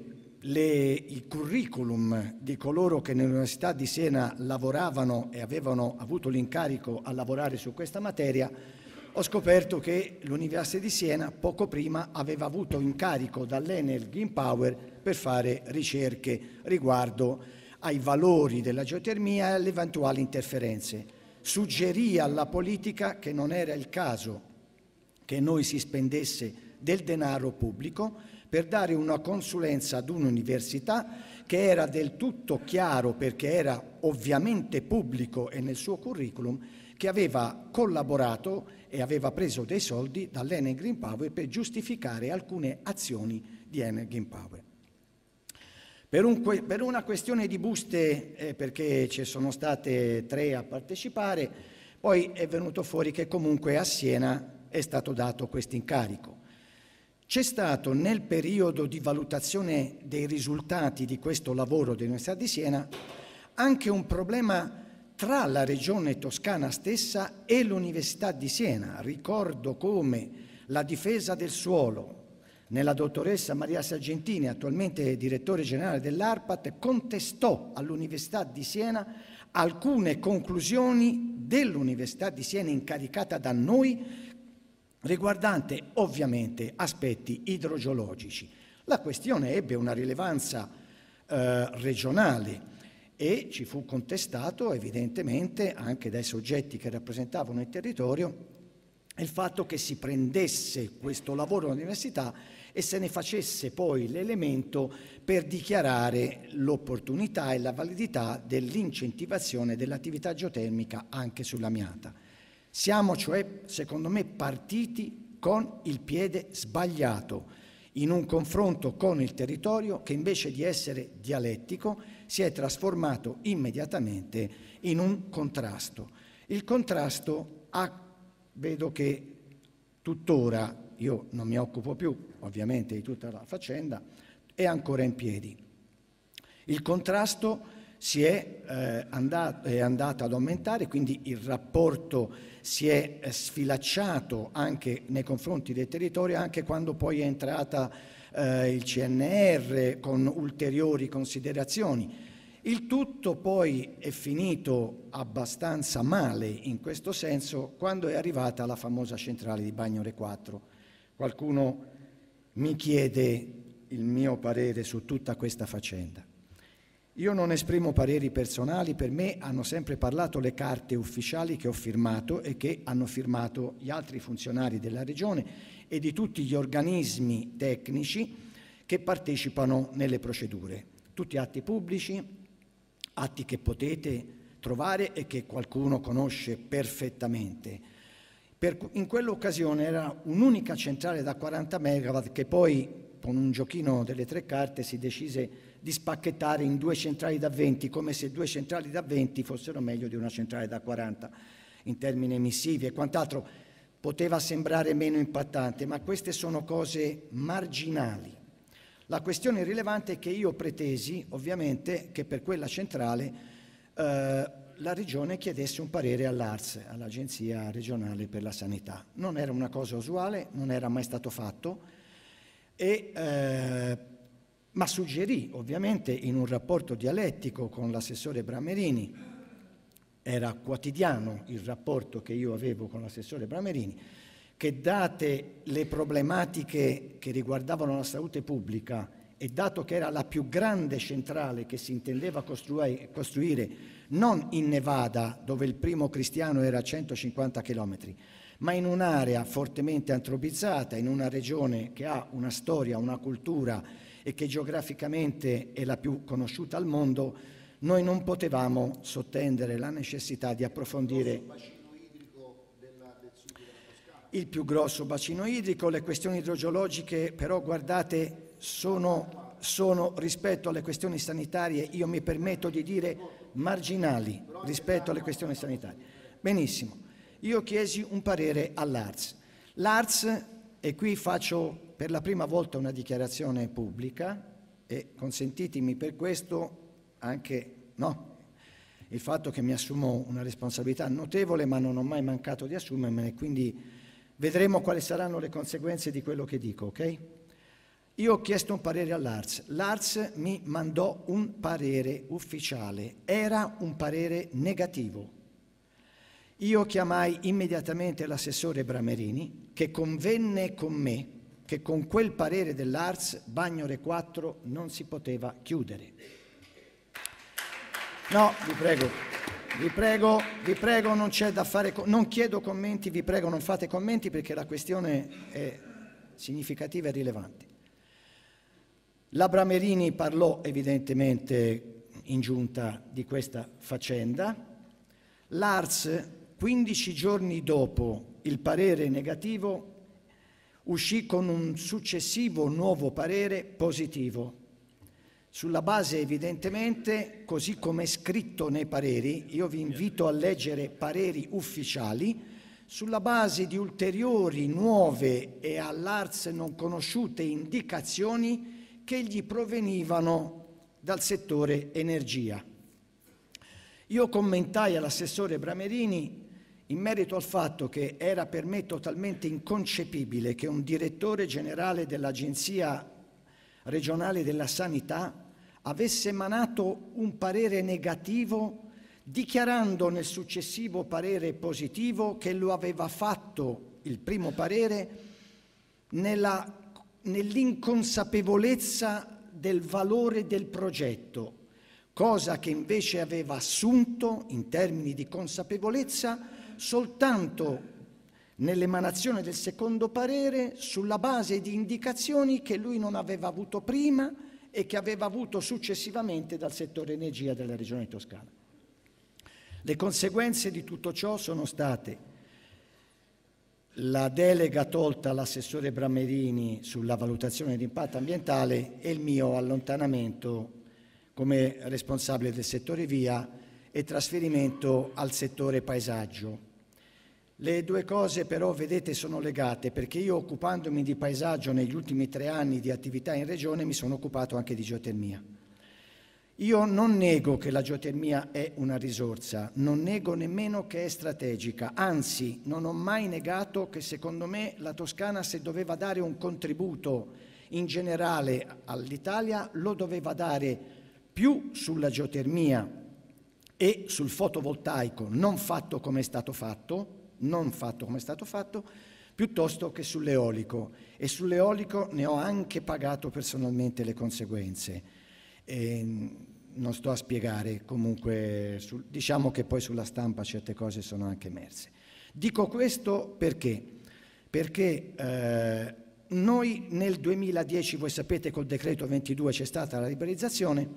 le, il curriculum di coloro che nell'Università di Siena lavoravano e avevano avuto l'incarico a lavorare su questa materia, ho scoperto che l'Università di Siena poco prima aveva avuto incarico dall'Enel Green Power per fare ricerche riguardo ai valori della geotermia e alle eventuali interferenze. Suggerì alla politica che non era il caso che noi si spendesse del denaro pubblico per dare una consulenza ad un'università che era del tutto chiaro, perché era ovviamente pubblico e nel suo curriculum, che aveva collaborato e aveva preso dei soldi dall'Enel Green Power per giustificare alcune azioni di Enel Green Power. Per, un, per una questione di buste, eh, perché ci sono state tre a partecipare, poi è venuto fuori che comunque a Siena è stato dato questo incarico. C'è stato nel periodo di valutazione dei risultati di questo lavoro dell'Università di Siena anche un problema tra la Regione Toscana stessa e l'Università di Siena. Ricordo come la difesa del suolo nella dottoressa Maria Sargentini, attualmente direttore generale dell'ARPAT, contestò all'Università di Siena alcune conclusioni dell'Università di Siena incaricata da noi riguardante ovviamente aspetti idrogeologici. La questione ebbe una rilevanza eh, regionale e ci fu contestato evidentemente anche dai soggetti che rappresentavano il territorio il fatto che si prendesse questo lavoro all'università e se ne facesse poi l'elemento per dichiarare l'opportunità e la validità dell'incentivazione dell'attività geotermica anche sull'Amiata. Siamo cioè, secondo me, partiti con il piede sbagliato in un confronto con il territorio che invece di essere dialettico si è trasformato immediatamente in un contrasto. Il contrasto ha, vedo che tuttora, io non mi occupo più ovviamente di tutta la faccenda, è ancora in piedi. Il contrasto si è, eh, andato, è andato ad aumentare, quindi il rapporto si è sfilacciato anche nei confronti del territorio, anche quando poi è entrata eh, il C N R con ulteriori considerazioni. Il tutto poi è finito abbastanza male in questo senso quando è arrivata la famosa centrale di Bagnore quattro. Qualcuno mi chiede il mio parere su tutta questa faccenda. Io non esprimo pareri personali, per me hanno sempre parlato le carte ufficiali che ho firmato e che hanno firmato gli altri funzionari della Regione e di tutti gli organismi tecnici che partecipano nelle procedure. Tutti atti pubblici, atti che potete trovare e che qualcuno conosce perfettamente. Per, in quell'occasione era un'unica centrale da quaranta megawatt che poi, con un giochino delle tre carte, si decise di spacchettare in due centrali da venti, come se due centrali da venti fossero meglio di una centrale da quaranta in termini emissivi e quant'altro. Poteva sembrare meno impattante, ma queste sono cose marginali. La questione rilevante è che io pretesi, ovviamente, che per quella centrale eh, la Regione chiedesse un parere all'A R S, all'Agenzia regionale per la sanità. Non era una cosa usuale, non era mai stato fatto, e, eh, ma suggerì, ovviamente, in un rapporto dialettico con l'assessore Bramerini, era quotidiano il rapporto che io avevo con l'assessore Bramerini, che date le problematiche che riguardavano la salute pubblica e dato che era la più grande centrale che si intendeva costruire, costruire non in Nevada, dove il primo cristiano era a centocinquanta chilometri, ma in un'area fortemente antropizzata, in una regione che ha una storia, una cultura e che geograficamente è la più conosciuta al mondo, noi non potevamo sottendere la necessità di approfondire il più grosso bacino idrico. Le questioni idrogeologiche però, guardate, sono, sono rispetto alle questioni sanitarie, io mi permetto di dire marginali rispetto alle questioni sanitarie. Benissimo, io chiesi un parere all'A R S. L'A R S, e qui faccio per la prima volta una dichiarazione pubblica, e consentitemi per questo anche no, il fatto che mi assumo una responsabilità notevole, ma non ho mai mancato di assumermene, quindi vedremo quali saranno le conseguenze di quello che dico, ok? Io ho chiesto un parere all'A R S, l'A R S mi mandò un parere ufficiale, era un parere negativo. Io chiamai immediatamente l'assessore Bramerini, che convenne con me che con quel parere dell'A R S Bagnore quattro non si poteva chiudere. No, vi prego, vi prego, vi prego, non c'è da fare, non chiedo commenti, vi prego non fate commenti perché la questione è significativa e rilevante. La Bramerini parlò evidentemente in giunta di questa faccenda. L'A R S, quindici giorni dopo il parere negativo, uscì con un successivo nuovo parere positivo. Sulla base evidentemente, così come è scritto nei pareri, io vi invito a leggere pareri ufficiali, sulla base di ulteriori nuove e all'A R S non conosciute indicazioni che gli provenivano dal settore energia. Io commentai all'assessore Bramerini in merito al fatto che era per me totalmente inconcepibile che un direttore generale dell'Agenzia regionale della sanità avesse emanato un parere negativo dichiarando nel successivo parere positivo che lo aveva fatto, il primo parere, nella nell'inconsapevolezza del valore del progetto, cosa che invece aveva assunto in termini di consapevolezza soltanto nell'emanazione del secondo parere sulla base di indicazioni che lui non aveva avuto prima e che aveva avuto successivamente dal settore energia della Regione Toscana. Le conseguenze di tutto ciò sono state la delega tolta all'assessore Bramerini sulla valutazione di impatto ambientale e il mio allontanamento come responsabile del settore via e trasferimento al settore paesaggio. Le due cose però, vedete, sono legate perché io, occupandomi di paesaggio negli ultimi tre anni di attività in Regione, mi sono occupato anche di geotermia. Io non nego che la geotermia è una risorsa, non nego nemmeno che è strategica, anzi non ho mai negato che secondo me la Toscana, se doveva dare un contributo in generale all'Italia, lo doveva dare più sulla geotermia e sul fotovoltaico non fatto come è stato fatto, non fatto come è stato fatto, piuttosto che sull'eolico. E sull'eolico ne ho anche pagato personalmente le conseguenze. E non sto a spiegare, comunque sul, diciamo che poi sulla stampa certe cose sono anche emerse. Dico questo perché? Perché eh, noi nel duemiladieci, voi sapete, col decreto ventidue c'è stata la liberalizzazione,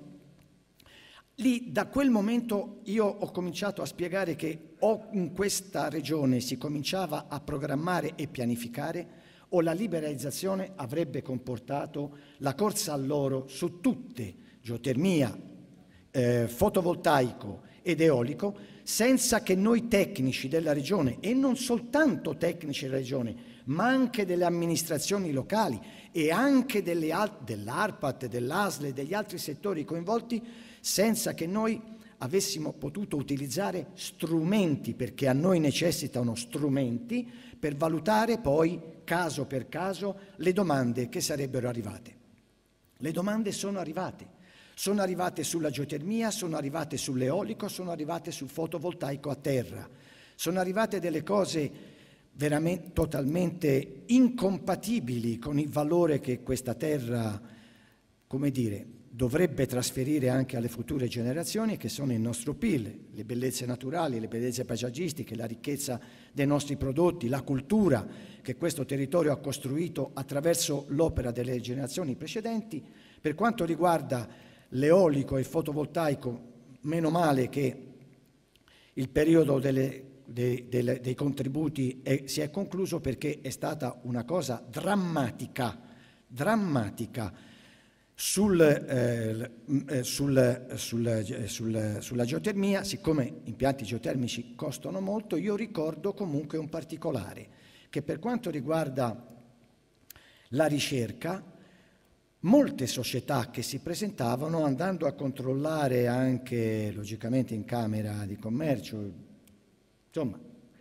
lì da quel momento io ho cominciato a spiegare che o in questa regione si cominciava a programmare e pianificare o la liberalizzazione avrebbe comportato la corsa all'oro su tutte geotermia, eh, fotovoltaico ed eolico, senza che noi tecnici della Regione, e non soltanto tecnici della Regione, ma anche delle amministrazioni locali e anche dell'ARPAT, dell'A S L e degli altri settori coinvolti, senza che noi avessimo potuto utilizzare strumenti, perché a noi necessitano strumenti, per valutare poi, caso per caso, le domande che sarebbero arrivate. Le domande sono arrivate. Sono arrivate sulla geotermia, sono arrivate sull'eolico, sono arrivate sul fotovoltaico a terra. Sono arrivate delle cose veramente totalmente incompatibili con il valore che questa terra, come dire, dovrebbe trasferire anche alle future generazioni, che sono il nostro P I L, le bellezze naturali, le bellezze paesaggistiche, la ricchezza dei nostri prodotti, la cultura che questo territorio ha costruito attraverso l'opera delle generazioni precedenti. Per quanto riguarda l'eolico e il fotovoltaico, meno male che il periodo delle, dei, dei, dei contributi è, si è concluso, perché è stata una cosa drammatica, drammatica sul, eh, sul, sul, sul, sulla geotermia. Siccome impianti geotermici costano molto, io ricordo comunque un particolare, che per quanto riguarda la ricerca, molte società che si presentavano, andando a controllare anche logicamente in Camera di Commercio, insomma,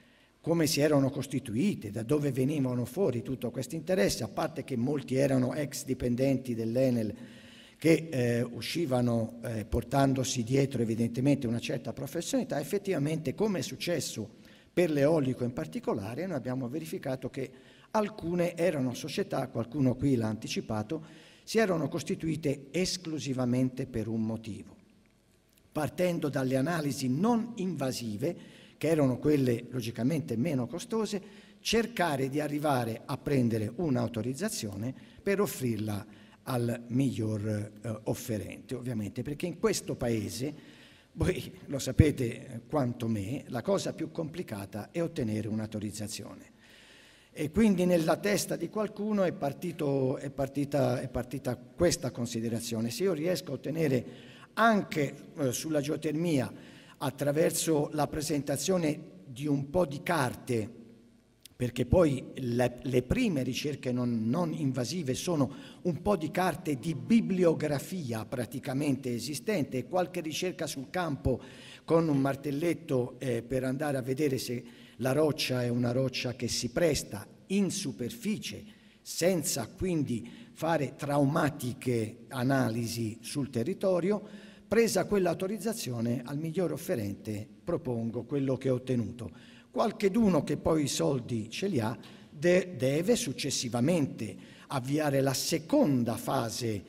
come si erano costituite, da dove venivano fuori tutto questo interesse, a parte che molti erano ex dipendenti dell'Enel che eh, uscivano eh, portandosi dietro evidentemente una certa professionalità. Effettivamente, come è successo per l'eolico in particolare, noi abbiamo verificato che alcune erano società, qualcuno qui l'ha anticipato, si erano costituite esclusivamente per un motivo, partendo dalle analisi non invasive, che erano quelle logicamente meno costose, cercare di arrivare a prendere un'autorizzazione per offrirla al miglior eh, offerente, ovviamente, perché in questo paese, voi lo sapete quanto me, la cosa più complicata è ottenere un'autorizzazione. E quindi nella testa di qualcuno è, partito, è, partita, è partita questa considerazione. Se io riesco a ottenere anche eh, sulla geotermia, attraverso la presentazione di un po' di carte, perché poi le, le prime ricerche non, non invasive sono un po' di carte di bibliografia praticamente esistente e qualche ricerca sul campo con un martelletto eh, per andare a vedere se la roccia è una roccia che si presta in superficie, senza quindi fare traumatiche analisi sul territorio. Presa quell'autorizzazione, al miglior offerente propongo quello che ho ottenuto. Qualcheduno che poi i soldi ce li ha de- deve successivamente avviare la seconda fase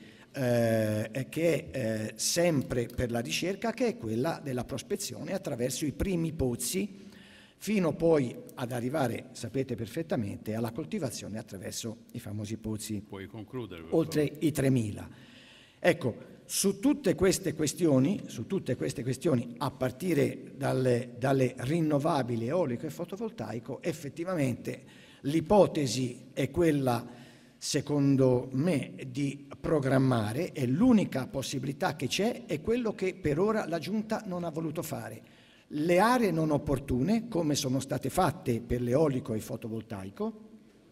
eh, che è eh, sempre per la ricerca, che è quella della prospezione attraverso i primi pozzi, fino poi ad arrivare, sapete perfettamente, alla coltivazione attraverso i famosi pozzi. Puoi concludere, oltre i tremila. Ecco, su tutte queste questioni, su tutte queste questioni, a partire dalle, dalle rinnovabili eolico e fotovoltaico, effettivamente l'ipotesi è quella, secondo me, di programmare, e l'unica possibilità che c'è è quello che per ora la Giunta non ha voluto fare. Le aree non opportune, come sono state fatte per l'eolico e il fotovoltaico,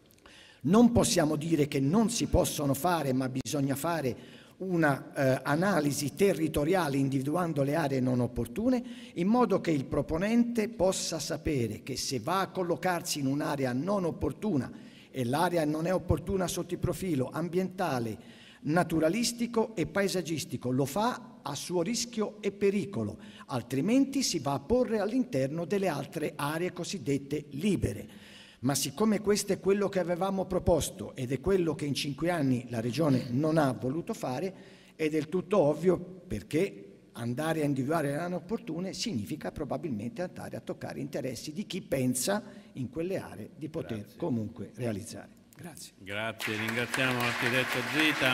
non possiamo dire che non si possono fare, ma bisogna fare una eh, analisi territoriale individuando le aree non opportune, in modo che il proponente possa sapere che se va a collocarsi in un'area non opportuna e l'area non è opportuna sotto il profilo ambientale, naturalistico e paesaggistico, lo fa a suo rischio e pericolo, altrimenti si va a porre all'interno delle altre aree cosiddette libere. Ma siccome questo è quello che avevamo proposto ed è quello che in cinque anni la Regione non ha voluto fare, è del tutto ovvio, perché andare a individuare le aree opportune significa probabilmente andare a toccare interessi di chi pensa in quelle aree di poter Grazie. comunque realizzare. Grazie. Grazie, ringraziamo l'architetto Zita.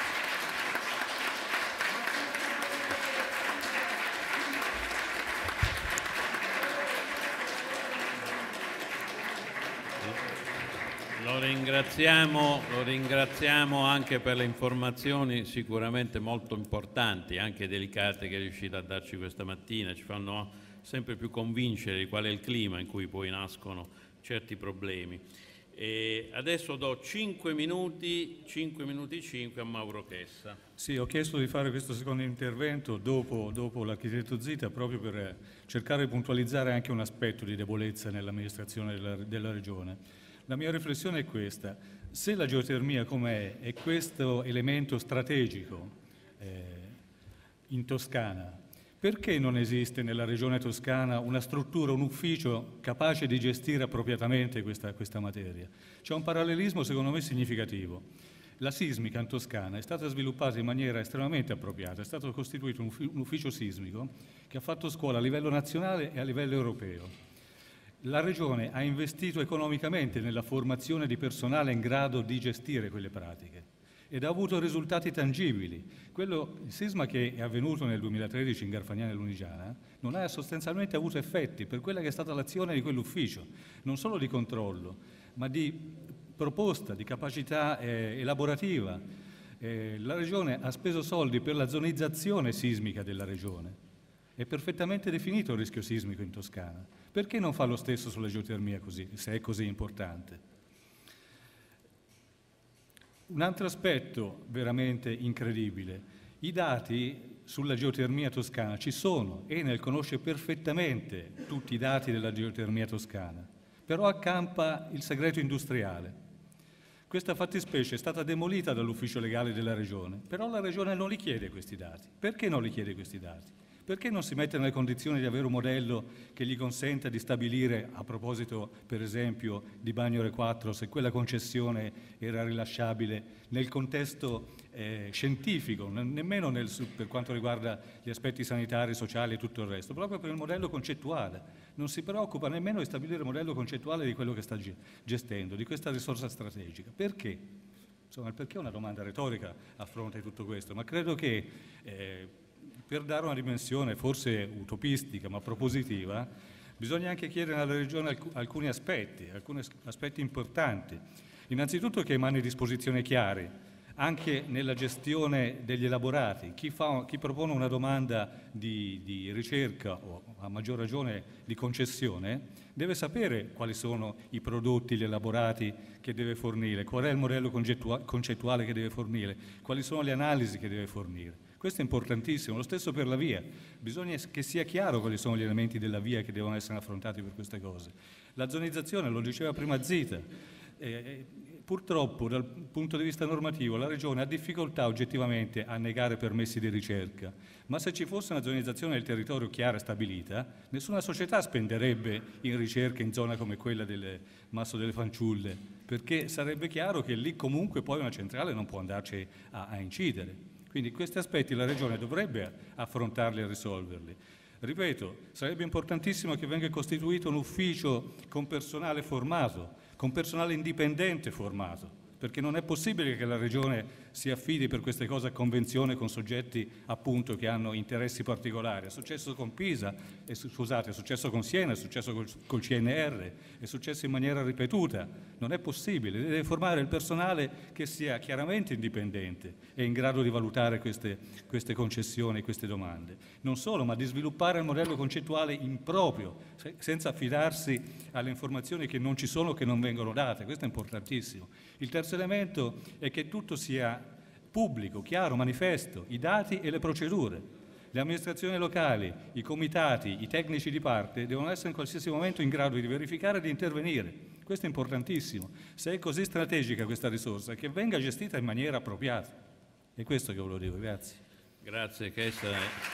Lo ringraziamo, lo ringraziamo anche per le informazioni sicuramente molto importanti, anche delicate, che è riuscito a darci questa mattina. Ci fanno sempre più convincere di qual è il clima in cui poi nascono certi problemi. E adesso do cinque minuti, cinque minuti cinque a Mauro Chessa. Sì, ho chiesto di fare questo secondo intervento dopo, dopo l'architetto Zita, proprio per cercare di puntualizzare anche un aspetto di debolezza nell'amministrazione della, della Regione. La mia riflessione è questa: se la geotermia com'è è questo elemento strategico eh, in Toscana, perché non esiste nella regione toscana una struttura, un ufficio capace di gestire appropriatamente questa, questa materia? C'è un parallelismo secondo me significativo. La sismica in Toscana è stata sviluppata in maniera estremamente appropriata, è stato costituito un, un ufficio sismico che ha fatto scuola a livello nazionale e a livello europeo. La Regione ha investito economicamente nella formazione di personale in grado di gestire quelle pratiche ed ha avuto risultati tangibili. Quello, il sisma che è avvenuto nel duemilatredici in Garfagnana e Lunigiana non ha sostanzialmente avuto effetti per quella che è stata l'azione di quell'ufficio, non solo di controllo, ma di proposta, di capacità eh, elaborativa. Eh, la Regione ha speso soldi per la zonizzazione sismica della Regione. È perfettamente definito il rischio sismico in Toscana. Perché non fa lo stesso sulla geotermia così, se è così importante? Un altro aspetto veramente incredibile: i dati sulla geotermia toscana ci sono, Enel conosce perfettamente tutti i dati della geotermia toscana, però accampa il segreto industriale. Questa fattispecie è stata demolita dall'ufficio legale della Regione, però la Regione non li chiede questi dati. Perché non li chiede questi dati? Perché non si mette nelle condizioni di avere un modello che gli consenta di stabilire, a proposito per esempio di Bagnore quattro, se quella concessione era rilasciabile nel contesto eh, scientifico, nemmeno nel, per quanto riguarda gli aspetti sanitari, sociali e tutto il resto, proprio per il modello concettuale. Non si preoccupa nemmeno di stabilire il modello concettuale di quello che sta gestendo, di questa risorsa strategica. Perché? Insomma, il perché è una domanda retorica a fronte di tutto questo, ma credo che eh, per dare una dimensione forse utopistica ma propositiva, bisogna anche chiedere alla Regione alc- alcuni aspetti, alcuni aspetti importanti. Innanzitutto che emani disposizioni chiare, anche nella gestione degli elaborati. Chi, fa, chi propone una domanda di, di ricerca o a maggior ragione di concessione deve sapere quali sono i prodotti, gli elaborati che deve fornire, qual è il modello concettuale che deve fornire, quali sono le analisi che deve fornire. Questo è importantissimo, lo stesso per la via. Bisogna che sia chiaro quali sono gli elementi della via che devono essere affrontati per queste cose. La zonizzazione, lo diceva prima Zita, eh, purtroppo dal punto di vista normativo la Regione ha difficoltà oggettivamente a negare permessi di ricerca, ma se ci fosse una zonizzazione del territorio chiara e stabilita, nessuna società spenderebbe in ricerca in zona come quella del Masso delle Fanciulle, perché sarebbe chiaro che lì comunque poi una centrale non può andarci a, a incidere. Quindi questi aspetti la Regione dovrebbe affrontarli e risolverli. Ripeto, sarebbe importantissimo che venga costituito un ufficio con personale formato, con personale indipendente formato, perché non è possibile che la Regione si affidi per queste cose a convenzione con soggetti appunto che hanno interessi particolari. È successo con Pisa, è, scusate, è successo con Siena, è successo col, col C N R, è successo in maniera ripetuta. Non è possibile, deve formare il personale che sia chiaramente indipendente e in grado di valutare queste, queste concessioni, queste domande. Non solo, ma di sviluppare il modello concettuale improprio, se, senza affidarsi alle informazioni che non ci sono, che non vengono date. Questo è importantissimo. Il terzo elemento è che tutto sia pubblico, chiaro, manifesto, i dati e le procedure. Le amministrazioni locali, i comitati, i tecnici di parte devono essere in qualsiasi momento in grado di verificare e di intervenire. Questo è importantissimo. Se è così strategica questa risorsa, che venga gestita in maniera appropriata. È questo che volevo dire. Grazie. Grazie, Chessa.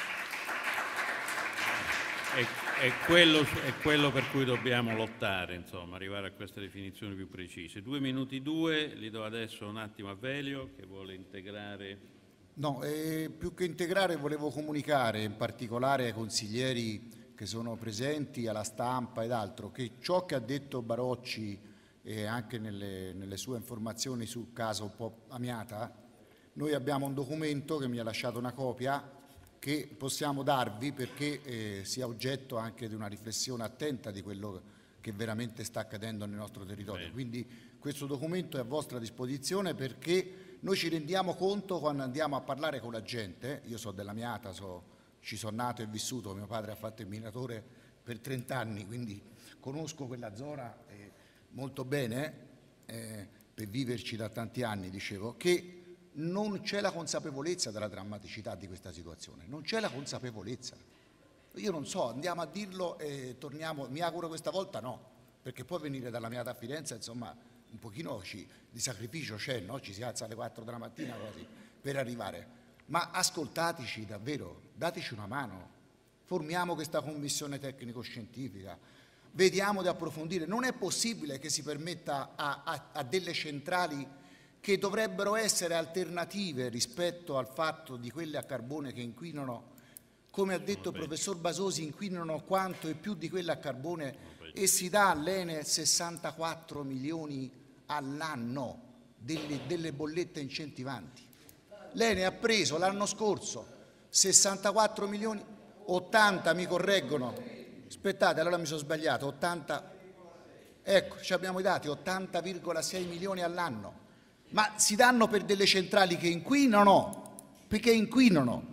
È, è, quello, è quello per cui dobbiamo lottare, insomma, arrivare a queste definizioni più precise. Due minuti due, li do adesso un attimo a Velio che vuole integrare. No, eh, più che integrare volevo comunicare in particolare ai consiglieri che sono presenti, alla stampa ed altro, che ciò che ha detto Barocci e anche nelle, nelle sue informazioni sul caso un po' Amiata, noi abbiamo un documento che mi ha lasciato una copia che possiamo darvi perché eh, sia oggetto anche di una riflessione attenta di quello che veramente sta accadendo nel nostro territorio. Bene. Quindi questo documento è a vostra disposizione perché noi ci rendiamo conto quando andiamo a parlare con la gente, io so della Miata, so, ci sono nato e vissuto, mio padre ha fatto il minatore per trenta anni, quindi conosco quella zona eh, molto bene, eh, per viverci da tanti anni, dicevo, che non c'è la consapevolezza della drammaticità di questa situazione, non c'è la consapevolezza. Io non so, andiamo a dirlo e torniamo, mi auguro questa volta no, perché poi venire dalla Miata a Firenze, insomma, un pochino ci, di sacrificio c'è, no? Ci si alza alle quattro della mattina quasi per arrivare. Ma ascoltateci davvero, dateci una mano, formiamo questa commissione tecnico-scientifica, vediamo di approfondire. Non è possibile che si permetta a, a, a delle centrali che dovrebbero essere alternative rispetto al fatto di quelle a carbone che inquinano, come ha detto il professor Basosi, inquinano quanto e più di quelle a carbone e si dà all'Enel sessantaquattro milioni all'anno delle, delle bollette incentivanti. L'Enel ha preso l'anno scorso sessantaquattro milioni, ottanta mi correggono, aspettate allora mi sono sbagliato, ottanta, ecco ci abbiamo i dati, ottanta virgola sei milioni all'anno. Ma si danno per delle centrali che inquinano, perché inquinano.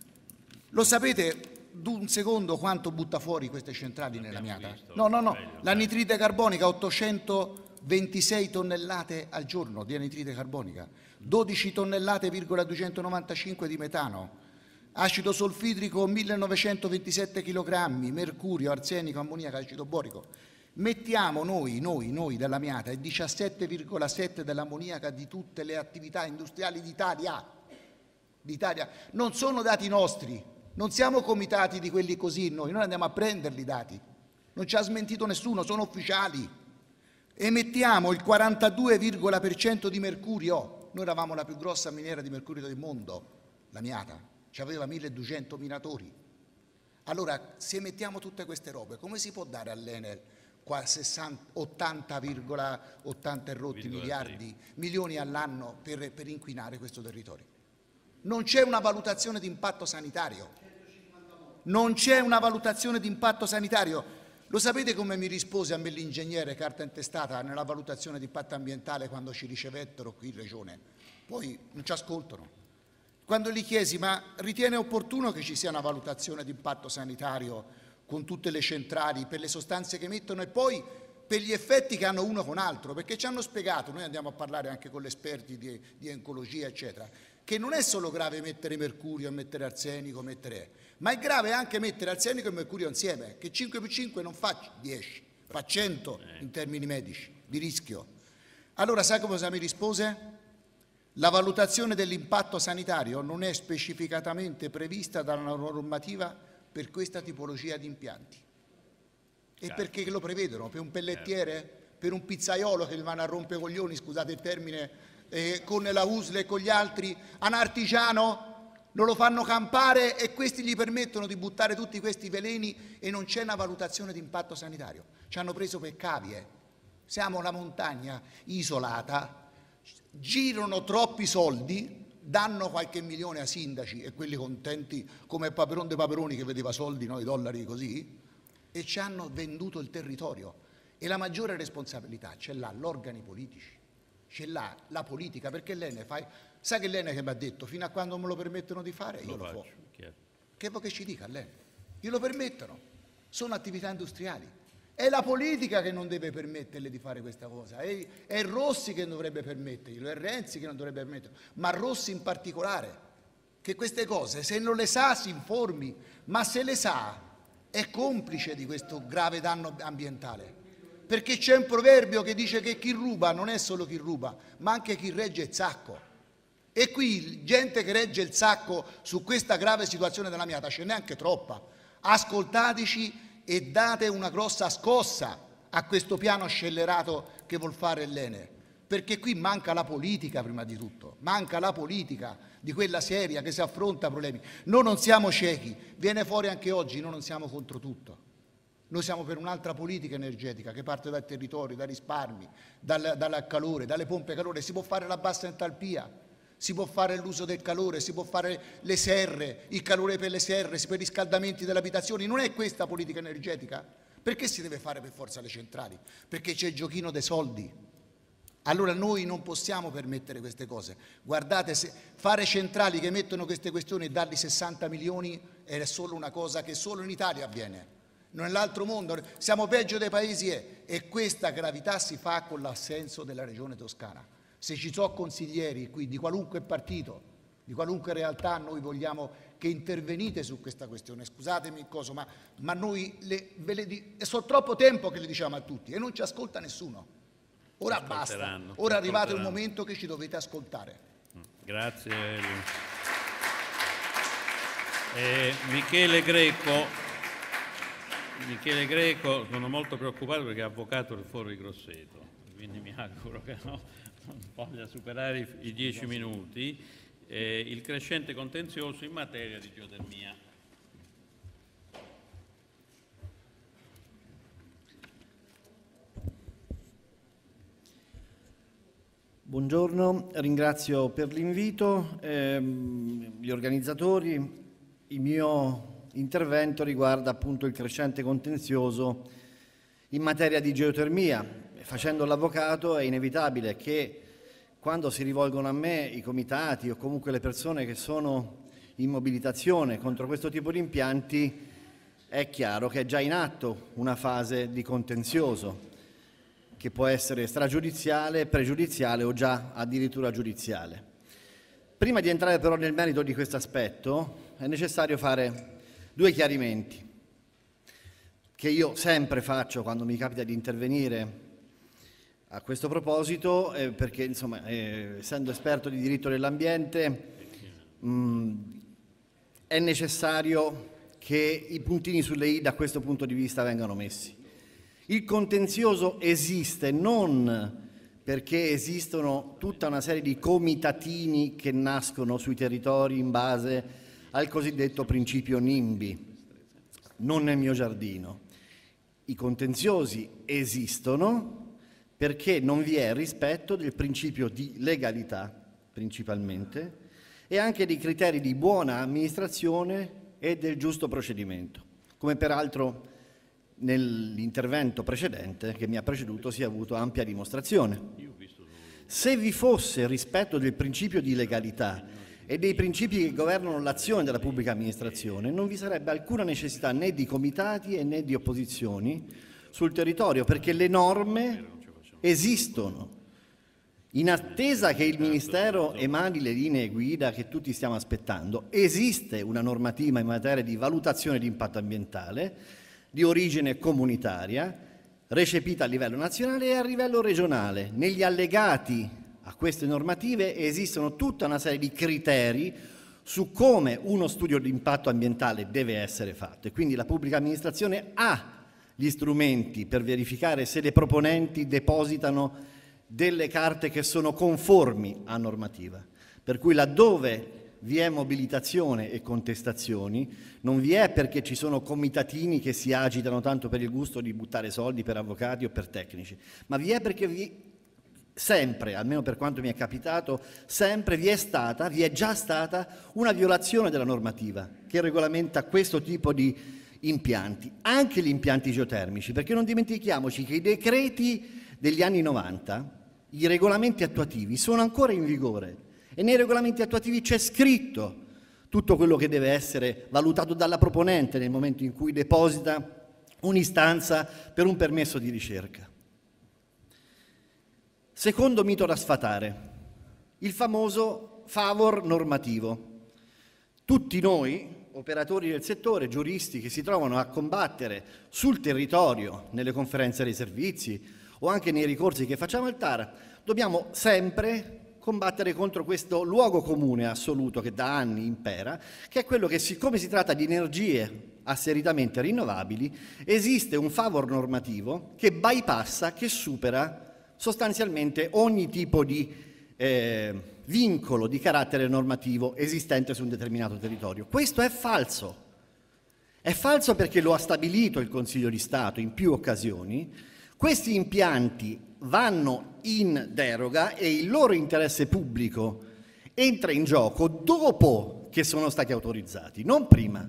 Lo sapete un secondo quanto butta fuori queste centrali nella Miata? No, no, no, l'anidride carbonica ottocentoventisei tonnellate al giorno di anidride carbonica, dodici tonnellate virgola duecentonovantacinque di metano, acido solfidrico millenovecentoventisette chilogrammi, mercurio, arsenico, ammoniaco, acido borico. Mettiamo noi, noi, noi della Miata il diciassette virgola sette dell'ammoniaca di tutte le attività industriali d'Italia. d'Italia. Non sono dati nostri, non siamo comitati di quelli così noi, noi andiamo a prenderli i dati. Non ci ha smentito nessuno, sono ufficiali. Emettiamo il quarantadue virgola per cento di mercurio. Noi eravamo la più grossa miniera di mercurio del mondo, la Miata, ci aveva milleduecento minatori. Allora, se mettiamo tutte queste robe, come si può dare all'Enel qua ottanta virgola ottanta rotti miliardi, milioni all'anno per, per inquinare questo territorio? Non c'è una valutazione di impatto sanitario. Non c'è una valutazione di impatto sanitario. Lo sapete come mi rispose a me l'ingegnere carta intestata nella valutazione di impatto ambientale quando ci ricevettero qui in Regione? Poi non ci ascoltano. Quando gli chiesi, ma ritiene opportuno che ci sia una valutazione di impatto sanitario con tutte le centrali per le sostanze che emettono e poi per gli effetti che hanno uno con l'altro? Perché ci hanno spiegato, noi andiamo a parlare anche con gli esperti di, di oncologia, eccetera, che non è solo grave mettere mercurio, mettere arsenico, mettere... ma è grave anche mettere arsenico e mercurio insieme, che cinque più cinque non fa dieci, fa cento in termini medici, di rischio. Allora, sai cosa mi rispose? La valutazione dell'impatto sanitario non è specificatamente prevista dalla normativa per questa tipologia di impianti. E perché lo prevedono? Per un pellettiere? Per un pizzaiolo che gli vanno a rompere coglioni, scusate il termine, eh, con la U S L e con gli altri? A un artigiano? Non lo fanno campare e questi gli permettono di buttare tutti questi veleni e non c'è una valutazione di impatto sanitario. Ci hanno preso per cavie. Siamo una montagna isolata, girano troppi soldi, danno qualche milione a sindaci e quelli contenti come Paperon dei Paperoni che vedeva soldi, no, i dollari così, e ci hanno venduto il territorio. E la maggiore responsabilità ce l'ha gli organi politici, ce l'ha la politica, perché lei ne fa... Sa che lei che mi ha detto, fino a quando me lo permettono di fare, io lo, lo faccio. Che vuoi che ci dica lei? Glielo permettono, sono attività industriali. È la politica che non deve permetterle di fare questa cosa, è, è Rossi che dovrebbe permetterglielo, è Renzi che non dovrebbe permetterlo, ma Rossi in particolare, che queste cose se non le sa si informi, ma se le sa è complice di questo grave danno ambientale, perché c'è un proverbio che dice che chi ruba non è solo chi ruba, ma anche chi regge il sacco. E qui gente che regge il sacco su questa grave situazione della Miata ce n'è anche troppa. Ascoltateci e date una grossa scossa a questo piano scellerato che vuol fare l'Enel, perché qui manca la politica prima di tutto, manca la politica di quella seria che si affronta problemi. Noi non siamo ciechi, viene fuori anche oggi, noi non siamo contro tutto, noi siamo per un'altra politica energetica che parte dal territorio, dai risparmi, dal, dal calore, dalle pompe calore, si può fare la bassa entalpia, si può fare l'uso del calore, si può fare le serre, il calore per le serre, per i riscaldamenti delle abitazioni. Non è questa politica energetica? Perché si deve fare per forza le centrali? Perché c'è il giochino dei soldi. Allora noi non possiamo permettere queste cose. Guardate, se fare centrali che mettono queste questioni e dargli sessanta milioni è solo una cosa che solo in Italia avviene. Non nell'altro mondo, siamo peggio dei paesi e, e questa gravità si fa con l'assenso della Regione Toscana. Se ci sono consiglieri qui di qualunque partito, di qualunque realtà, noi vogliamo che intervenite su questa questione. Scusatemi il coso, ma, ma noi le, ve le di, sono troppo tempo che le diciamo a tutti e non ci ascolta nessuno. Ora basta, ora è arrivato il momento che ci dovete ascoltare. Grazie. Eh, Michele Greco, Michele Greco, sono molto preoccupato perché è avvocato del Foro di Grosseto, quindi mi auguro che no. Voglia superare i dieci minuti, eh, il crescente contenzioso in materia di geotermia. Buongiorno, ringrazio per l'invito, ehm, gli organizzatori. Il mio intervento riguarda appunto il crescente contenzioso in materia di geotermia. Facendo l'avvocato è inevitabile che quando si rivolgono a me i comitati o comunque le persone che sono in mobilitazione contro questo tipo di impianti, è chiaro che è già in atto una fase di contenzioso che può essere stragiudiziale, pregiudiziale o già addirittura giudiziale. Prima di entrare però nel merito di questo aspetto è necessario fare due chiarimenti. che io sempre faccio quando mi capita di intervenire a questo proposito, eh, perché insomma, eh, essendo esperto di diritto dell'ambiente, mh, è necessario che i puntini sulle i da questo punto di vista vengano messi. Il contenzioso esiste non perché esistono tutta una serie di comitatini che nascono sui territori in base al cosiddetto principio NIMBY, non nel mio giardino. I contenziosi esistono perché non vi è rispetto del principio di legalità, principalmente, e anche dei criteri di buona amministrazione e del giusto procedimento, come peraltro nell'intervento precedente che mi ha preceduto si è avuto ampia dimostrazione. Se vi fosse rispetto del principio di legalità e dei principi che governano l'azione della pubblica amministrazione, non vi sarebbe alcuna necessità né di comitati né di opposizioni sul territorio, perché le norme esistono. In attesa che il Ministero emani le linee guida che tutti stiamo aspettando, esiste una normativa in materia di valutazione di impatto ambientale di origine comunitaria, recepita a livello nazionale e a livello regionale. Negli allegati a queste normative esistono tutta una serie di criteri su come uno studio di impatto ambientale deve essere fatto, e quindi la pubblica amministrazione ha gli strumenti per verificare se le proponenti depositano delle carte che sono conformi a normativa, per cui laddove vi è mobilitazione e contestazioni non vi è perché ci sono comitatini che si agitano tanto per il gusto di buttare soldi per avvocati o per tecnici, ma vi è perché vi sempre, almeno per quanto mi è capitato, sempre vi è stata, vi è già stata una violazione della normativa che regolamenta questo tipo di impianti, anche gli impianti geotermici, perché non dimentichiamoci che i decreti degli anni novanta, i regolamenti attuativi sono ancora in vigore e nei regolamenti attuativi c'è scritto tutto quello che deve essere valutato dalla proponente nel momento in cui deposita un'istanza per un permesso di ricerca. Secondo mito da sfatare, il famoso favor normativo. Tutti noi, operatori del settore, giuristi che si trovano a combattere sul territorio, nelle conferenze dei servizi o anche nei ricorsi che facciamo al T A R, dobbiamo sempre combattere contro questo luogo comune assoluto che da anni impera, che è quello che, siccome si tratta di energie asseritamente rinnovabili, esiste un favor normativo che bypassa, che supera sostanzialmente ogni tipo di eh, vincolo di carattere normativo esistente su un determinato territorio. Questo è falso. È falso perché lo ha stabilito il Consiglio di Stato in più occasioni. Questi impianti vanno in deroga e il loro interesse pubblico entra in gioco dopo che sono stati autorizzati, non prima.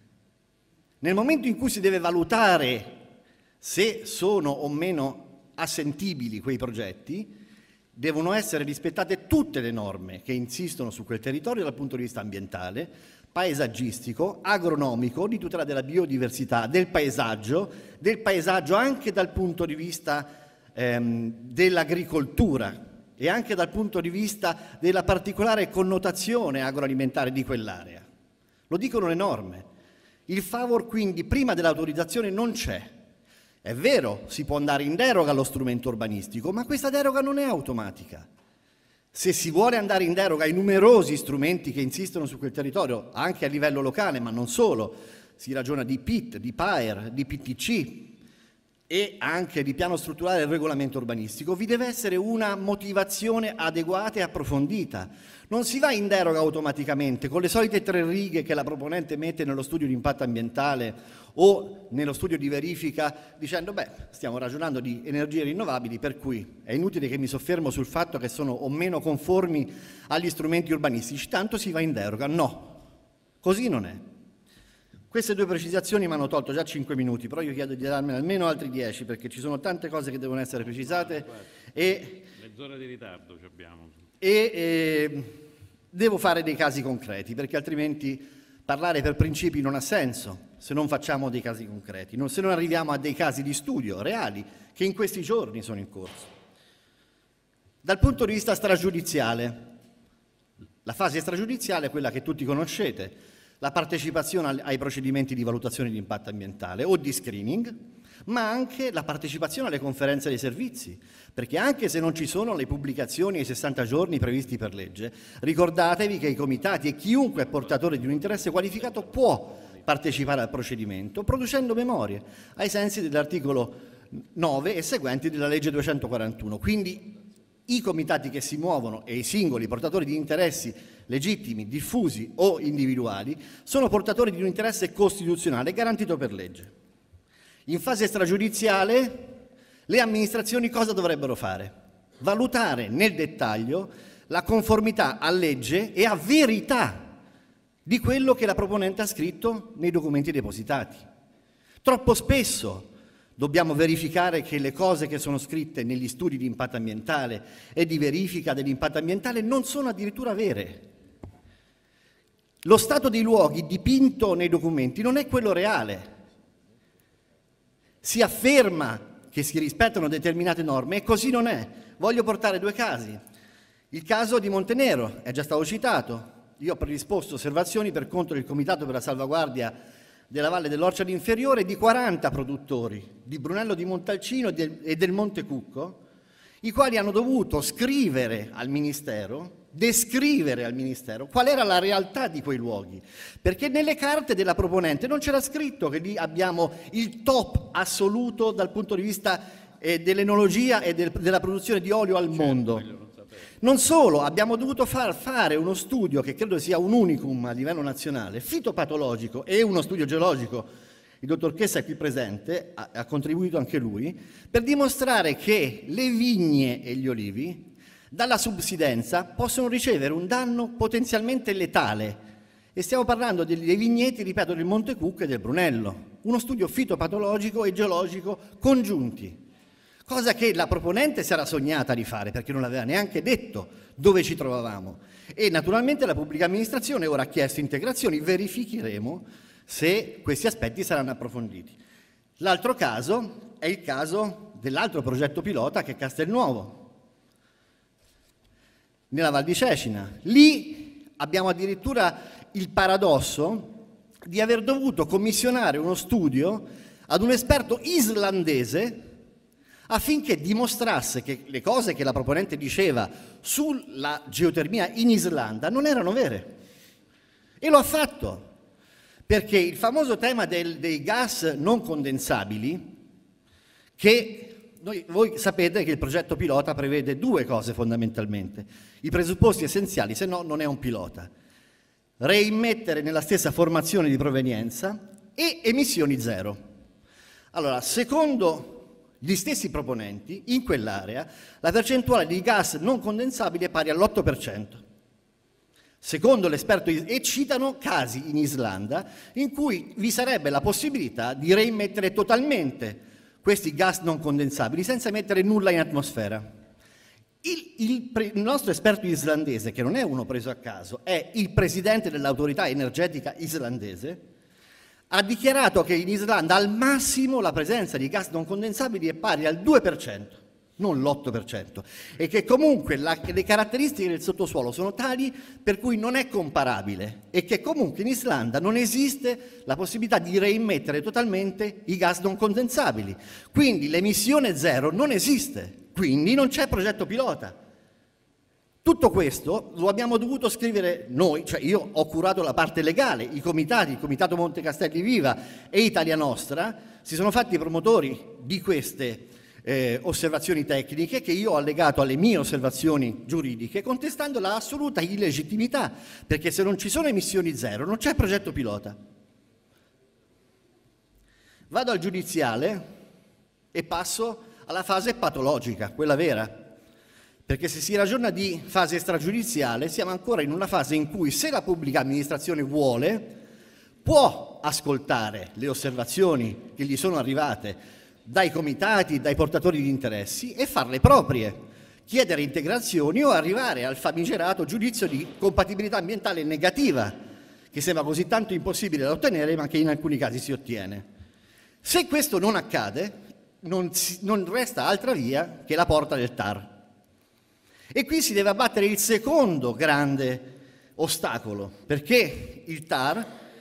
Nel momento in cui si deve valutare se sono o meno assentibili quei progetti, devono essere rispettate tutte le norme che insistono su quel territorio dal punto di vista ambientale, paesaggistico, agronomico, di tutela della biodiversità, del paesaggio, del paesaggio anche dal punto di vista ehm, dell'agricoltura e anche dal punto di vista della particolare connotazione agroalimentare di quell'area. Lo dicono le norme. Il favor quindi prima dell'autorizzazione non c'è. È vero, si può andare in deroga allo strumento urbanistico, ma questa deroga non è automatica. Se si vuole andare in deroga ai numerosi strumenti che insistono su quel territorio, anche a livello locale, ma non solo, si ragiona di P I T, di P A E R, di P T C e anche di piano strutturale del regolamento urbanistico, vi deve essere una motivazione adeguata e approfondita. Non si va in deroga automaticamente con le solite tre righe che la proponente mette nello studio di impatto ambientale o nello studio di verifica dicendo beh, stiamo ragionando di energie rinnovabili, per cui è inutile che mi soffermo sul fatto che sono o meno conformi agli strumenti urbanistici, tanto si va in deroga. No, così non è. Queste due precisazioni mi hanno tolto già cinque minuti, però io chiedo di darmene almeno altri dieci perché ci sono tante cose che devono essere precisate e mezz'ora di ritardo ci abbiamo. E eh, devo fare dei casi concreti perché altrimenti parlare per principi non ha senso se non facciamo dei casi concreti, non, se non arriviamo a dei casi di studio reali che in questi giorni sono in corso. Dal punto di vista stragiudiziale, la fase stragiudiziale è quella che tutti conoscete. la partecipazione ai procedimenti di valutazione di impatto ambientale o di screening, ma anche la partecipazione alle conferenze dei servizi, perché anche se non ci sono le pubblicazioni ai sessanta giorni previsti per legge, ricordatevi che i comitati e chiunque è portatore di un interesse qualificato può partecipare al procedimento producendo memorie ai sensi dell'articolo nove e seguenti della legge duecentoquarantuno. Quindi i comitati che si muovono e i singoli portatori di interessi legittimi, diffusi o individuali sono portatori di un interesse costituzionale garantito per legge. In fase stragiudiziale le amministrazioni cosa dovrebbero fare? Valutare nel dettaglio la conformità a legge e a verità di quello che la proponente ha scritto nei documenti depositati. Troppo spesso dobbiamo verificare che le cose che sono scritte negli studi di impatto ambientale e di verifica dell'impatto ambientale non sono addirittura vere. Lo stato dei luoghi dipinto nei documenti non è quello reale. Si afferma che si rispettano determinate norme e così non è. Voglio portare due casi. Il caso di Montenero è già stato citato. Io ho predisposto osservazioni per conto del Comitato per la salvaguardia della Valle dell'Orcia Inferiore di quaranta produttori di Brunello di Montalcino e del Monte Cucco, i quali hanno dovuto scrivere al Ministero, descrivere al Ministero qual era la realtà di quei luoghi, perché nelle carte della proponente non c'era scritto che lì abbiamo il top assoluto dal punto di vista eh, dell'enologia e del, della produzione di olio al mondo. Non solo, abbiamo dovuto far fare uno studio che credo sia un unicum a livello nazionale, fitopatologico, e uno studio geologico, il dottor Chessa è qui presente, ha, ha contribuito anche lui, per dimostrare che le vigne e gli olivi dalla subsidenza possono ricevere un danno potenzialmente letale. E stiamo parlando dei vigneti, ripeto, del Monte Cucco e del Brunello. Uno studio fitopatologico e geologico congiunti. Cosa che la proponente si era sognata di fare, perché non aveva neanche detto dove ci trovavamo. E naturalmente la pubblica amministrazione ora ha chiesto integrazioni, verificheremo se questi aspetti saranno approfonditi. L'altro caso è il caso dell'altro progetto pilota che è Castelnuovo, nella Val di Cecina. Lì abbiamo addirittura il paradosso di aver dovuto commissionare uno studio ad un esperto islandese affinché dimostrasse che le cose che la proponente diceva sulla geotermia in Islanda non erano vere. E lo ha fatto, perché il famoso tema del, dei gas non condensabili, che noi, voi sapete che il progetto pilota prevede due cose fondamentalmente, i presupposti essenziali, se no non è un pilota: reimmettere nella stessa formazione di provenienza e emissioni zero. Allora, secondo gli stessi proponenti, in quell'area la percentuale di gas non condensabili è pari all'otto per cento. Secondo l'esperto, e citano casi in Islanda in cui vi sarebbe la possibilità di reimmettere totalmente questi gas non condensabili senza mettere nulla in atmosfera. Il, il, il nostro esperto islandese, che non è uno preso a caso, è il presidente dell'autorità energetica islandese, ha dichiarato che in Islanda al massimo la presenza di gas non condensabili è pari al due per cento, non l'otto per cento, e che comunque la, le caratteristiche del sottosuolo sono tali per cui non è comparabile e che comunque in Islanda non esiste la possibilità di reimmettere totalmente i gas non condensabili. Quindi l'emissione zero non esiste, quindi non c'è progetto pilota. Tutto questo lo abbiamo dovuto scrivere noi, cioè io ho curato la parte legale, i comitati, il Comitato Monte Castelli Viva e Italia Nostra si sono fatti promotori di queste eh, osservazioni tecniche che io ho allegato alle mie osservazioni giuridiche, contestando la assoluta illegittimità, perché se non ci sono emissioni zero non c'è progetto pilota. Vado al giudiziale e passo alla fase patologica, quella vera. Perché se si ragiona di fase stragiudiziale siamo ancora in una fase in cui, se la pubblica amministrazione vuole, può ascoltare le osservazioni che gli sono arrivate dai comitati, dai portatori di interessi e farle proprie, chiedere integrazioni o arrivare al famigerato giudizio di compatibilità ambientale negativa, che sembra così tanto impossibile da ottenere ma che in alcuni casi si ottiene. Se questo non accade, non, si, non resta altra via che la porta del T A R. E qui si deve abbattere il secondo grande ostacolo, perché il T A R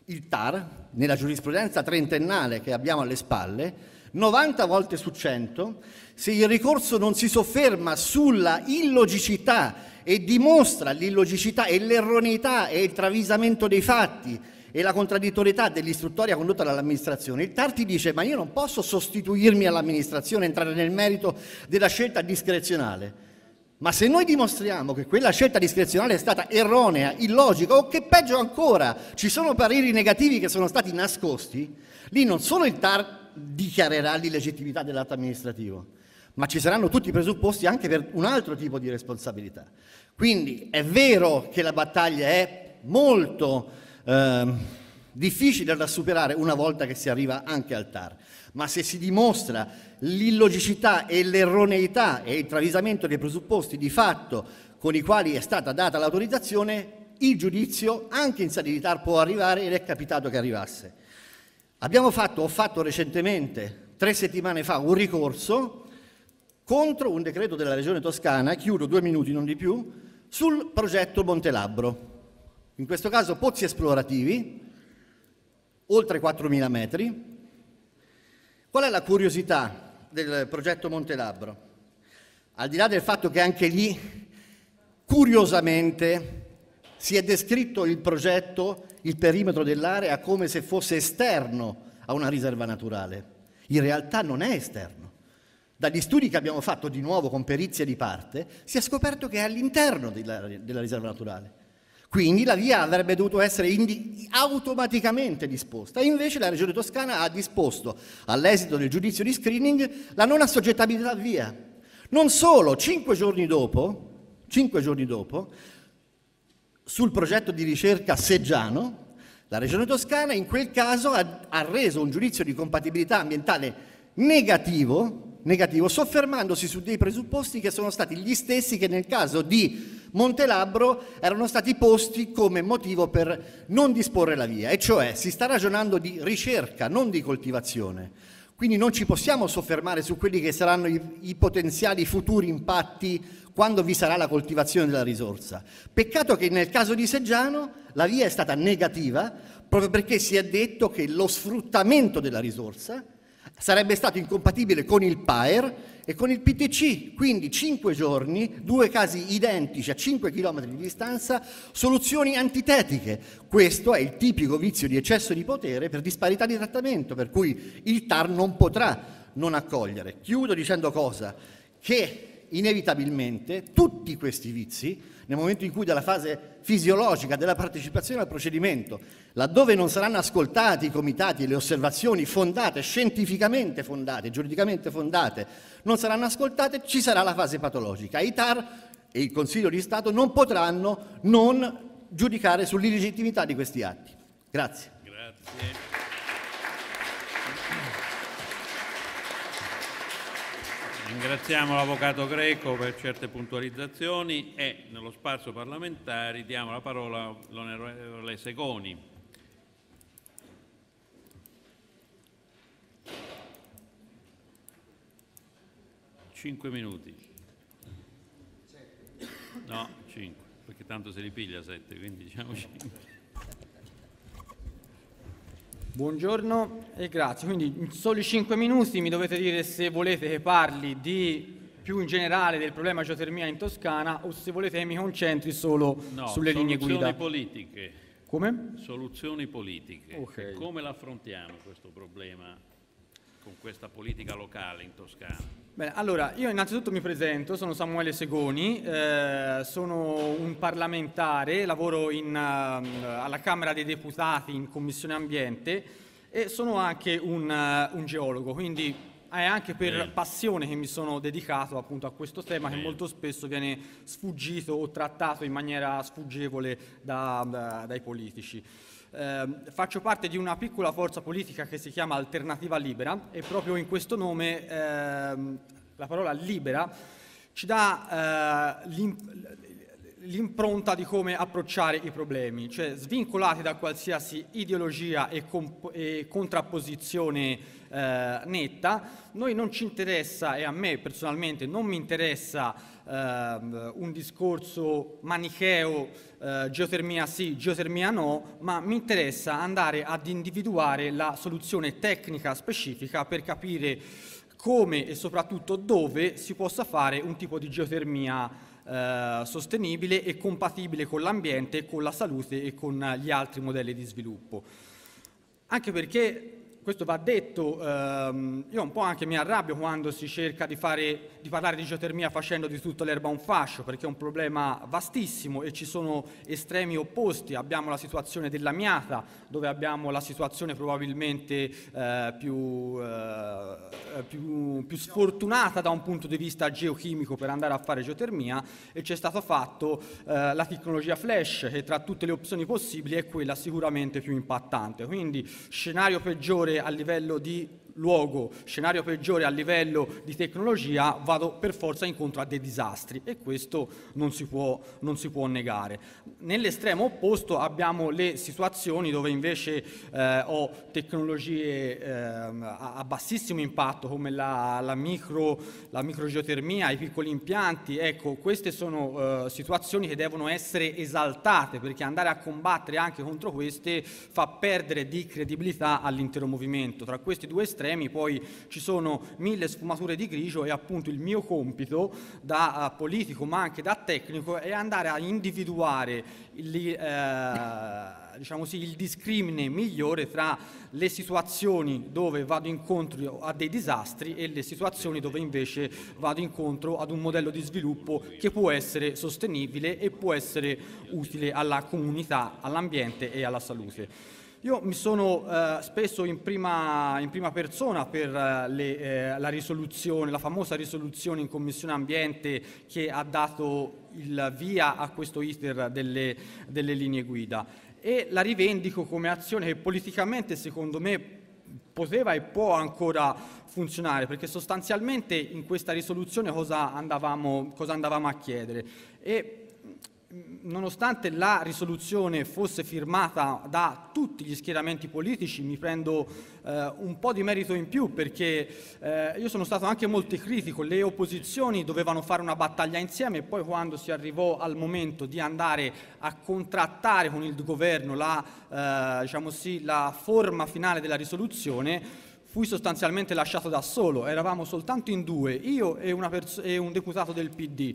il T A R, nella giurisprudenza trentennale che abbiamo alle spalle, novanta volte su cento, se il ricorso non si sofferma sulla illogicità e dimostra l'illogicità e l'erroneità e il travisamento dei fatti e la contraddittorietà dell'istruttoria condotta dall'amministrazione, il T A R ti dice: ma io non posso sostituirmi all'amministrazione, entrare nel merito della scelta discrezionale. Ma se noi dimostriamo che quella scelta discrezionale è stata erronea, illogica o che peggio ancora ci sono pareri negativi che sono stati nascosti, lì non solo il T A R dichiarerà l'illegittimità dell'atto amministrativo, ma ci saranno tutti i presupposti anche per un altro tipo di responsabilità. Quindi è vero che la battaglia è molto eh, difficile da superare una volta che si arriva anche al T A R, ma se si dimostra l'illogicità e l'erroneità e il travisamento dei presupposti di fatto con i quali è stata data l'autorizzazione, il giudizio anche in sede di T A R può arrivare, ed è capitato che arrivasse. Abbiamo fatto, ho fatto recentemente, tre settimane fa, un ricorso contro un decreto della Regione Toscana, chiudo due minuti non di più, sul progetto Montelabbro. In questo caso pozzi esplorativi, oltre quattromila metri. Qual è la curiosità del progetto Montelabbro? Al di là del fatto che anche lì, curiosamente, si è descritto il progetto, il perimetro dell'area, come se fosse esterno a una riserva naturale. In realtà non è esterno. Dagli studi che abbiamo fatto di nuovo con perizie di parte, si è scoperto che è all'interno della, della riserva naturale. Quindi la via avrebbe dovuto essere indi- automaticamente disposta, e invece la Regione Toscana ha disposto, all'esito del giudizio di screening, la non assoggettabilità al via. Non solo, cinque giorni dopo, cinque giorni dopo, sul progetto di ricerca Seggiano, la Regione Toscana in quel caso ha, ha reso un giudizio di compatibilità ambientale negativo, negativo, soffermandosi su dei presupposti che sono stati gli stessi che nel caso di Montelabbro erano stati posti come motivo per non disporre la via, e cioè si sta ragionando di ricerca, non di coltivazione. Quindi non ci possiamo soffermare su quelli che saranno i, i potenziali futuri impatti quando vi sarà la coltivazione della risorsa. Peccato che nel caso di Seggiano la via è stata negativa, proprio perché si è detto che lo sfruttamento della risorsa sarebbe stato incompatibile con il P A E R e con il P T C, quindi cinque giorni, due casi identici a cinque chilometri di distanza, soluzioni antitetiche. Questo è il tipico vizio di eccesso di potere per disparità di trattamento, per cui il T A R non potrà non accogliere. Chiudo dicendo cosa? Che inevitabilmente tutti questi vizi, nel momento in cui dalla fase fisiologica della partecipazione al procedimento, laddove non saranno ascoltati i comitati e le osservazioni fondate, scientificamente fondate, giuridicamente fondate, non saranno ascoltate, ci sarà la fase patologica. I T A R e il Consiglio di Stato non potranno non giudicare sull'illegittimità di questi atti. Grazie. Grazie. Ringraziamo l'Avvocato Greco per certe puntualizzazioni e nello spazio parlamentare diamo la parola all'onorevole Segoni. Cinque minuti. No, cinque, perché tanto se li piglia sette, quindi diciamo cinque. Buongiorno e grazie. Quindi in soli cinque minuti mi dovete dire se volete che parli di più in generale del problema geotermia in Toscana o se volete che mi concentri solo no, sulle linee guida. Soluzioni politiche. Come? Soluzioni politiche. Okay. Come l'affrontiamo questo problema con questa politica locale in Toscana? Bene, allora io innanzitutto mi presento, sono Samuele Segoni, eh, sono un parlamentare, lavoro in, uh, alla Camera dei Deputati in Commissione Ambiente e sono anche un, uh, un geologo, quindi è anche per Bene. passione che mi sono dedicato appunto a questo tema Bene. che molto spesso viene sfuggito o trattato in maniera sfuggevole da, da, dai politici. Eh, faccio parte di una piccola forza politica che si chiama Alternativa Libera e proprio in questo nome eh, la parola libera ci dà eh, l'impronta di come approcciare i problemi, cioè svincolati da qualsiasi ideologia e, comp- e contrapposizione eh, netta. Noi non ci interessa, e a me personalmente non mi interessa eh, un discorso manicheo, eh, geotermia sì, geotermia no, ma mi interessa andare ad individuare la soluzione tecnica specifica per capire come e soprattutto dove si possa fare un tipo di geotermia Eh, sostenibile e compatibile con l'ambiente, con la salute e con gli altri modelli di sviluppo. Anche perché, questo va detto, ehm, io un po' anche mi arrabbio quando si cerca di, fare, di parlare di geotermia facendo di tutta l'erba un fascio, perché è un problema vastissimo e ci sono estremi opposti. Abbiamo la situazione della Miata, dove abbiamo la situazione probabilmente eh, più, eh, più, più sfortunata da un punto di vista geochimico per andare a fare geotermia, e c'è stato fatto eh, la tecnologia flash, che tra tutte le opzioni possibili è quella sicuramente più impattante. Quindi scenario peggiore a livello di luogo, scenario peggiore a livello di tecnologia, vado per forza incontro a dei disastri, e questo non si può, non si può negare. Nell'estremo opposto abbiamo le situazioni dove invece eh, ho tecnologie eh, a, a bassissimo impatto, come la, la, micro, la microgeotermia, i piccoli impianti. Ecco, queste sono eh, situazioni che devono essere esaltate, perché andare a combattere anche contro queste fa perdere di credibilità all'intero movimento. Tra questi due estremi poi ci sono mille sfumature di grigio, e appunto il mio compito da uh, politico ma anche da tecnico è andare a individuare il, eh, diciamo sì, il discrimine migliore tra le situazioni dove vado incontro a dei disastri e le situazioni dove invece vado incontro ad un modello di sviluppo che può essere sostenibile e può essere utile alla comunità, all'ambiente e alla salute. Io mi sono eh, spesso in prima, in prima persona per eh, le, eh, la risoluzione, la famosa risoluzione in Commissione Ambiente che ha dato il via a questo iter delle, delle linee guida, e la rivendico come azione che politicamente secondo me poteva e può ancora funzionare, perché sostanzialmente in questa risoluzione cosa andavamo, cosa andavamo a chiedere? E nonostante la risoluzione fosse firmata da tutti gli schieramenti politici, mi prendo eh, un po' di merito in più, perché eh, io sono stato anche molto critico. Le opposizioni dovevano fare una battaglia insieme, e poi quando si arrivò al momento di andare a contrattare con il governo la, eh, diciamo sì, la forma finale della risoluzione, fui sostanzialmente lasciato da solo. Eravamo soltanto in due, io e, una e un deputato del P D,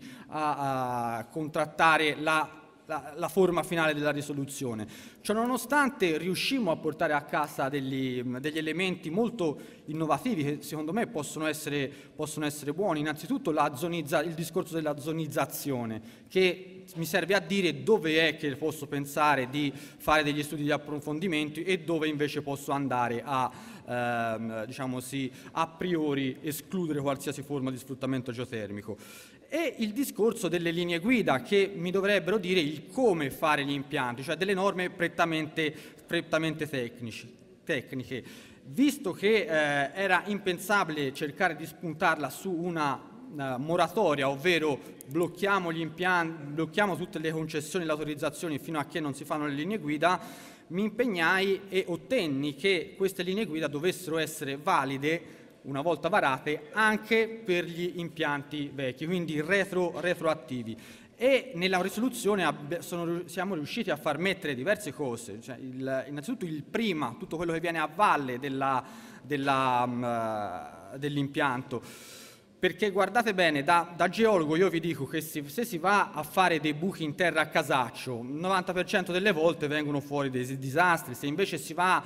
a, a contrattare la, la, la forma finale della risoluzione. Ciononostante riuscimmo a portare a casa degli, degli elementi molto innovativi che secondo me possono essere, possono essere buoni. Innanzitutto la zonizza, il discorso della zonizzazione, che mi serve a dire dove è che posso pensare di fare degli studi di approfondimento e dove invece posso andare a Ehm, diciamo sì, a priori escludere qualsiasi forma di sfruttamento geotermico. E il discorso delle linee guida, che mi dovrebbero dire il come fare gli impianti, cioè delle norme prettamente, prettamente tecnici, tecniche. Visto che eh, era impensabile cercare di spuntarla su una uh, moratoria, ovvero blocchiamo gli impianti, blocchiamo tutte le concessioni e le autorizzazioni fino a che non si fanno le linee guida, mi impegnai e ottenni che queste linee guida dovessero essere valide, una volta varate, anche per gli impianti vecchi, quindi retro, retroattivi. E nella risoluzione sono, siamo riusciti a far mettere diverse cose, cioè il, innanzitutto il prima, tutto quello che viene a valle della, della, um, dell'impianto. Perché guardate bene, da, da geologo io vi dico che si, se si va a fare dei buchi in terra a casaccio, il novanta per cento delle volte vengono fuori dei disastri. Se invece si va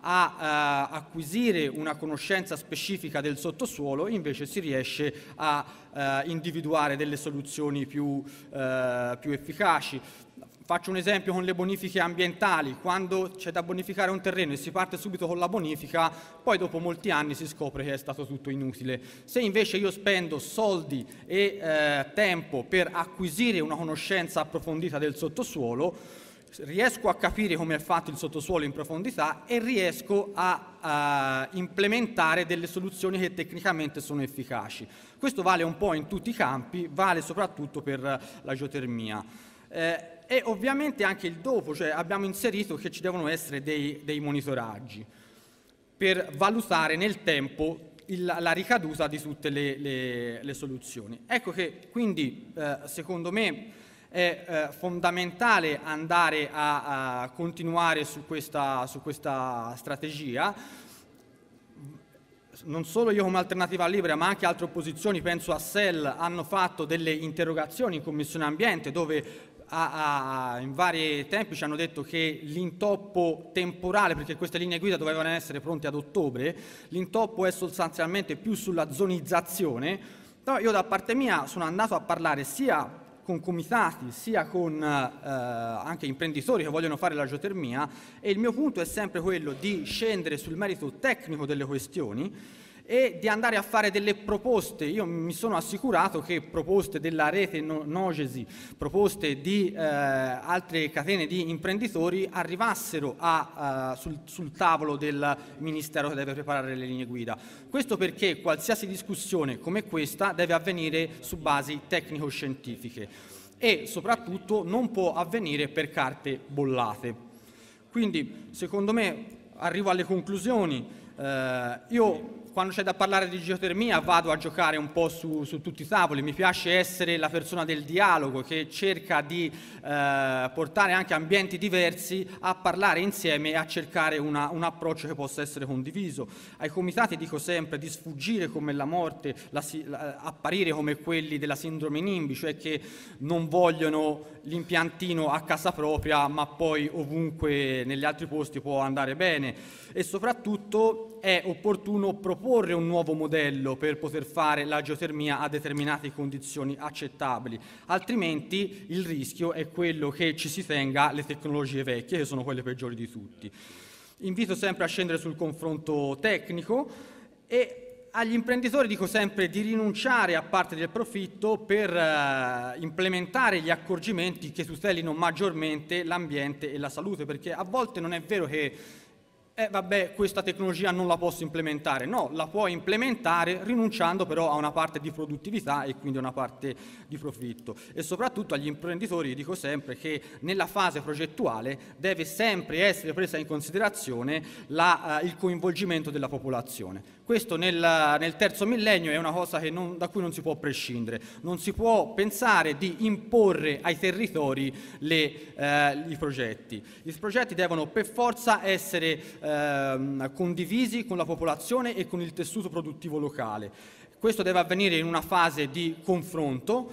a uh, acquisire una conoscenza specifica del sottosuolo, invece si riesce a uh, individuare delle soluzioni più, uh, più efficaci. Faccio un esempio con le bonifiche ambientali: quando c'è da bonificare un terreno e si parte subito con la bonifica, poi dopo molti anni si scopre che è stato tutto inutile. Se invece io spendo soldi e eh, tempo per acquisire una conoscenza approfondita del sottosuolo, riesco a capire come è fatto il sottosuolo in profondità e riesco a, a implementare delle soluzioni che tecnicamente sono efficaci. Questo vale un po' in tutti i campi, vale soprattutto per la geotermia. Eh, e ovviamente anche il dopo, cioè abbiamo inserito che ci devono essere dei, dei monitoraggi per valutare nel tempo il, la ricaduta di tutte le, le, le soluzioni. Ecco che quindi eh, secondo me è eh, fondamentale andare a, a continuare su questa, su questa strategia. Non solo io come Alternativa Libera, ma anche altre opposizioni, penso a S E L, hanno fatto delle interrogazioni in Commissione Ambiente dove a, a, in vari tempi ci hanno detto che l'intoppo temporale, perché queste linee guida dovevano essere pronte ad ottobre, l'intoppo è sostanzialmente più sulla zonizzazione. Però io da parte mia sono andato a parlare sia con comitati sia con eh, anche imprenditori che vogliono fare la geotermia, e il mio punto è sempre quello di scendere sul merito tecnico delle questioni e di andare a fare delle proposte. Io mi sono assicurato che proposte della rete no- Nogesi, proposte di eh, altre catene di imprenditori arrivassero a, uh, sul, sul tavolo del Ministero che deve preparare le linee guida. Questo perché qualsiasi discussione come questa deve avvenire su basi tecnico-scientifiche e soprattutto non può avvenire per carte bollate. Quindi, secondo me, arrivo alle conclusioni. Eh, io quando c'è da parlare di geotermia vado a giocare un po' su, su tutti i tavoli, mi piace essere la persona del dialogo che cerca di eh, portare anche ambienti diversi a parlare insieme e a cercare una, un approccio che possa essere condiviso. Ai comitati dico sempre di sfuggire come la morte, la, la, apparire come quelli della sindrome NIMBY, cioè che non vogliono l'impiantino a casa propria ma poi ovunque negli altri posti può andare bene, e soprattutto è opportuno proporre un nuovo modello per poter fare la geotermia a determinate condizioni accettabili, altrimenti il rischio è quello che ci si tenga le tecnologie vecchie, che sono quelle peggiori di tutti. Invito sempre a scendere sul confronto tecnico e agli imprenditori dico sempre di rinunciare a parte del profitto per uh, implementare gli accorgimenti che tutelino maggiormente l'ambiente e la salute, perché a volte non è vero che eh vabbè, questa tecnologia non la posso implementare. No, la puoi implementare rinunciando però a una parte di produttività e quindi a una parte di profitto. E soprattutto agli imprenditori dico sempre che nella fase progettuale deve sempre essere presa in considerazione la, uh, il coinvolgimento della popolazione. Questo nel, nel terzo millennio è una cosa che non, da cui non si può prescindere. Non si può pensare di imporre ai territori le, eh, i progetti. I progetti devono per forza essere eh, condivisi con la popolazione e con il tessuto produttivo locale. Questo deve avvenire in una fase di confronto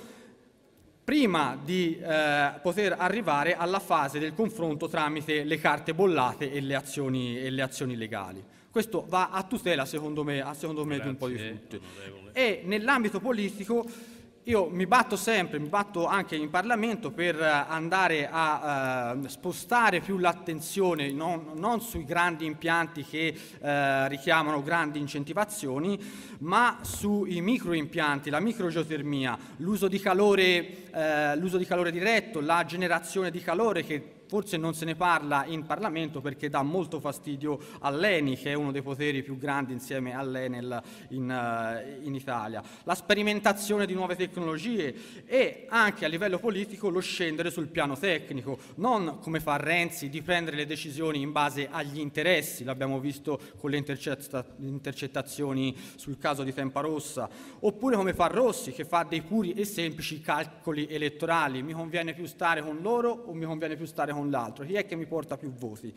prima di eh, poter arrivare alla fase del confronto tramite le carte bollate e le azioni, e le azioni legali. Questo va a tutela, secondo me, a secondo me di un po' di tutti. E nell'ambito politico io mi batto sempre, mi batto anche in Parlamento per andare a uh, spostare più l'attenzione non, non sui grandi impianti che uh, richiamano grandi incentivazioni, ma sui microimpianti, la microgeotermia, l'uso di calore, uh, l'uso di calore diretto, la generazione di calore che forse non se ne parla in Parlamento perché dà molto fastidio all'Eni, che è uno dei poteri più grandi insieme all'Enel in, uh, in Italia. La sperimentazione di nuove tecnologie e anche a livello politico lo scendere sul piano tecnico, non come fa Renzi di prendere le decisioni in base agli interessi, l'abbiamo visto con le intercetta intercettazioni sul caso di Tempa Rossa, oppure come fa Rossi che fa dei puri e semplici calcoli elettorali, mi conviene più stare con loro o mi conviene più stare con l'altro, chi è che mi porta più voti?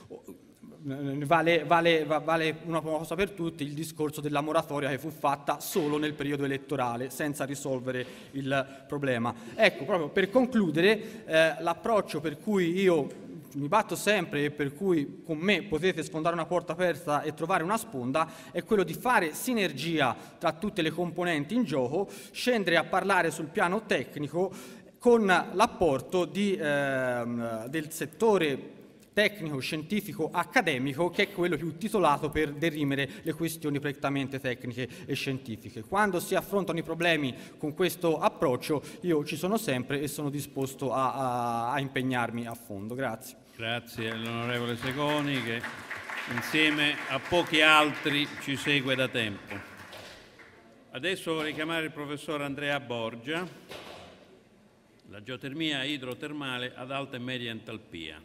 Vale, vale, vale una cosa per tutti il discorso della moratoria che fu fatta solo nel periodo elettorale senza risolvere il problema. Ecco, proprio per concludere, eh, l'approccio per cui io mi batto sempre e per cui con me potete sfondare una porta aperta e trovare una sponda è quello di fare sinergia tra tutte le componenti in gioco, scendere a parlare sul piano tecnico con l'apporto di, eh, del settore tecnico, scientifico, accademico, che è quello più titolato per derimere le questioni prettamente tecniche e scientifiche. Quando si affrontano i problemi con questo approccio, io ci sono sempre e sono disposto a, a, a impegnarmi a fondo. Grazie. Grazie all'onorevole Segoni che insieme a pochi altri ci segue da tempo. Adesso vorrei chiamare il professor Andrea Borgia, la geotermia idrotermale ad alta e media entalpia.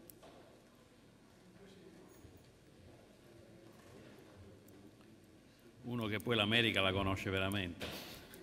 Uno che poi l'America la conosce veramente.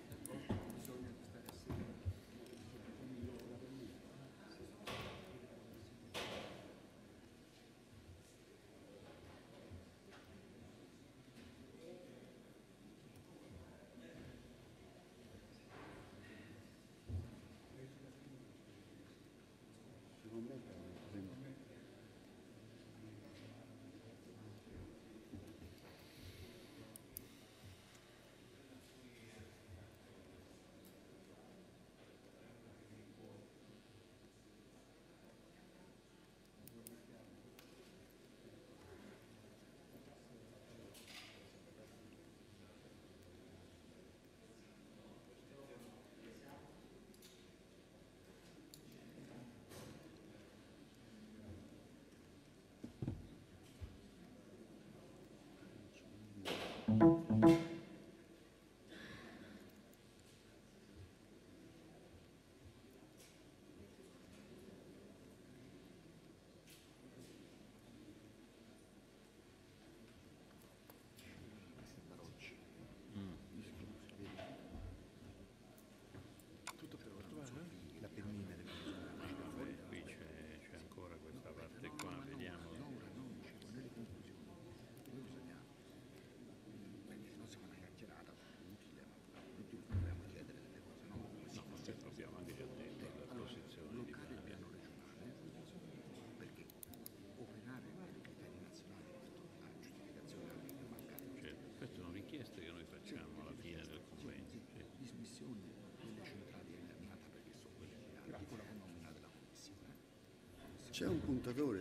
C'è un puntatore?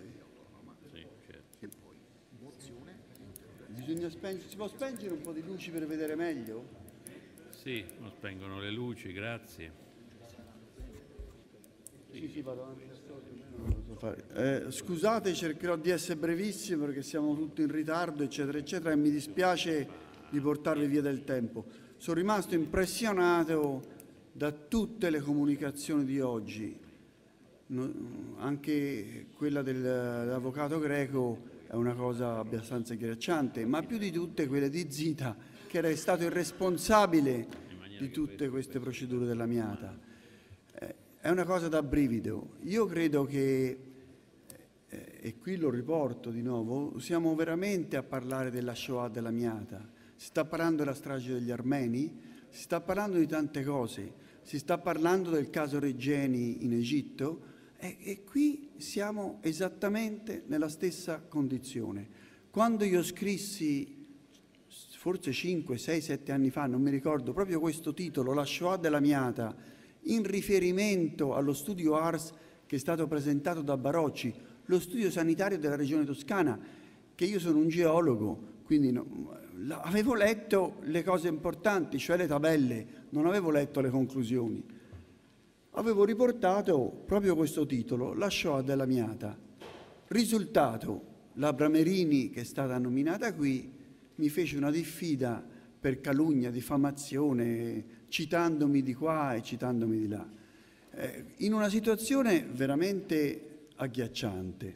Sì, certo. E poi mozione. Bisogna spengere, si può spengere un po' di luci per vedere meglio? Sì, non spengono le luci, grazie. Sì, sì, vado avanti. Non lo so fare. Eh, scusate, cercherò di essere brevissimo perché siamo tutti in ritardo, eccetera, eccetera, e mi dispiace di portarvi via del tempo. Sono rimasto impressionato da tutte le comunicazioni di oggi. No, anche quella del, dell'avvocato Greco è una cosa abbastanza agghiacciante, ma più di tutte quelle di Zita, che era stato il responsabile di tutte queste procedure dell'Amiata. Eh, è una cosa da brivido. Io credo che, eh, e qui lo riporto di nuovo, siamo veramente a parlare della Shoah dell'Amiata. Si sta parlando della strage degli armeni, si sta parlando di tante cose, si sta parlando del caso Regeni in Egitto, E, e qui siamo esattamente nella stessa condizione. Quando io scrissi, forse cinque, sei, sette anni fa, non mi ricordo, proprio questo titolo, La Shoah dell'Amiata, in riferimento allo studio Ars che è stato presentato da Barocci, lo studio sanitario della regione toscana, che io sono un geologo, quindi no, avevo letto le cose importanti, cioè le tabelle, non avevo letto le conclusioni. Avevo riportato proprio questo titolo, La Shoah dell'Amiata. Risultato, la Bramerini, che è stata nominata qui, mi fece una diffida per calunnia, diffamazione, citandomi di qua e citandomi di là, eh, in una situazione veramente agghiacciante.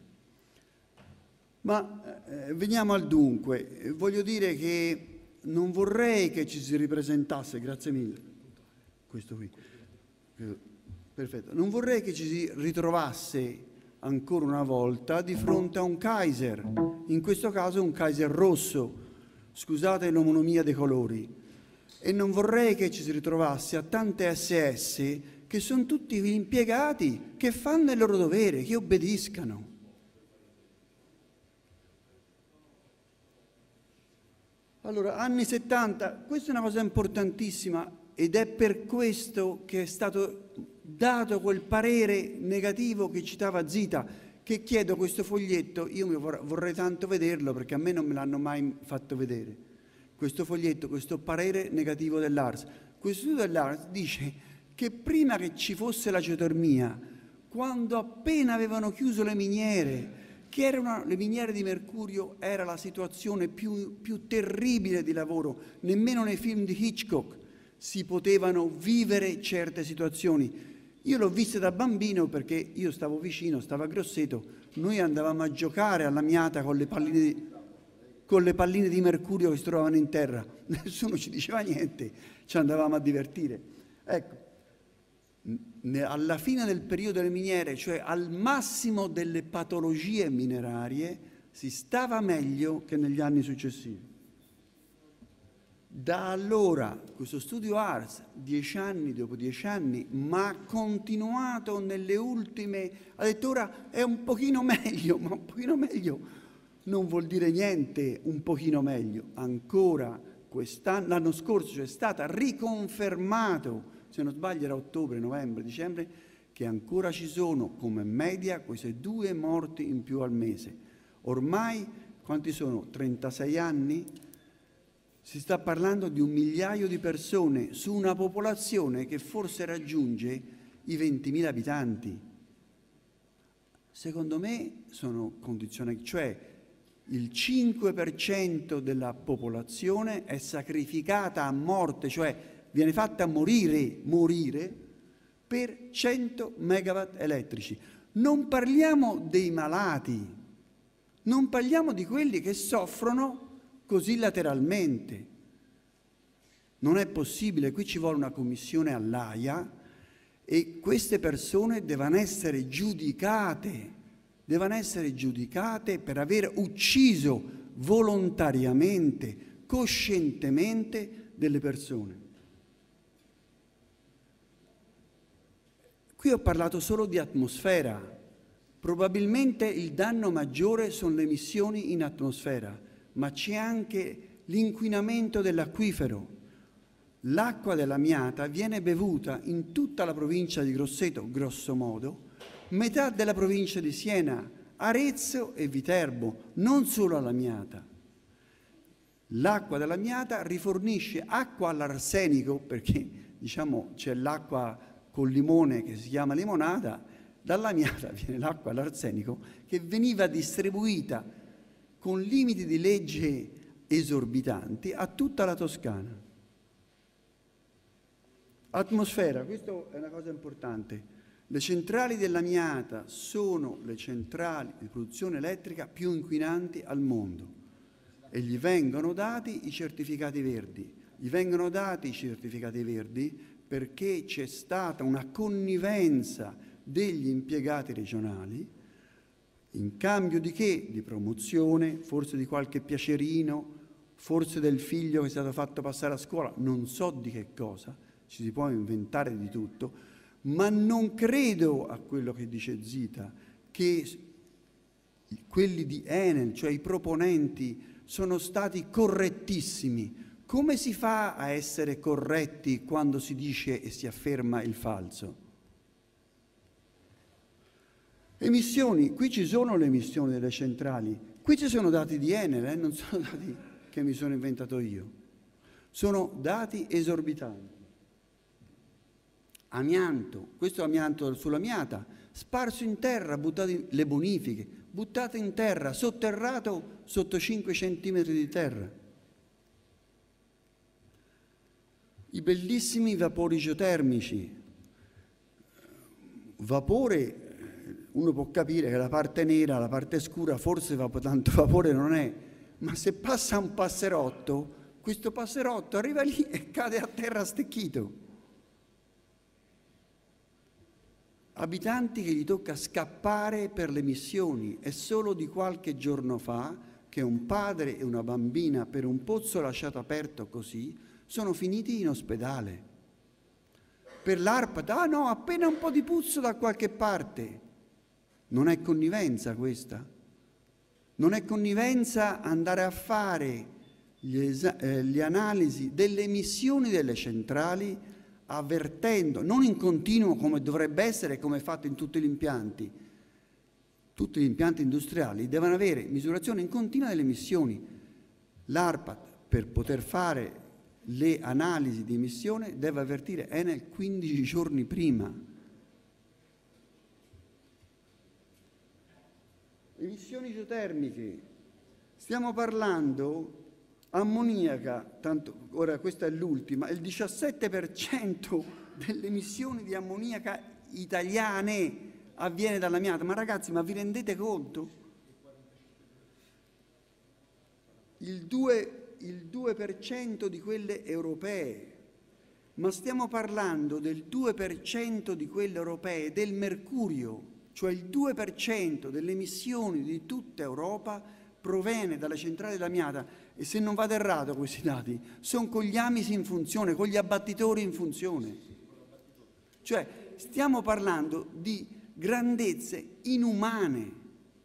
Ma eh, veniamo al dunque. Voglio dire che non vorrei che ci si ripresentasse, grazie mille, questo qui, perfetto, non vorrei che ci si ritrovasse ancora una volta di fronte a un Kaiser, in questo caso un Kaiser rosso, scusate l'omonimia dei colori, e non vorrei che ci si ritrovasse a tante S S che sono tutti impiegati che fanno il loro dovere, che obbediscano. Allora, anni settanta, questa è una cosa importantissima ed è per questo che è stato dato quel parere negativo che citava Zita, che chiedo questo foglietto, io vorrei tanto vederlo perché a me non me l'hanno mai fatto vedere, questo foglietto, questo parere negativo dell'A R S. Questo studio dell'A R S dice che prima che ci fosse la geotermia, quando appena avevano chiuso le miniere, che erano le miniere di mercurio, era la situazione più, più terribile di lavoro, nemmeno nei film di Hitchcock si potevano vivere certe situazioni. Io l'ho vista da bambino perché io stavo vicino, stavo a Grosseto, noi andavamo a giocare alla Miata con le palline di, con le palline di mercurio che si trovavano in terra. Nessuno ci diceva niente, ci andavamo a divertire. Ecco, alla fine del periodo delle miniere, cioè al massimo delle patologie minerarie, si stava meglio che negli anni successivi. Da allora questo studio A R S, dieci anni dopo dieci anni, ma ha continuato nelle ultime, ha detto ora è un pochino meglio, ma un pochino meglio non vuol dire niente, un pochino meglio. Ancora quest'anno, l'anno scorso è stata riconfermato, se non sbaglio era ottobre, novembre, dicembre, che ancora ci sono come media queste due morti in più al mese. Ormai, quanti sono? trentasei anni? Si sta parlando di un migliaio di persone su una popolazione che forse raggiunge i ventimila abitanti. Secondo me sono condizioni, cioè il cinque per cento della popolazione è sacrificata a morte, cioè viene fatta morire, morire per cento megawatt elettrici. Non parliamo dei malati, non parliamo di quelli che soffrono così lateralmente. Non è possibile, qui ci vuole una commissione all'Aia e queste persone devono essere giudicate, devono essere giudicate per aver ucciso volontariamente, coscientemente delle persone. Qui ho parlato solo di atmosfera, probabilmente il danno maggiore sono le emissioni in atmosfera, ma c'è anche l'inquinamento dell'acquifero. L'acqua della Miata viene bevuta in tutta la provincia di Grosseto, grosso modo, metà della provincia di Siena, Arezzo e Viterbo, non solo alla Miata. L'acqua della Miata rifornisce acqua all'arsenico, perché diciamo c'è l'acqua col limone che si chiama limonata, dalla Miata viene l'acqua all'arsenico che veniva distribuita con limiti di legge esorbitanti a tutta la Toscana. Atmosfera, questa è una cosa importante. Le centrali della Miata sono le centrali di produzione elettrica più inquinanti al mondo e gli vengono dati i certificati verdi. Gli vengono dati i certificati verdi perché c'è stata una connivenza degli impiegati regionali. In cambio di che? Di promozione, forse di qualche piacerino, forse del figlio che è stato fatto passare a scuola, non so di che cosa, ci si può inventare di tutto, ma non credo a quello che dice Zita, che quelli di Enel, cioè i proponenti, sono stati correttissimi. Come si fa a essere corretti quando si dice e si afferma il falso? Emissioni, qui ci sono le emissioni delle centrali, qui ci sono dati di Enel, eh? Non sono dati che mi sono inventato io, sono dati esorbitanti. Amianto, questo amianto sulla Miata, sparso in terra, buttato in, le bonifiche, buttate in terra, sotterrato sotto cinque centimetri di terra. I bellissimi vapori geotermici, vapore. Uno può capire che la parte nera, la parte scura, forse va, tanto vapore non è, ma se passa un passerotto, questo passerotto arriva lì e cade a terra stecchito. Abitanti che gli tocca scappare per le missioni. È solo di qualche giorno fa che un padre e una bambina, per un pozzo lasciato aperto così, sono finiti in ospedale. Per l'ARPAT, ah no, appena un po' di puzzo da qualche parte. Non è connivenza questa? Non è connivenza andare a fare gli esa- eh, le analisi delle emissioni delle centrali avvertendo, non in continuo come dovrebbe essere, come è fatto in tutti gli impianti. Tutti gli impianti industriali devono avere misurazione in continua delle emissioni. L'ARPAT, per poter fare le analisi di emissione, deve avvertire Enel quindici giorni prima. Emissioni geotermiche, stiamo parlando ammoniaca, tanto, ora questa è l'ultima, il diciassette per cento delle emissioni di ammoniaca italiane avviene dall'amianto. Ma ragazzi, ma vi rendete conto? Il due, il due per cento di quelle europee, ma stiamo parlando del due per cento di quelle europee del mercurio, cioè il due per cento delle emissioni di tutta Europa proviene dalle centrali d'amiata, e se non vado errato questi dati, sono con gli amisi in funzione, con gli abbattitori in funzione. Cioè stiamo parlando di grandezze inumane.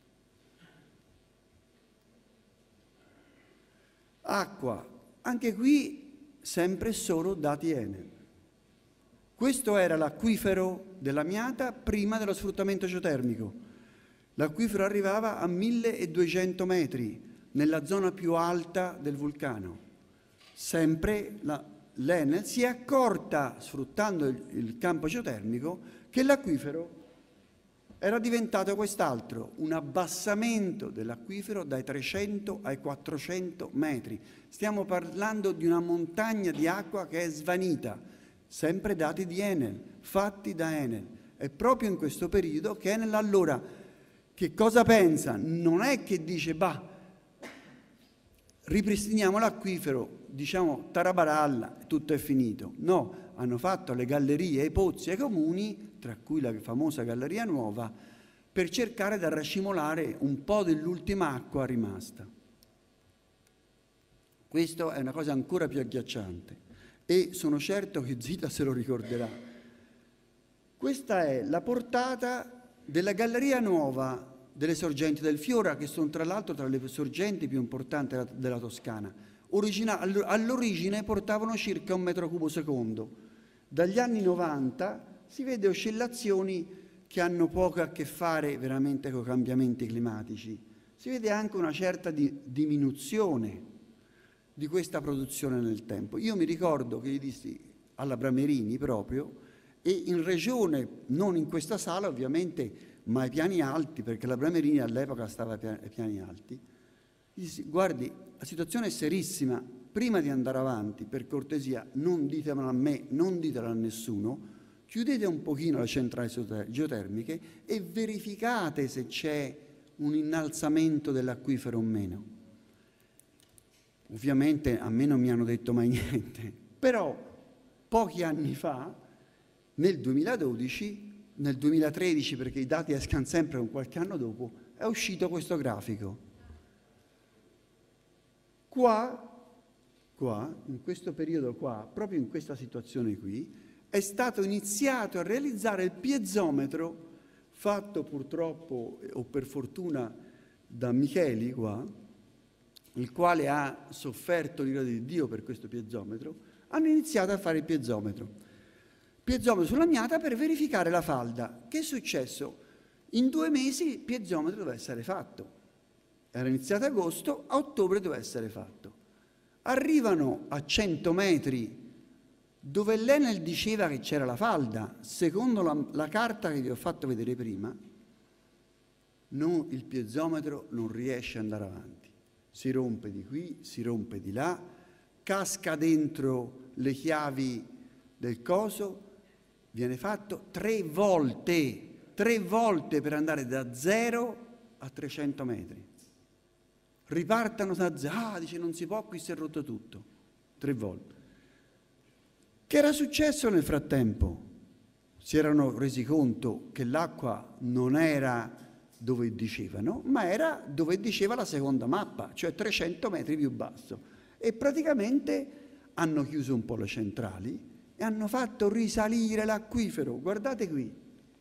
Acqua, anche qui sempre solo dati Enel. Questo era l'acquifero dell'Amiata prima dello sfruttamento geotermico. L'acquifero arrivava a milleduecento metri nella zona più alta del vulcano. Sempre l'Enel si è accorta, sfruttando il, il campo geotermico, che l'acquifero era diventato quest'altro, un abbassamento dell'acquifero dai trecento ai quattrocento metri. Stiamo parlando di una montagna di acqua che è svanita, sempre dati di Enel, fatti da Enel. È proprio in questo periodo che Enel allora che cosa pensa? Non è che dice, bah, ripristiniamo l'acquifero, diciamo tarabaralla, tutto è finito. No, hanno fatto le gallerie, i pozzi ai comuni, tra cui la famosa Galleria Nuova, per cercare di racimolare un po' dell'ultima acqua rimasta. Questa è una cosa ancora più agghiacciante e sono certo che Zita se lo ricorderà. Questa è la portata della Galleria Nuova delle sorgenti del Fiora, che sono tra l'altro tra le sorgenti più importanti della Toscana. All'origine portavano circa un metro cubo secondo. Dagli anni novanta si vede oscillazioni che hanno poco a che fare veramente con i cambiamenti climatici. Si vede anche una certa di diminuzione di questa produzione nel tempo. Io mi ricordo che gli dissi alla Bramerini proprio, e in regione, non in questa sala ovviamente, ma ai piani alti, perché la Bramerini all'epoca stava ai piani alti, gli dissi, guardi, la situazione è serissima, prima di andare avanti, per cortesia, non ditemelo a me, non ditelo a nessuno, chiudete un pochino le centrali geotermiche e verificate se c'è un innalzamento dell'acquifero o meno. Ovviamente a me non mi hanno detto mai niente, però pochi anni fa, nel duemiladodici, nel duemilatredici, perché i dati escano sempre con qualche anno dopo, è uscito questo grafico. Qua, qua, in questo periodo qua, proprio in questa situazione qui, è stato iniziato a realizzare il piezometro, fatto purtroppo o per fortuna da Micheli qua, il quale ha sofferto l'ira di Dio per questo piezometro. Hanno iniziato a fare il piezometro. Piezometro sull'Amiata per verificare la falda. Che è successo? In due mesi il piezometro doveva essere fatto. Era iniziato agosto, a ottobre doveva essere fatto. Arrivano a cento metri dove l'Enel diceva che c'era la falda. Secondo la, la carta che vi ho fatto vedere prima, no, il piezometro non riesce ad andare avanti. Si rompe di qui, si rompe di là, casca dentro le chiavi del coso. Viene fatto tre volte, tre volte per andare da zero a trecento metri. Ripartano da zero, ah, dice non si può, qui si è rotto tutto, tre volte. Che era successo nel frattempo? Si erano resi conto che l'acqua non era dove dicevano, ma era dove diceva la seconda mappa, cioè trecento metri più basso. E praticamente hanno chiuso un po' le centrali e hanno fatto risalire l'acquifero. Guardate qui.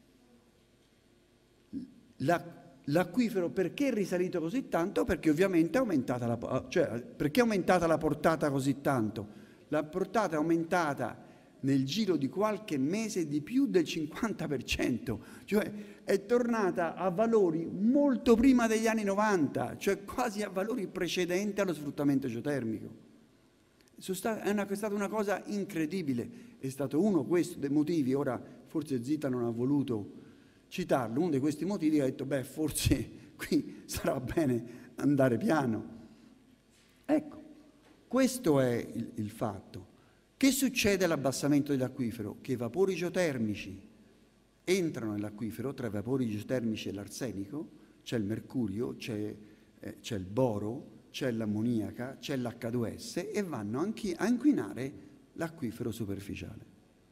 L'acquifero perché è risalito così tanto? Perché ovviamente è aumentata la, cioè, perché è aumentata la portata così tanto? La portata è aumentata nel giro di qualche mese di più del cinquanta per cento, cioè è tornata a valori molto prima degli anni novanta, cioè quasi a valori precedenti allo sfruttamento geotermico. È stata una cosa incredibile, è stato uno questo dei motivi, ora forse Zita non ha voluto citarlo, uno di questi motivi che ha detto, beh, forse qui sarà bene andare piano. Ecco, questo è il, il fatto. Che succede all'abbassamento dell'acquifero? Che i vapori geotermici entrano nell'acquifero tra i vapori geotermici e l'arsenico, c'è il mercurio, c'è, eh, c'è il boro, c'è l'ammoniaca, c'è l'acca due esse e vanno anche a inquinare l'acquifero superficiale.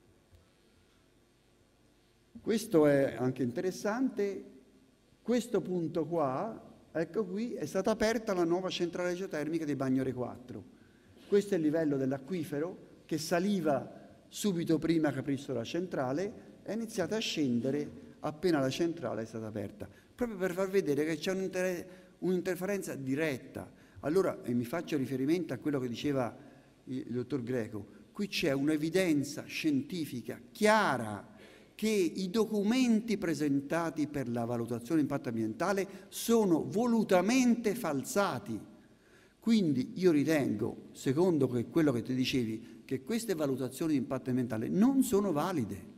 Questo è anche interessante, questo punto qua, ecco qui, è stata aperta la nuova centrale geotermica di Bagnore quattro. Questo è il livello dell'acquifero che saliva subito prima che aprissero la centrale, è iniziata a scendere appena la centrale è stata aperta, proprio per far vedere che c'è un'inter- un'interferenza diretta. Allora, e mi faccio riferimento a quello che diceva il dottor Greco, qui c'è un'evidenza scientifica chiara che i documenti presentati per la valutazione di impatto ambientale sono volutamente falsati. Quindi io ritengo, secondo quello che ti dicevi, che queste valutazioni di impatto ambientale non sono valide.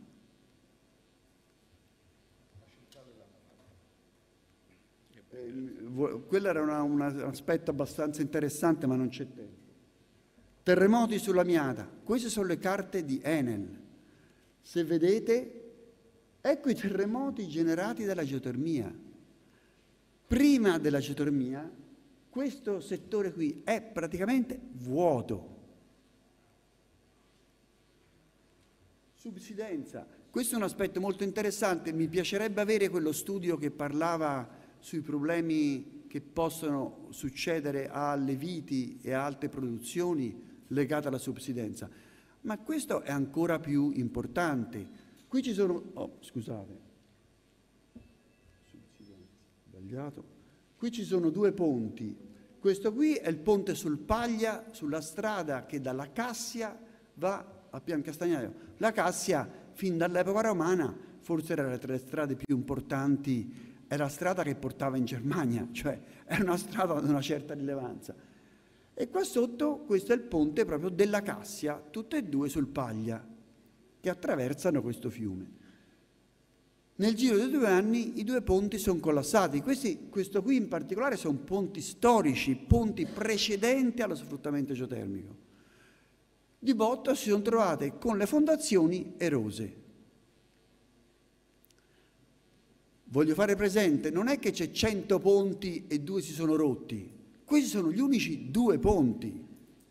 Quello era una, una, un aspetto abbastanza interessante, ma non c'è tempo. Terremoti sulla Miata. Queste sono le carte di Enel. Se vedete, ecco i terremoti generati dalla geotermia. Prima della geotermia, questo settore qui è praticamente vuoto. Subsidenza. Questo è un aspetto molto interessante. Mi piacerebbe avere quello studio che parlava sui problemi che possono succedere alle viti e a altre produzioni legate alla subsidenza. Ma questo è ancora più importante. Qui ci sono... Oh, scusate. Sbagliato. Qui ci sono due ponti. Questo qui è il ponte sul Paglia, sulla strada che dalla Cassia va a Piancastagnaio. La Cassia, fin dall'epoca romana, forse era tra le strade più importanti. È la strada che portava in Germania, cioè è una strada di una certa rilevanza. E qua sotto questo è il ponte proprio della Cassia, tutte e due sul Paglia, che attraversano questo fiume. Nel giro di due anni i due ponti sono collassati. Questi, questo qui in particolare sono ponti storici, ponti precedenti allo sfruttamento geotermico. Di botto si sono trovate con le fondazioni erose. Voglio fare presente, non è che c'è cento ponti e due si sono rotti. Questi sono gli unici due ponti.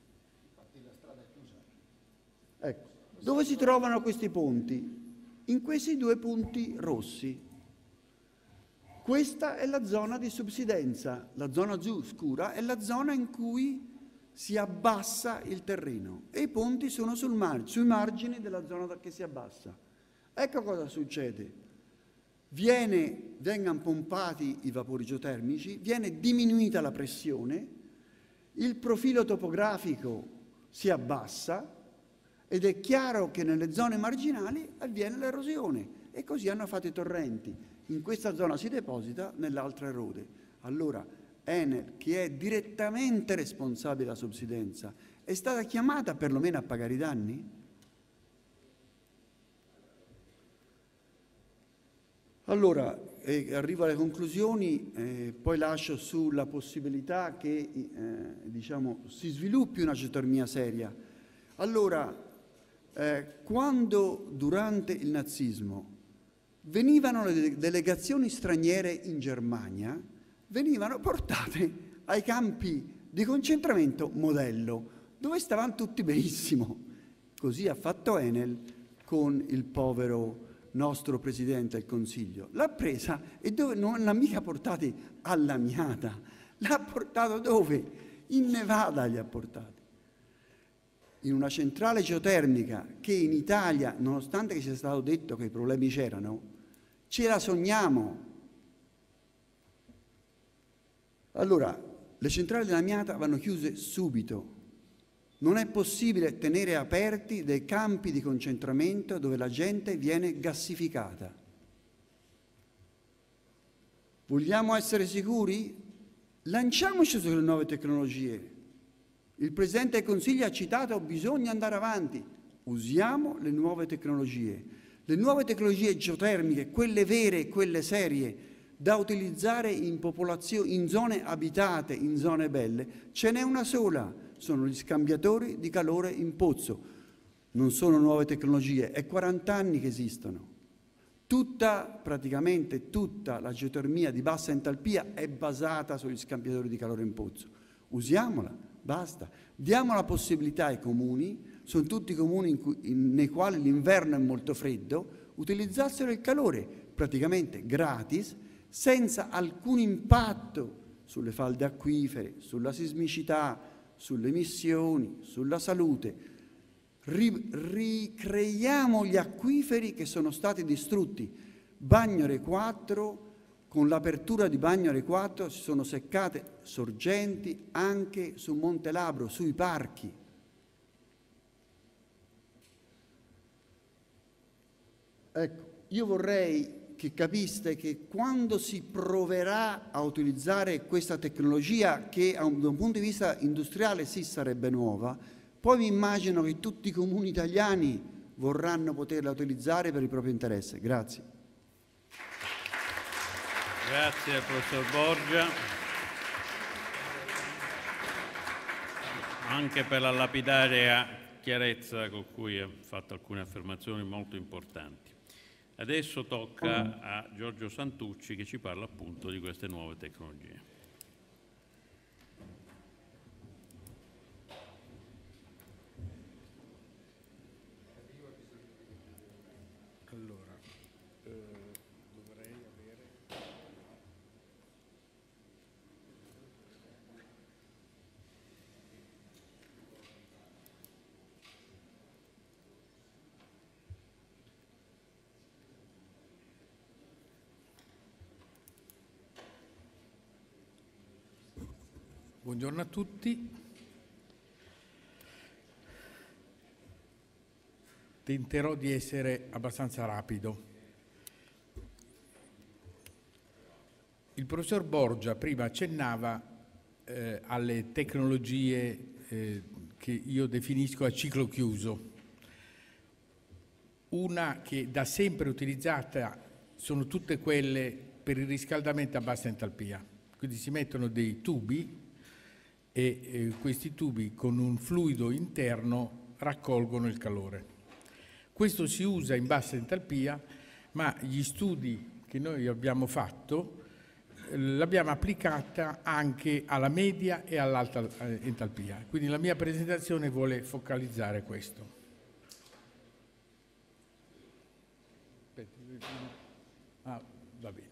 Ecco, dove si trovano questi ponti? In questi due punti rossi. Questa è la zona di subsidenza, la zona giù scura è la zona in cui si abbassa il terreno e i ponti sono sul mar- sui margini della zona che si abbassa. Ecco cosa succede. Viene, vengono pompati i vapori geotermici, viene diminuita la pressione, il profilo topografico si abbassa ed è chiaro che nelle zone marginali avviene l'erosione e così hanno fatto i torrenti. In questa zona si deposita, nell'altra erode. Allora Enel, che è direttamente responsabile della subsidenza, è stata chiamata perlomeno a pagare i danni? Allora, eh, arrivo alle conclusioni, eh, poi lascio sulla possibilità che eh, diciamo, si sviluppi una geotermia seria. Allora, eh, quando durante il nazismo venivano le delegazioni straniere in Germania, venivano portate ai campi di concentramento modello, dove stavano tutti benissimo. Così ha fatto Enel con il povero nostro Presidente del Consiglio. L'ha presa e dove non l'ha mica portati alla Miata, l'ha portato dove? In Nevada li ha portati. In una centrale geotermica che in Italia, nonostante che sia stato detto che i problemi c'erano, ce la sogniamo. Allora, le centrali della Miata vanno chiuse subito. Non è possibile tenere aperti dei campi di concentramento dove la gente viene gassificata. Vogliamo essere sicuri? Lanciamoci sulle nuove tecnologie. Il Presidente del Consiglio ha citato: bisogna andare avanti. Usiamo le nuove tecnologie. Le nuove tecnologie geotermiche, quelle vere e quelle serie, da utilizzare in popolazioni, in zone abitate, in zone belle, ce n'è una sola. Sono gli scambiatori di calore in pozzo. Non sono nuove tecnologie, è quaranta anni che esistono. Tutta, praticamente tutta la geotermia di bassa entalpia è basata sugli scambiatori di calore in pozzo. Usiamola, basta. Diamo la possibilità ai comuni, sono tutti comuni in cui, in, nei quali l'inverno è molto freddo, utilizzassero il calore praticamente gratis, senza alcun impatto sulle falde acquifere, sulla sismicità, sulle emissioni, sulla salute. Ri- ricreiamo gli acquiferi che sono stati distrutti. Bagnore quattro, con l'apertura di Bagnore quattro si sono seccate sorgenti anche su Monte Labro, sui parchi. Ecco, io vorrei che capiste che quando si proverà a utilizzare questa tecnologia, che da un punto di vista industriale sì sarebbe nuova, poi mi immagino che tutti i comuni italiani vorranno poterla utilizzare per il proprio interesse. Grazie. Grazie al professor Borgia, anche per la lapidaria chiarezza con cui ha fatto alcune affermazioni molto importanti. Adesso tocca a Giorgio Santucci che ci parla appunto di queste nuove tecnologie. Allora, eh, dovrei avere... Buongiorno a tutti. Tenterò di essere abbastanza rapido. Il professor Borgia prima accennava eh, alle tecnologie eh, che io definisco a ciclo chiuso. Una che da sempre utilizzata sono tutte quelle per il riscaldamento a bassa entalpia. Quindi si mettono dei tubi e eh, questi tubi con un fluido interno raccolgono il calore. Questo si usa in bassa entalpia, ma gli studi che noi abbiamo fatto eh, l'abbiamo applicata anche alla media e all'alta eh, entalpia. Quindi la mia presentazione vuole focalizzare questo. Ah, va bene.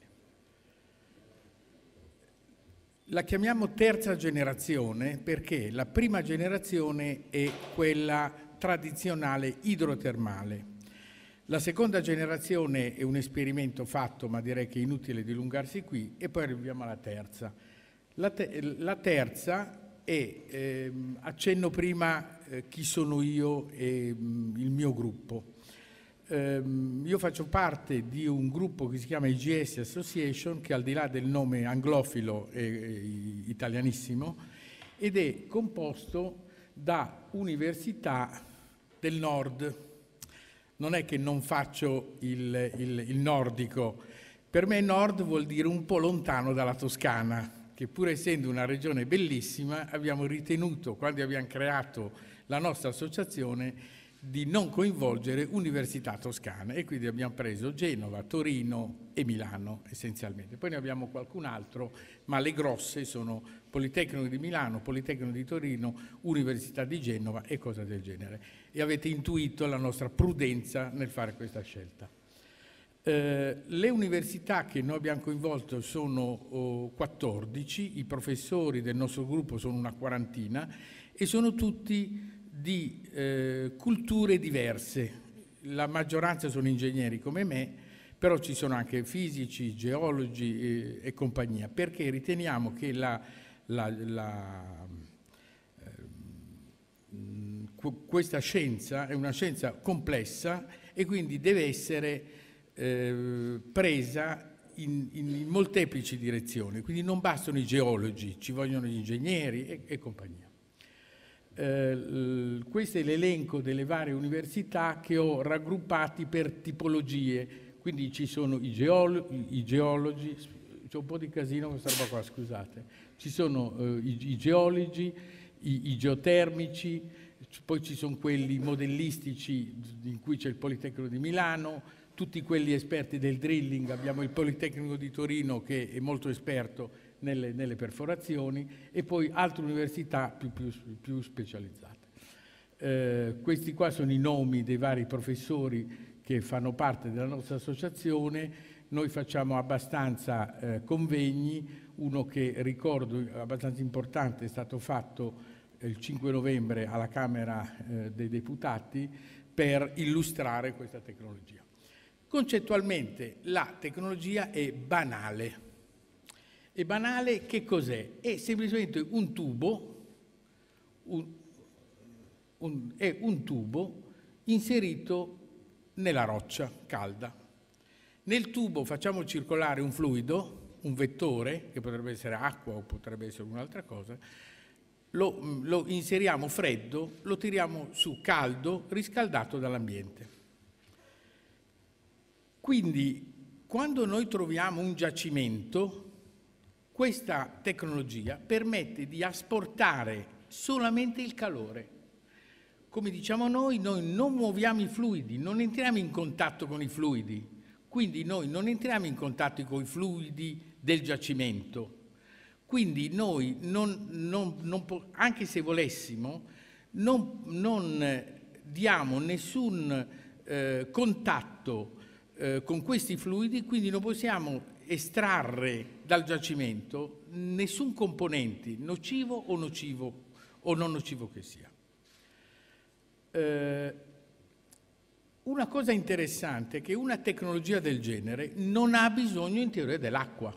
La chiamiamo terza generazione perché la prima generazione è quella tradizionale idrotermale. La seconda generazione è un esperimento fatto, ma direi che è inutile dilungarsi qui, e poi arriviamo alla terza. La, te- la terza è, ehm, accenno prima eh, chi sono io e mh, il mio gruppo. Um, io faccio parte di un gruppo che si chiama I G S Association, che al di là del nome anglofilo è, è italianissimo, ed è composto da università del nord. Non è che non faccio il, il, il nordico, per me nord vuol dire un po' lontano dalla Toscana, che pur essendo una regione bellissima abbiamo ritenuto, quando abbiamo creato la nostra associazione, di non coinvolgere università toscane, e quindi abbiamo preso Genova, Torino e Milano essenzialmente. Poi ne abbiamo qualcun altro, ma le grosse sono Politecnico di Milano, Politecnico di Torino, Università di Genova e cose del genere. E avete intuito la nostra prudenza nel fare questa scelta. Eh, le università che noi abbiamo coinvolto sono oh, quattordici, i professori del nostro gruppo sono una quarantina e sono tutti di eh, culture diverse. La maggioranza sono ingegneri come me, però ci sono anche fisici, geologi e, e compagnia, perché riteniamo che la, la, la, eh, questa scienza è una scienza complessa e quindi deve essere eh, presa in, in molteplici direzioni. Quindi non bastano i geologi, ci vogliono gli ingegneri e, e compagnia. Uh, questo è l'elenco delle varie università che ho raggruppati per tipologie, quindi ci sono i, geolo- i geologi, c'è un po' di casino questa roba qua, scusate, ci sono uh, i, i geologi, i, i geotermici, poi ci sono quelli modellistici in cui c'è il Politecnico di Milano, tutti quelli esperti del drilling, abbiamo il Politecnico di Torino che è molto esperto nelle, nelle perforazioni e poi altre università più, più, più specializzate. Eh, questi qua sono i nomi dei vari professori che fanno parte della nostra associazione. Noi facciamo abbastanza eh, convegni, uno che ricordo abbastanza importante è stato fatto eh, il cinque novembre alla Camera eh, dei Deputati per illustrare questa tecnologia. Concettualmente la tecnologia è banale. È banale che cos'è? È semplicemente un tubo, un, un, è un tubo inserito nella roccia calda. Nel tubo facciamo circolare un fluido, un vettore, che potrebbe essere acqua o potrebbe essere un'altra cosa, lo, lo inseriamo freddo, lo tiriamo su caldo, riscaldato dall'ambiente. Quindi, quando noi troviamo un giacimento, questa tecnologia permette di asportare solamente il calore. Come diciamo noi, noi non muoviamo i fluidi, non entriamo in contatto con i fluidi, quindi noi non entriamo in contatto con i fluidi del giacimento. Quindi noi, non, non, non, anche se volessimo, non, non diamo nessun eh, contatto eh, con questi fluidi, quindi non possiamo estrarre dal giacimento nessun componente nocivo o nocivo o non nocivo che sia. Eh, una cosa interessante è che una tecnologia del genere non ha bisogno in teoria dell'acqua.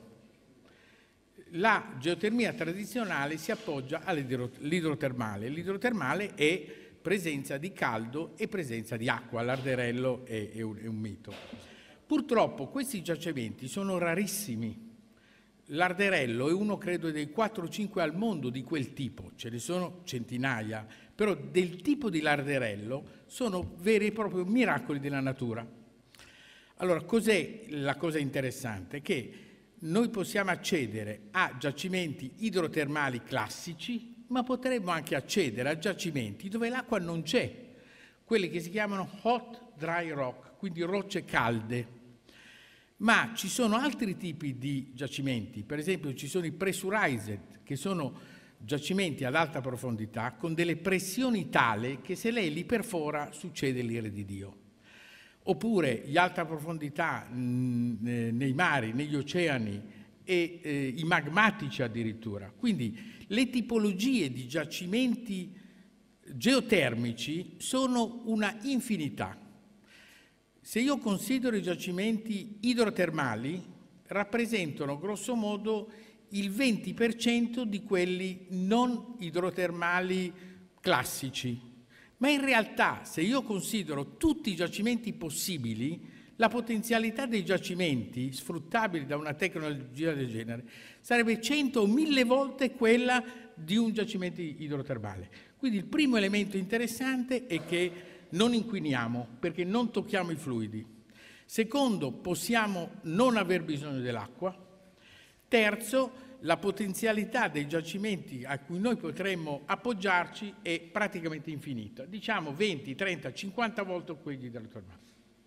La geotermia tradizionale si appoggia all'idrotermale. L'idrotermale è presenza di caldo e presenza di acqua, l'arderello è, è, un, è un mito. Purtroppo questi giacimenti sono rarissimi. L'arderello è uno, credo, dei quattro o cinque al mondo di quel tipo, ce ne sono centinaia, però del tipo di l'arderello sono veri e propri miracoli della natura. Allora, cos'è la cosa interessante? Che noi possiamo accedere a giacimenti idrotermali classici, ma potremmo anche accedere a giacimenti dove l'acqua non c'è, quelli che si chiamano hot dry rock, quindi rocce calde. Ma ci sono altri tipi di giacimenti, per esempio ci sono i pressurized, che sono giacimenti ad alta profondità con delle pressioni tali che se lei li perfora succede l'ira di Dio. Oppure gli alta profondità mh, nei mari, negli oceani e eh, i magmatici addirittura. Quindi le tipologie di giacimenti geotermici sono una infinità. Se io considero i giacimenti idrotermali, rappresentano grosso modo il venti per cento di quelli non idrotermali classici. Ma in realtà, se io considero tutti i giacimenti possibili, la potenzialità dei giacimenti sfruttabili da una tecnologia del genere sarebbe cento o mille volte quella di un giacimento idrotermale. Quindi il primo elemento interessante è che non inquiniamo perché non tocchiamo i fluidi. Secondo, possiamo non aver bisogno dell'acqua. Terzo, la potenzialità dei giacimenti a cui noi potremmo appoggiarci è praticamente infinita, diciamo venti, trenta, cinquanta volte quelli idrotermali.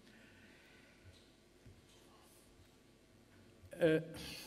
Eh,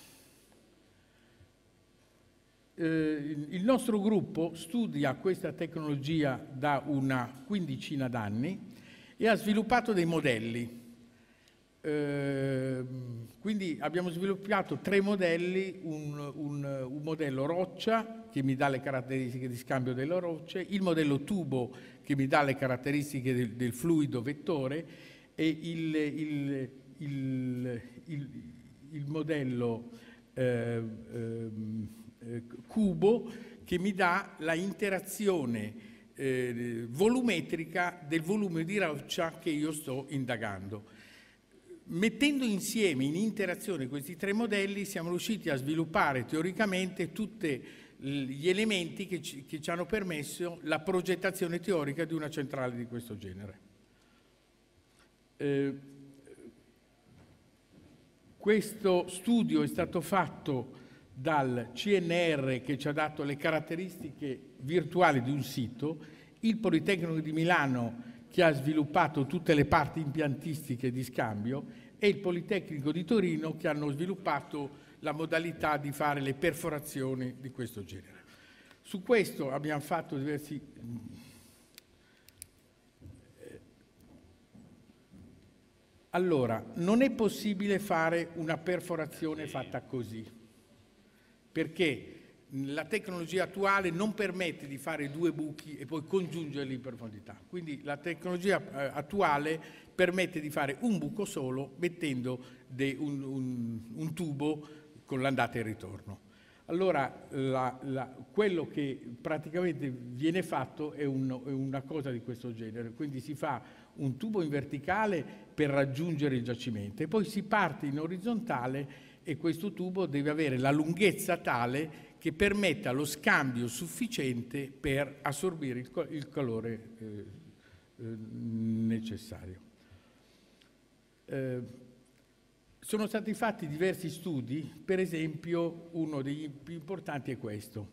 eh, il nostro gruppo studia questa tecnologia da una quindicina d'anni e ha sviluppato dei modelli. Eh, quindi abbiamo sviluppato tre modelli, un, un, un modello roccia che mi dà le caratteristiche di scambio delle rocce, il modello tubo che mi dà le caratteristiche del, del fluido vettore e il, il, il, il, il modello eh, eh, cubo che mi dà la interazione eh, volumetrica del volume di roccia che io sto indagando. Mettendo insieme in interazione questi tre modelli siamo riusciti a sviluppare teoricamente tutti gli elementi che ci, che ci hanno permesso la progettazione teorica di una centrale di questo genere. Eh, questo studio è stato fatto dal C N R che ci ha dato le caratteristiche virtuali di un sito, il Politecnico di Milano che ha sviluppato tutte le parti impiantistiche di scambio, e il Politecnico di Torino, che hanno sviluppato la modalità di fare le perforazioni di questo genere. Su questo abbiamo fatto diversi... Allora, non è possibile fare una perforazione fatta così, perché la tecnologia attuale non permette di fare due buchi e poi congiungerli in profondità. Quindi la tecnologia eh, attuale permette di fare un buco solo mettendo un, un, un tubo con l'andata e il ritorno. Allora la, la, quello che praticamente viene fatto è, un, è una cosa di questo genere, quindi si fa un tubo in verticale per raggiungere il giacimento e poi si parte in orizzontale, e questo tubo deve avere la lunghezza tale che permetta lo scambio sufficiente per assorbire il, il calore eh, eh, necessario. Eh, sono stati fatti diversi studi, per esempio uno dei più importanti è questo.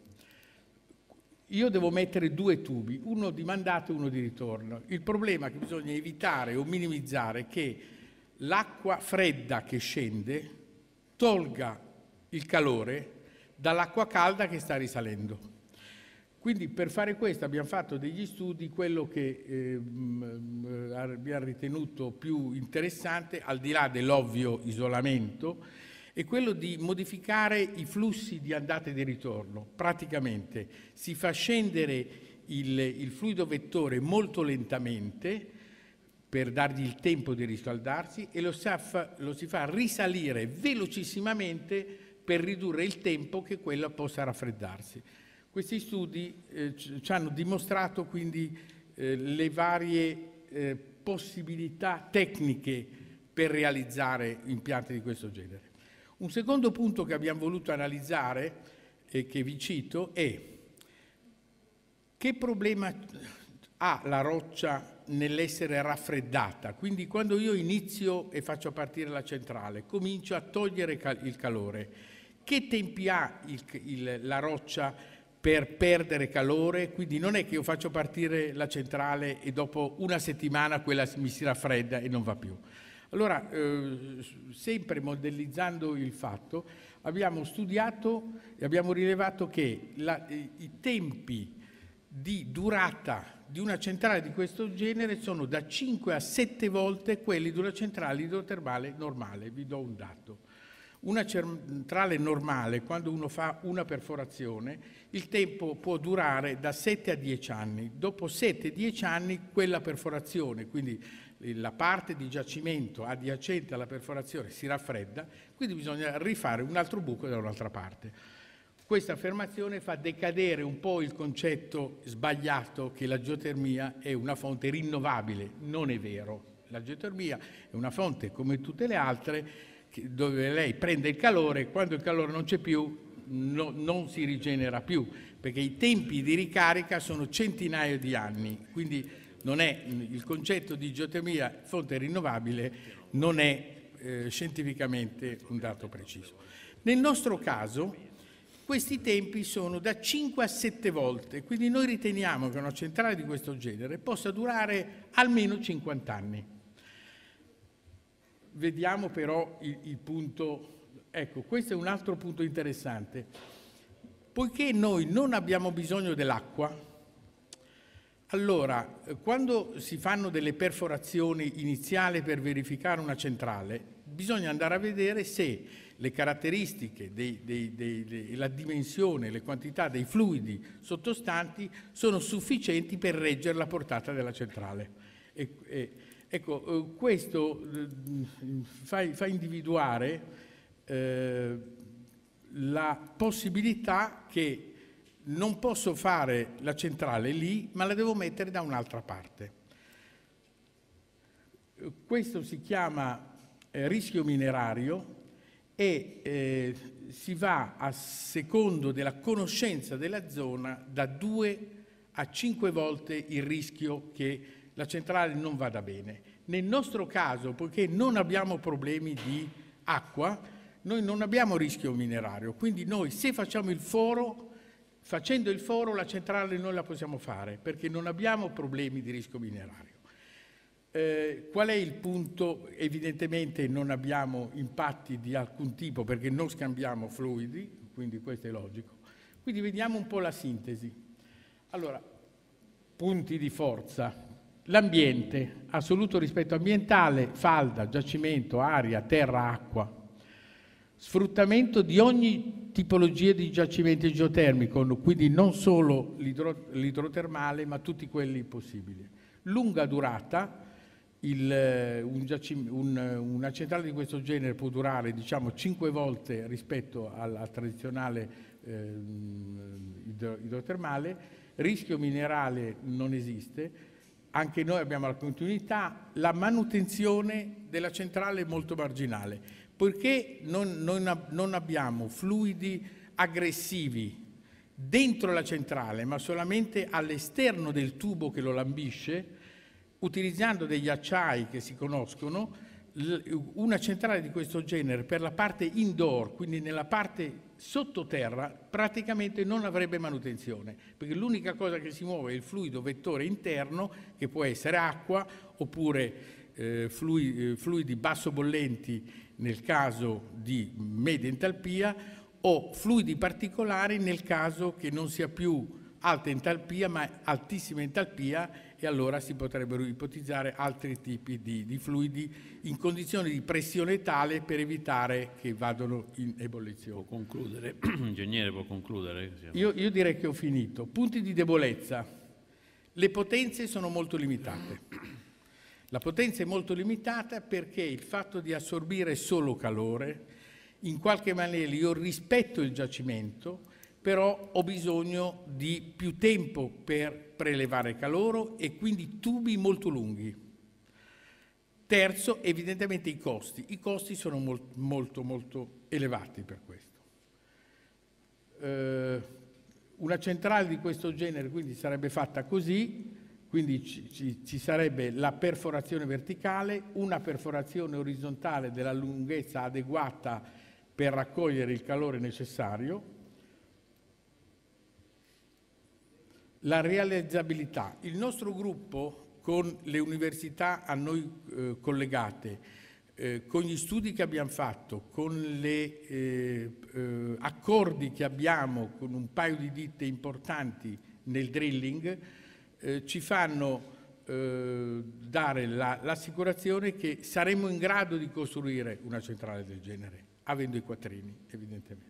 Io devo mettere due tubi, uno di mandato e uno di ritorno. Il problema è che bisogna evitare o minimizzare è che l'acqua fredda che scende tolga il calore dall'acqua calda che sta risalendo. Quindi per fare questo abbiamo fatto degli studi, quello che eh, abbiamo ritenuto più interessante, al di là dell'ovvio isolamento, è quello di modificare i flussi di andata e di ritorno. Praticamente si fa scendere il, il fluido vettore molto lentamente per dargli il tempo di riscaldarsi e lo, fa, lo si fa risalire velocissimamente per ridurre il tempo che quello possa raffreddarsi. Questi studi eh, ci hanno dimostrato quindi eh, le varie eh, possibilità tecniche per realizzare impianti di questo genere. Un secondo punto che abbiamo voluto analizzare e che vi cito è: che problema ha la roccia nell'essere raffreddata? Quindi quando io inizio e faccio partire la centrale, comincio a togliere il calore. Che tempi ha il, il, la roccia per perdere calore? Quindi non è che io faccio partire la centrale e dopo una settimana quella mi si raffredda e non va più. Allora, eh, sempre modellizzando il fatto, abbiamo studiato e abbiamo rilevato che la, i tempi di durata di una centrale di questo genere sono da cinque a sette volte quelli di una centrale idrotermale normale. Vi do un dato. Una centrale normale, quando uno fa una perforazione, il tempo può durare da sette a dieci anni. Dopo sette dieci anni quella perforazione, quindi la parte di giacimento adiacente alla perforazione si raffredda, quindi bisogna rifare un altro buco da un'altra parte. Questa affermazione fa decadere un po' il concetto sbagliato che la geotermia è una fonte rinnovabile. Non è vero. La geotermia è una fonte come tutte le altre, dove lei prende il calore e quando il calore non c'è più no, non si rigenera più, perché i tempi di ricarica sono centinaia di anni, quindi non è il concetto di geotermia fonte rinnovabile, non è eh, scientificamente un dato preciso. Nel nostro caso questi tempi sono da cinque a sette volte, quindi noi riteniamo che una centrale di questo genere possa durare almeno cinquanta anni. Vediamo però il, il punto, ecco, questo è un altro punto interessante. Poiché noi non abbiamo bisogno dell'acqua, allora quando si fanno delle perforazioni iniziali per verificare una centrale, bisogna andare a vedere se le caratteristiche, dei, dei, dei, dei, la dimensione, le quantità dei fluidi sottostanti sono sufficienti per reggere la portata della centrale. E, e, Ecco, questo fa, fa individuare eh, la possibilità che non posso fare la centrale lì, ma la devo mettere da un'altra parte. Questo si chiama eh, rischio minerario e eh, si va a secondo della conoscenza della zona da due a cinque volte il rischio che la centrale non vada bene. Nel nostro caso, poiché non abbiamo problemi di acqua, noi non abbiamo rischio minerario, quindi noi se facciamo il foro, facendo il foro la centrale noi la possiamo fare, perché non abbiamo problemi di rischio minerario. Eh, qual è il punto? Evidentemente non abbiamo impatti di alcun tipo perché non scambiamo fluidi, quindi questo è logico. Quindi vediamo un po' la sintesi. Allora, punti di forza. L'ambiente, assoluto rispetto ambientale, falda, giacimento, aria, terra, acqua. Sfruttamento di ogni tipologia di giacimento geotermico, quindi non solo l'idro, l'idrotermale, ma tutti quelli possibili. Lunga durata, il, un giacim, un, una centrale di questo genere può durare diciamo cinque volte rispetto alla tradizionale eh, idro, idrotermale, rischio minerale non esiste. Anche noi abbiamo la continuità, la manutenzione della centrale è molto marginale, poiché non, non, non abbiamo fluidi aggressivi dentro la centrale, ma solamente all'esterno del tubo che lo lambisce, utilizzando degli acciai che si conoscono. Una centrale di questo genere per la parte indoor, quindi nella parte sottoterra, praticamente non avrebbe manutenzione, perché l'unica cosa che si muove è il fluido vettore interno, che può essere acqua oppure eh, fluidi, fluidi bassobollenti nel caso di media entalpia o fluidi particolari nel caso che non sia più alta entalpia ma altissima entalpia, e allora si potrebbero ipotizzare altri tipi di, di fluidi in condizioni di pressione tale per evitare che vadano in ebollizione. Può concludere, ingegnere, può concludere? Io, io direi che ho finito. Punti di debolezza. Le potenze sono molto limitate. La potenza è molto limitata perché il fatto di assorbire solo calore, in qualche maniera io rispetto il giacimento, però ho bisogno di più tempo per prelevare calore e quindi tubi molto lunghi. Terzo, evidentemente i costi. I costi sono molto, molto, molto elevati per questo. Eh, una centrale di questo genere quindi sarebbe fatta così, quindi ci, ci, ci sarebbe la perforazione verticale, una perforazione orizzontale della lunghezza adeguata per raccogliere il calore necessario. La realizzabilità. Il nostro gruppo, con le università a noi eh, collegate, eh, con gli studi che abbiamo fatto, con gli eh, eh, accordi che abbiamo con un paio di ditte importanti nel drilling, eh, ci fanno eh, dare la, l'assicurazione che saremo in grado di costruire una centrale del genere, avendo i quattrini, evidentemente.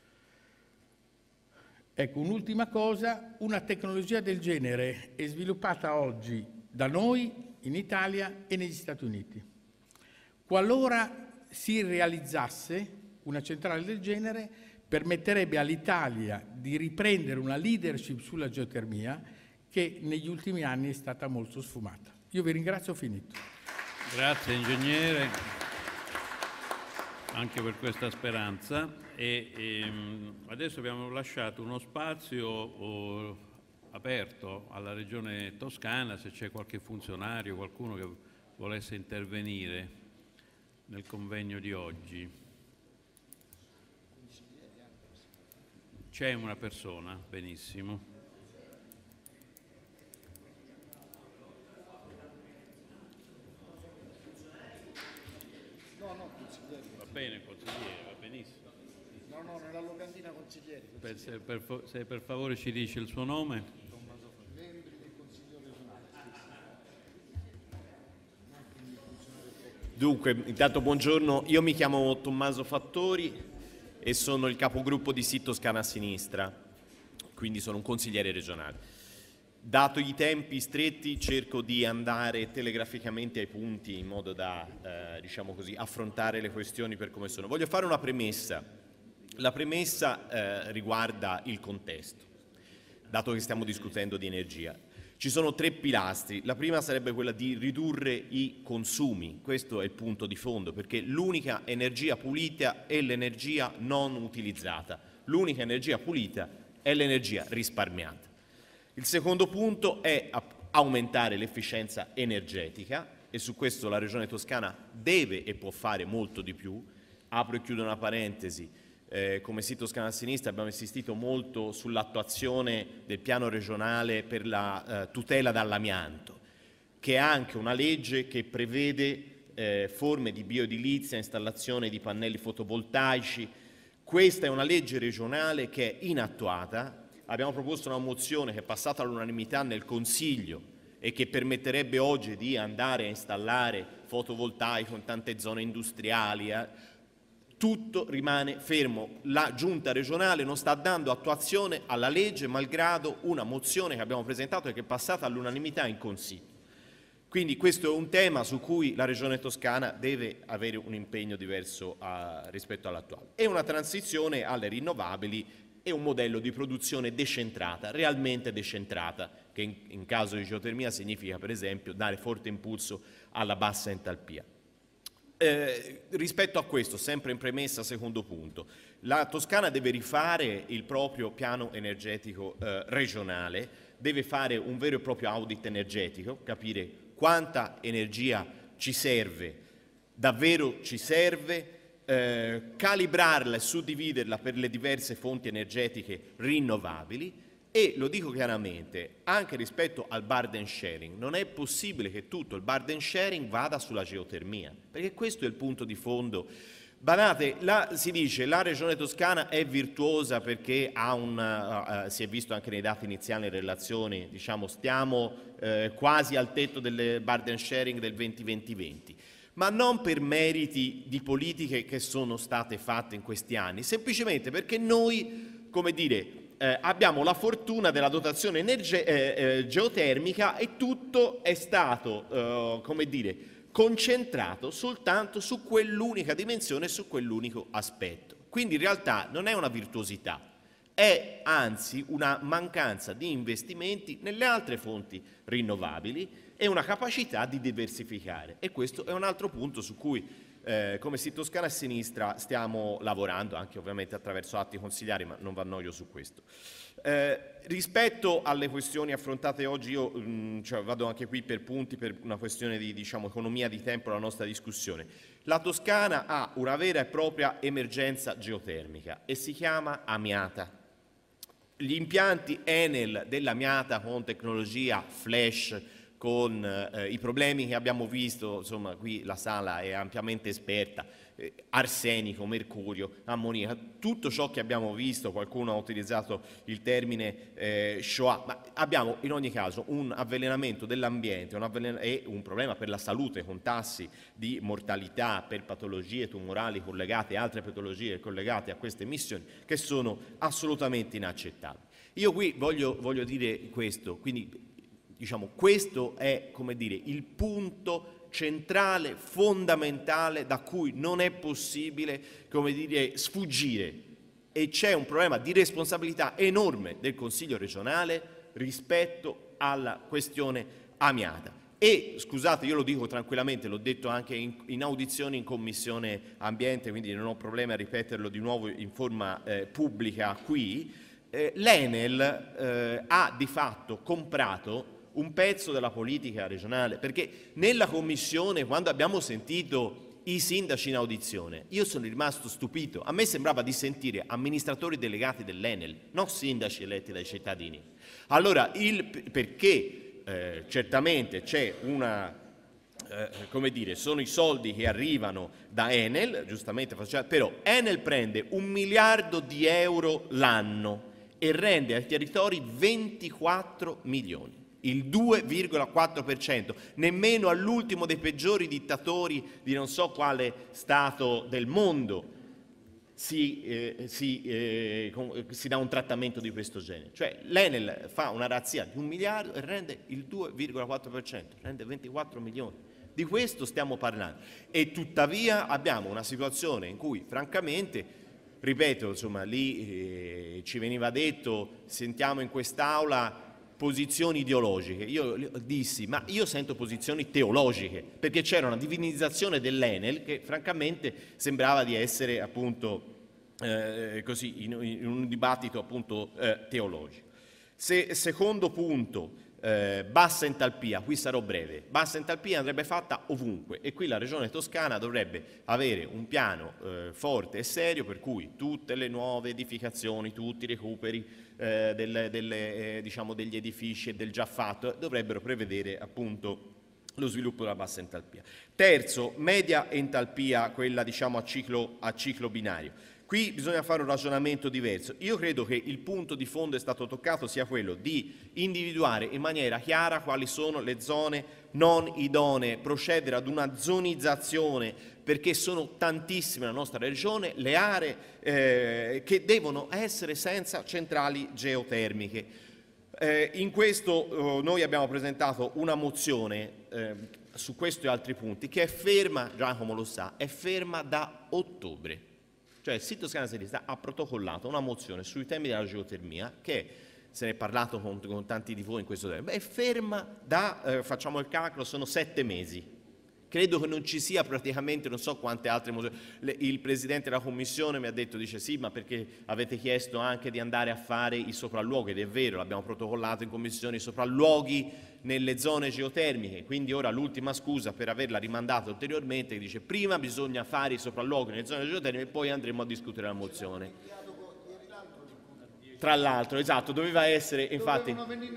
Ecco, un'ultima cosa, una tecnologia del genere è sviluppata oggi da noi, in Italia e negli Stati Uniti. Qualora si realizzasse una centrale del genere, permetterebbe all'Italia di riprendere una leadership sulla geotermia che negli ultimi anni è stata molto sfumata. Io vi ringrazio, ho finito. Grazie ingegnere, anche per questa speranza. E, ehm, adesso abbiamo lasciato uno spazio oh, aperto alla Regione Toscana, se c'è qualche funzionario, qualcuno che volesse intervenire nel convegno di oggi. C'è una persona, benissimo. No, no, consigliere. Va bene, consigliere, va benissimo. No, no, nella locandina consiglieri. Per, se, per, se per favore ci dice il suo nome. Membri del Consiglio regionale. Dunque, intanto buongiorno, io mi chiamo Tommaso Fattori e sono il capogruppo di S I T Toscana a Sinistra, quindi sono un consigliere regionale. Dato i tempi stretti cerco di andare telegraficamente ai punti in modo da, eh, diciamo così, affrontare le questioni per come sono. Voglio fare una premessa. La premessa eh, riguarda il contesto, dato che stiamo discutendo di energia. Ci sono tre pilastri. La prima sarebbe quella di ridurre i consumi. Questo è il punto di fondo, perché l'unica energia pulita è l'energia non utilizzata. L'unica energia pulita è l'energia risparmiata. Il secondo punto è aumentare l'efficienza energetica e su questo la Regione Toscana deve e può fare molto di più. Apro e chiudo una parentesi. Eh, come S I T Toscana a Sinistra abbiamo insistito molto sull'attuazione del piano regionale per la eh, tutela dall'amianto. che è anche una legge che prevede eh, forme di bioedilizia, installazione di pannelli fotovoltaici. Questa è una legge regionale che è inattuata. Abbiamo proposto una mozione che è passata all'unanimità nel Consiglio e che permetterebbe oggi di andare a installare fotovoltaico in tante zone industriali. Eh. Tutto rimane fermo. La Giunta regionale non sta dando attuazione alla legge, malgrado una mozione che abbiamo presentato e che è passata all'unanimità in Consiglio. Quindi questo è un tema su cui la Regione Toscana deve avere un impegno diverso a, rispetto all'attuale. E una transizione alle rinnovabili e un modello di produzione decentrata, realmente decentrata, che in, in caso di geotermia significa per esempio dare forte impulso alla bassa entalpia. Eh, rispetto a questo, sempre in premessa, secondo punto, la Toscana deve rifare il proprio piano energetico eh, regionale, deve fare un vero e proprio audit energetico, capire quanta energia ci serve, davvero ci serve, eh, calibrarla e suddividerla per le diverse fonti energetiche rinnovabili e, lo dico chiaramente, anche rispetto al burden sharing, non è possibile che tutto il burden sharing vada sulla geotermia, perché questo è il punto di fondo. Badate, la, si dice la Regione Toscana è virtuosa perché ha un, uh, uh, si è visto anche nei dati iniziali in relazione, diciamo stiamo uh, quasi al tetto del burden sharing del venti venti venti, ma non per meriti di politiche che sono state fatte in questi anni, semplicemente perché noi, come dire, eh, abbiamo la fortuna della dotazione energe- eh, eh, geotermica e tutto è stato, uh, come dire, concentrato soltanto su quell'unica dimensione e su quell'unico aspetto. Quindi in realtà non è una virtuosità, è anzi una mancanza di investimenti nelle altre fonti rinnovabili e una capacità di diversificare. E questo è un altro punto su cui eh, come Sito Toscana a Sinistra stiamo lavorando, anche ovviamente attraverso atti consigliari, ma non vanno io su questo. Eh, rispetto alle questioni affrontate oggi, io mh, cioè, vado anche qui per punti, per una questione di diciamo, economia di tempo alla nostra discussione. La Toscana ha una vera e propria emergenza geotermica e si chiama Amiata. Gli impianti Enel dell'Amiata con tecnologia flash, con eh, i problemi che abbiamo visto, insomma qui la sala è ampiamente esperta, eh, arsenico, mercurio, ammoniaca, tutto ciò che abbiamo visto, qualcuno ha utilizzato il termine eh, Shoah, ma abbiamo in ogni caso un avvelenamento dell'ambiente un avvelen- e un problema per la salute con tassi di mortalità per patologie tumorali collegate e altre patologie collegate a queste emissioni che sono assolutamente inaccettabili. Io qui voglio, voglio dire questo, quindi diciamo, questo è, come dire, il punto centrale, fondamentale, da cui non è possibile, come dire, sfuggire. E c'è un problema di responsabilità enorme del Consiglio regionale rispetto alla questione Amiata. E, scusate, io lo dico tranquillamente, l'ho detto anche in, in audizioni in Commissione Ambiente, quindi non ho problemi a ripeterlo di nuovo in forma eh, pubblica qui, eh, l'Enel eh, ha di fatto comprato un pezzo della politica regionale, perché nella commissione, quando abbiamo sentito i sindaci in audizione, io sono rimasto stupito. A me sembrava di sentire amministratori delegati dell'Enel, non sindaci eletti dai cittadini. Allora, il, perché eh, certamente c'è una, eh, come dire, sono i soldi che arrivano da Enel, giustamente, però Enel prende un miliardo di euro l'anno e rende ai territori ventiquattro milioni. Il due virgola quattro per cento, nemmeno all'ultimo dei peggiori dittatori di non so quale stato del mondo si, eh, si, eh, si dà un trattamento di questo genere. Cioè l'Enel fa una razzia di un miliardo e rende il due virgola quattro per cento, rende ventiquattro milioni. Di questo stiamo parlando. E tuttavia abbiamo una situazione in cui francamente, ripeto, insomma, lì eh, ci veniva detto, sentiamo in quest'Aula posizioni ideologiche. Io dissi, ma io sento posizioni teologiche, perché c'era una divinizzazione dell'Enel che francamente sembrava di essere appunto eh, così in, in un dibattito appunto eh, teologico. Se, secondo punto, eh, bassa entalpia, qui sarò breve, bassa entalpia andrebbe fatta ovunque e qui la Regione Toscana dovrebbe avere un piano eh, forte e serio per cui tutte le nuove edificazioni, tutti i recuperi eh, delle, delle, eh, diciamo degli edifici e del già fatto dovrebbero prevedere appunto lo sviluppo della bassa entalpia. Terzo, media entalpia, quella diciamo a ciclo, a ciclo binario. Qui bisogna fare un ragionamento diverso. Io credo che il punto di fondo è stato toccato sia quello di individuare in maniera chiara quali sono le zone non idonee, procedere ad una zonizzazione, perché sono tantissime nella nostra regione le aree eh, che devono essere senza centrali geotermiche. Eh, in questo eh, noi abbiamo presentato una mozione eh, su questo e altri punti che è ferma, Giacomo lo sa, è ferma da ottobre. Cioè il sito Toscana Sinistra ha protocollato una mozione sui temi della geotermia che, se ne è parlato con, con tanti di voi in questo tempo, è ferma da, eh, facciamo il calcolo, sono sette mesi. Credo che non ci sia praticamente, non so quante altre mozioni. Le, il Presidente della Commissione mi ha detto, dice sì, ma perché avete chiesto anche di andare a fare i sopralluoghi, ed è vero, l'abbiamo protocollato in Commissione, i sopralluoghi nelle zone geotermiche, quindi ora l'ultima scusa per averla rimandata ulteriormente, che dice prima bisogna fare i sopralluoghi nelle zone geotermiche e poi andremo a discutere la mozione. Tra l'altro, esatto, doveva essere, infatti,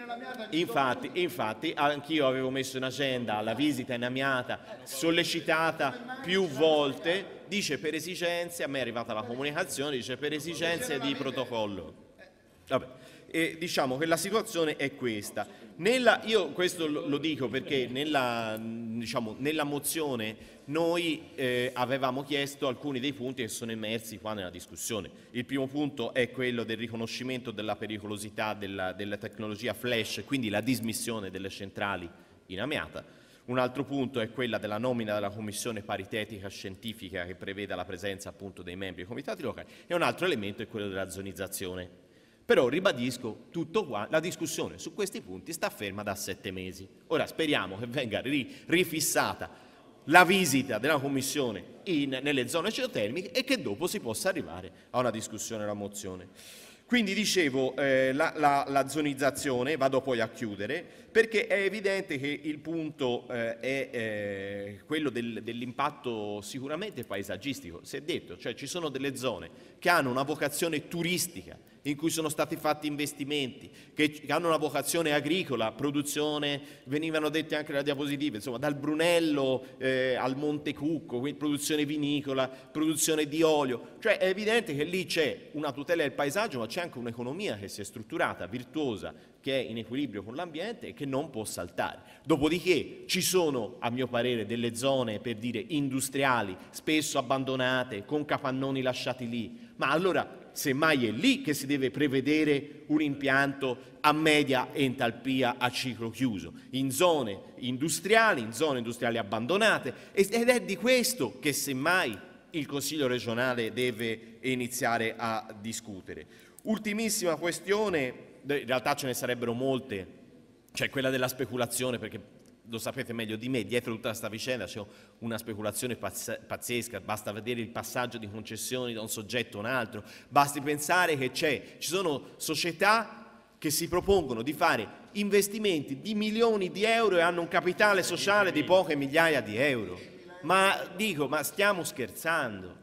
infatti, infatti anch'io avevo messo in agenda la visita in Amiata, sollecitata più volte, dice per esigenze, a me è arrivata la comunicazione, dice per esigenze di protocollo. Vabbè. E diciamo che la situazione è questa. Nella, io questo lo, lo dico perché nella, diciamo, nella mozione noi eh, avevamo chiesto alcuni dei punti che sono emersi qua nella discussione. Il primo punto è quello del riconoscimento della pericolosità della, della tecnologia flash, quindi la dismissione delle centrali in Amiata. Un altro punto è quella della nomina della commissione paritetica scientifica che preveda la presenza appunto dei membri dei comitati locali, e un altro elemento è quello della zonizzazione. Però ribadisco, tutto qua, la discussione su questi punti sta ferma da sette mesi. Ora speriamo che venga ri, rifissata la visita della Commissione in, nelle zone geotermiche e che dopo si possa arrivare a una discussione della mozione. Quindi dicevo, eh, la, la, la zonizzazione, vado poi a chiudere, perché è evidente che il punto eh, è eh, quello del, dell'impatto sicuramente paesaggistico. Si è detto, cioè ci sono delle zone che hanno una vocazione turistica, in cui sono stati fatti investimenti, che, che hanno una vocazione agricola, produzione, venivano dette anche nella diapositiva, insomma dal Brunello eh, al Monte Cucco, quindi produzione vinicola, produzione di olio, cioè è evidente che lì c'è una tutela del paesaggio, ma c'è anche un'economia che si è strutturata, virtuosa, che è in equilibrio con l'ambiente e che non può saltare. Dopodiché ci sono, a mio parere, delle zone, per dire, industriali, spesso abbandonate, con capannoni lasciati lì, ma allora semmai è lì che si deve prevedere un impianto a media entalpia a ciclo chiuso, in zone industriali, in zone industriali abbandonate, ed è di questo che semmai il Consiglio regionale deve iniziare a discutere. Ultimissima questione, in realtà ce ne sarebbero molte, cioè quella della speculazione, perché lo sapete meglio di me, dietro tutta questa vicenda c'è una speculazione pazzesca, basta vedere il passaggio di concessioni da un soggetto a un altro, basti pensare che c'è, ci sono società che si propongono di fare investimenti di milioni di euro e hanno un capitale sociale di poche migliaia di euro. Ma dico, ma stiamo scherzando?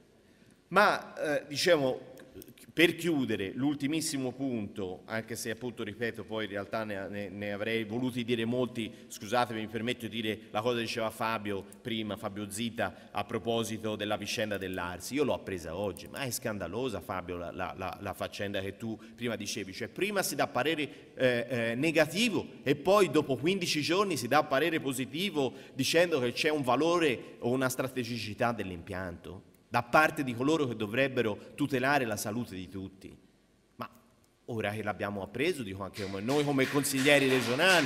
Ma eh, diciamo, per chiudere, l'ultimissimo punto, anche se appunto, ripeto, poi in realtà ne, ne, ne avrei voluti dire molti, scusatemi, mi permetto di dire la cosa che diceva Fabio prima, Fabio Zita, a proposito della vicenda dell'Arsi. Io l'ho appresa oggi, ma è scandalosa, Fabio, la, la, la, la faccenda che tu prima dicevi, cioè prima si dà parere eh, eh, negativo e poi dopo quindici giorni si dà parere positivo dicendo che c'è un valore o una strategicità dell'impianto da parte di coloro che dovrebbero tutelare la salute di tutti. Ma ora che l'abbiamo appreso, dico anche come noi come consiglieri regionali,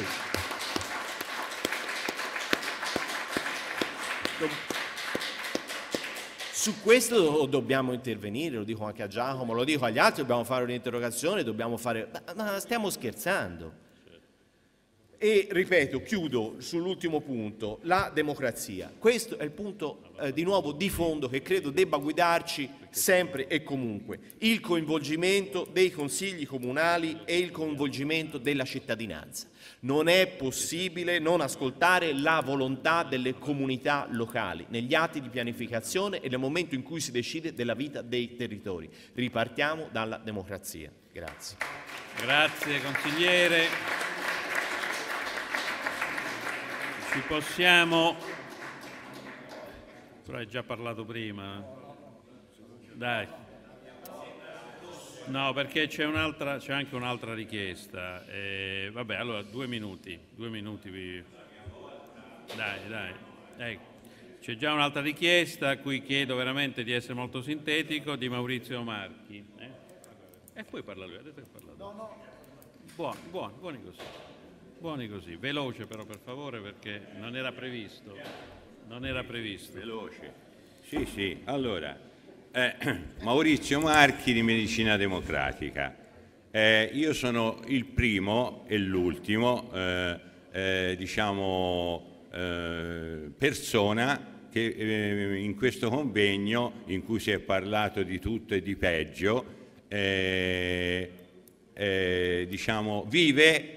su questo dobbiamo intervenire, lo dico anche a Giacomo, lo dico agli altri, dobbiamo fare un'interrogazione, dobbiamo fare... Ma, ma stiamo scherzando? E ripeto, chiudo sull'ultimo punto, la democrazia. Questo è il punto eh, di nuovo di fondo che credo debba guidarci sempre e comunque. Il coinvolgimento dei consigli comunali e il coinvolgimento della cittadinanza. Non è possibile non ascoltare la volontà delle comunità locali negli atti di pianificazione e nel momento in cui si decide della vita dei territori. Ripartiamo dalla democrazia. Grazie. Grazie consigliere. Ci possiamo... Però hai già parlato prima. Dai. No, perché c'è un'altra, c'è anche un'altra richiesta. Eh, vabbè, allora due minuti, due minuti vi... Dai, dai. Ecco. C'è già un'altra richiesta a cui chiedo veramente di essere molto sintetico, di Maurizio Marchi. Eh? E poi parla lui, adesso parla lui. No, no. Buoni, buoni, buoni così. Buoni così. Veloce però, per favore, perché non era previsto. Non era previsto. Veloce. Sì, sì. Allora, eh, Maurizio Marchi di Medicina Democratica. Eh, io sono il primo e l'ultimo, eh, eh, diciamo, eh, persona che eh, in questo convegno, in cui si è parlato di tutto e di peggio, eh, eh, diciamo, vive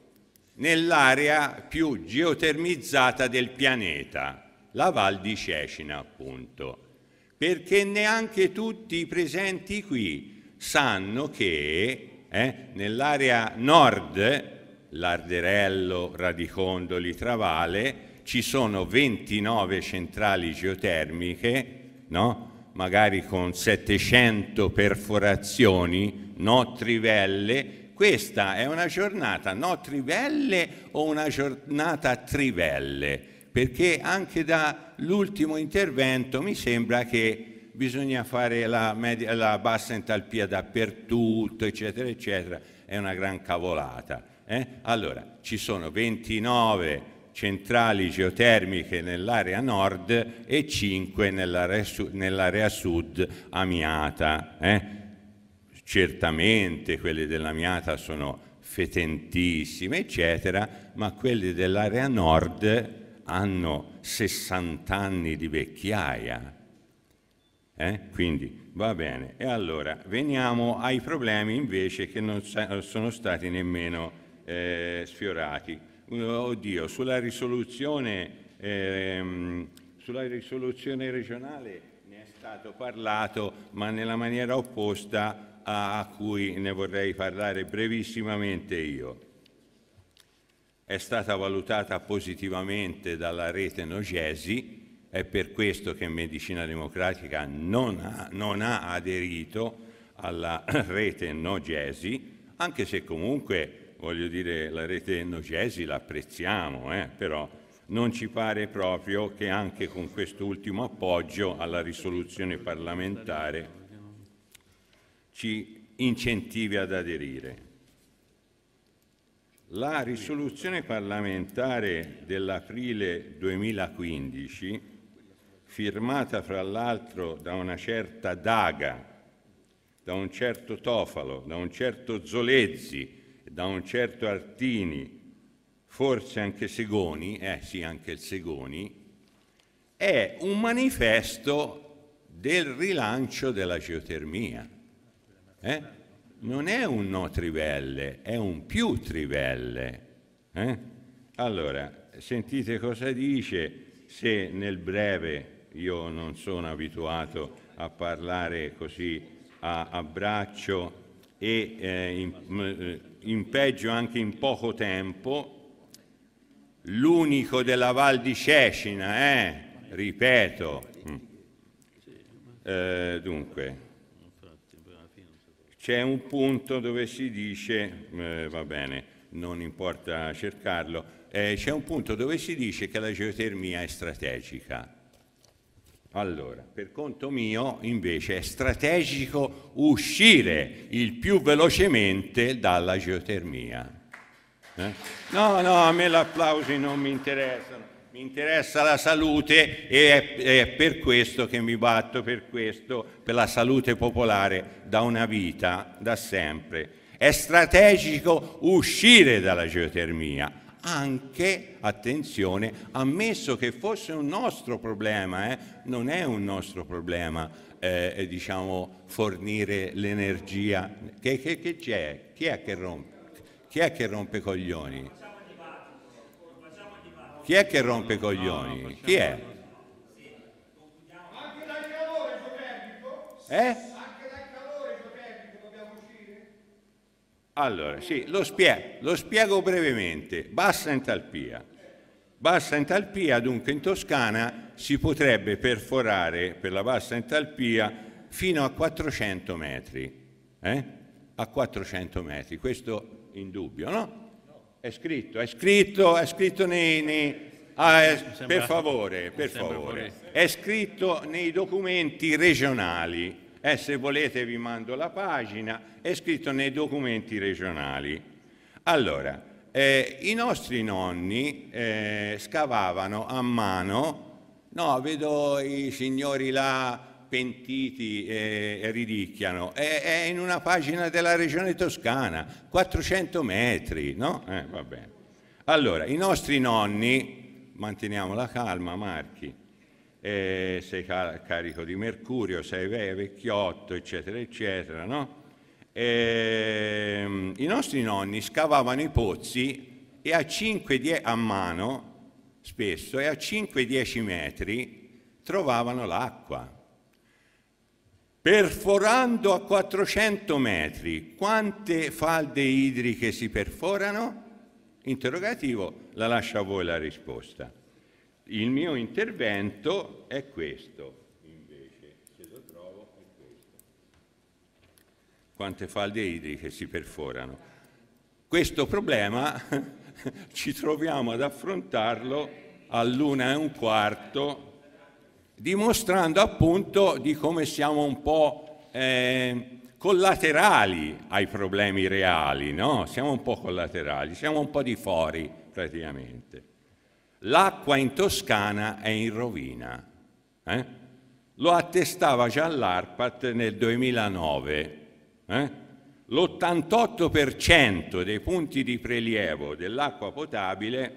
nell'area più geotermizzata del pianeta, la Val di Cecina, appunto, perché neanche tutti i presenti qui sanno che eh, nell'area nord, Larderello, Radicondoli, Travale, ci sono ventinove centrali geotermiche, no? Magari con settecento perforazioni, no trivelle. Questa è una giornata no trivelle o una giornata a trivelle? Perché anche dall'ultimo intervento mi sembra che bisogna fare la, media, la bassa entalpia dappertutto, eccetera, eccetera. È una gran cavolata. Eh? Allora, ci sono ventinove centrali geotermiche nell'area nord e cinque nell'area sud, nell'area sud amiata. Eh? Certamente quelle dell'amiata sono fetentissime, eccetera, ma quelle dell'area nord hanno sessanta anni di vecchiaia. Eh? Quindi va bene. E allora veniamo ai problemi invece che non sono stati nemmeno eh, sfiorati. Oddio, sulla risoluzione, ehm, sulla risoluzione regionale ne è stato parlato, ma nella maniera opposta a, a cui ne vorrei parlare brevissimamente io. È stata valutata positivamente dalla rete Nogesi, è per questo che Medicina Democratica non ha, non ha aderito alla rete Nogesi, anche se comunque, voglio dire, la rete Nogesi l'apprezziamo, eh, però non ci pare proprio che anche con quest'ultimo appoggio alla risoluzione parlamentare ci incentivi ad aderire. La risoluzione parlamentare dell'aprile duemilaquindici, firmata fra l'altro da una certa Daga, da un certo Tofalo, da un certo Zolezzi, da un certo Artini, forse anche Segoni, eh sì, anche il Segoni, è un manifesto del rilancio della geotermia. Eh? Non è un no trivelle, è un più trivelle. Eh? Allora, sentite cosa dice, se nel breve, io non sono abituato a parlare così a, a braccio e eh, in, in peggio anche in poco tempo, l'unico della Val di Cecina, eh? Ripeto. Eh, dunque, c'è un punto dove si dice, eh, va bene, non importa cercarlo, eh, c'è un punto dove si dice che la geotermia è strategica. Allora, per conto mio, invece, è strategico uscire il più velocemente dalla geotermia. Eh? No, no, a me gli applausi non mi interessano. Mi interessa la salute e è, è per questo che mi batto, per questo, per la salute popolare da una vita, da sempre. È strategico uscire dalla geotermia, anche, attenzione, ammesso che fosse un nostro problema, eh, non è un nostro problema, eh, diciamo, fornire l'energia. Che, che, che c'è? Chi è che rompe? Chi è che rompe coglioni? Chi è che rompe i coglioni? Chi è? Anche dal calore geotermico? Eh? Anche dal calore geotermico dobbiamo uscire? Allora, sì, lo spiego, lo spiego brevemente. Bassa entalpia. Bassa entalpia, dunque in Toscana si potrebbe perforare per la bassa entalpia fino a quattrocento metri, eh? A quattrocento metri, questo indubbio, no? È scritto, è scritto, è scritto nei... nei ah, è, per favore, per favore, è scritto nei documenti regionali, eh, se volete vi mando la pagina, è scritto nei documenti regionali. Allora, Eh, i nostri nonni eh, scavavano a mano, no, vedo i signori là pentiti e, e ridicchiano, è, è in una pagina della regione toscana, quattrocento metri, no? Eh, va bene. Allora, i nostri nonni, manteniamo la calma, Marchi, eh, sei car carico di mercurio, sei ve vecchiotto, eccetera, eccetera, no? Eh, i nostri nonni scavavano i pozzi e a cinque dieci a mano, spesso, e a cinque dieci metri trovavano l'acqua. Perforando a quattrocento metri, quante falde idriche si perforano? Interrogativo, la lascio a voi la risposta. Il mio intervento è questo. Quante falde idriche si perforano. Questo problema ci troviamo ad affrontarlo all'una e un quarto, dimostrando appunto di come siamo un po' eh, collaterali ai problemi reali, no? Siamo un po' collaterali, siamo un po' di fuori praticamente. L'acqua in Toscana è in rovina, eh? Lo attestava già l'ARPAT nel duemilanove. Eh? L'ottantotto per cento dei punti di prelievo dell'acqua potabile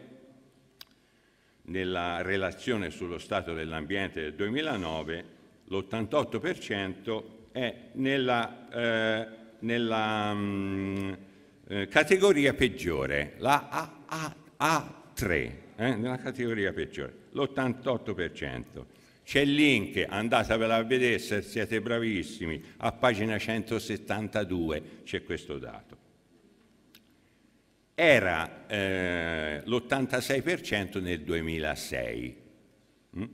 nella relazione sullo stato dell'ambiente del duemilanove, l'ottantotto per cento è nella, eh, nella mh, eh, categoria peggiore, la A tre, eh, nella categoria peggiore, l'ottantotto per cento. C'è il link, andatevela a vedere se siete bravissimi, a pagina centosettantadue c'è questo dato. Era eh, l'ottantasei per cento nel duemilasei. Mm?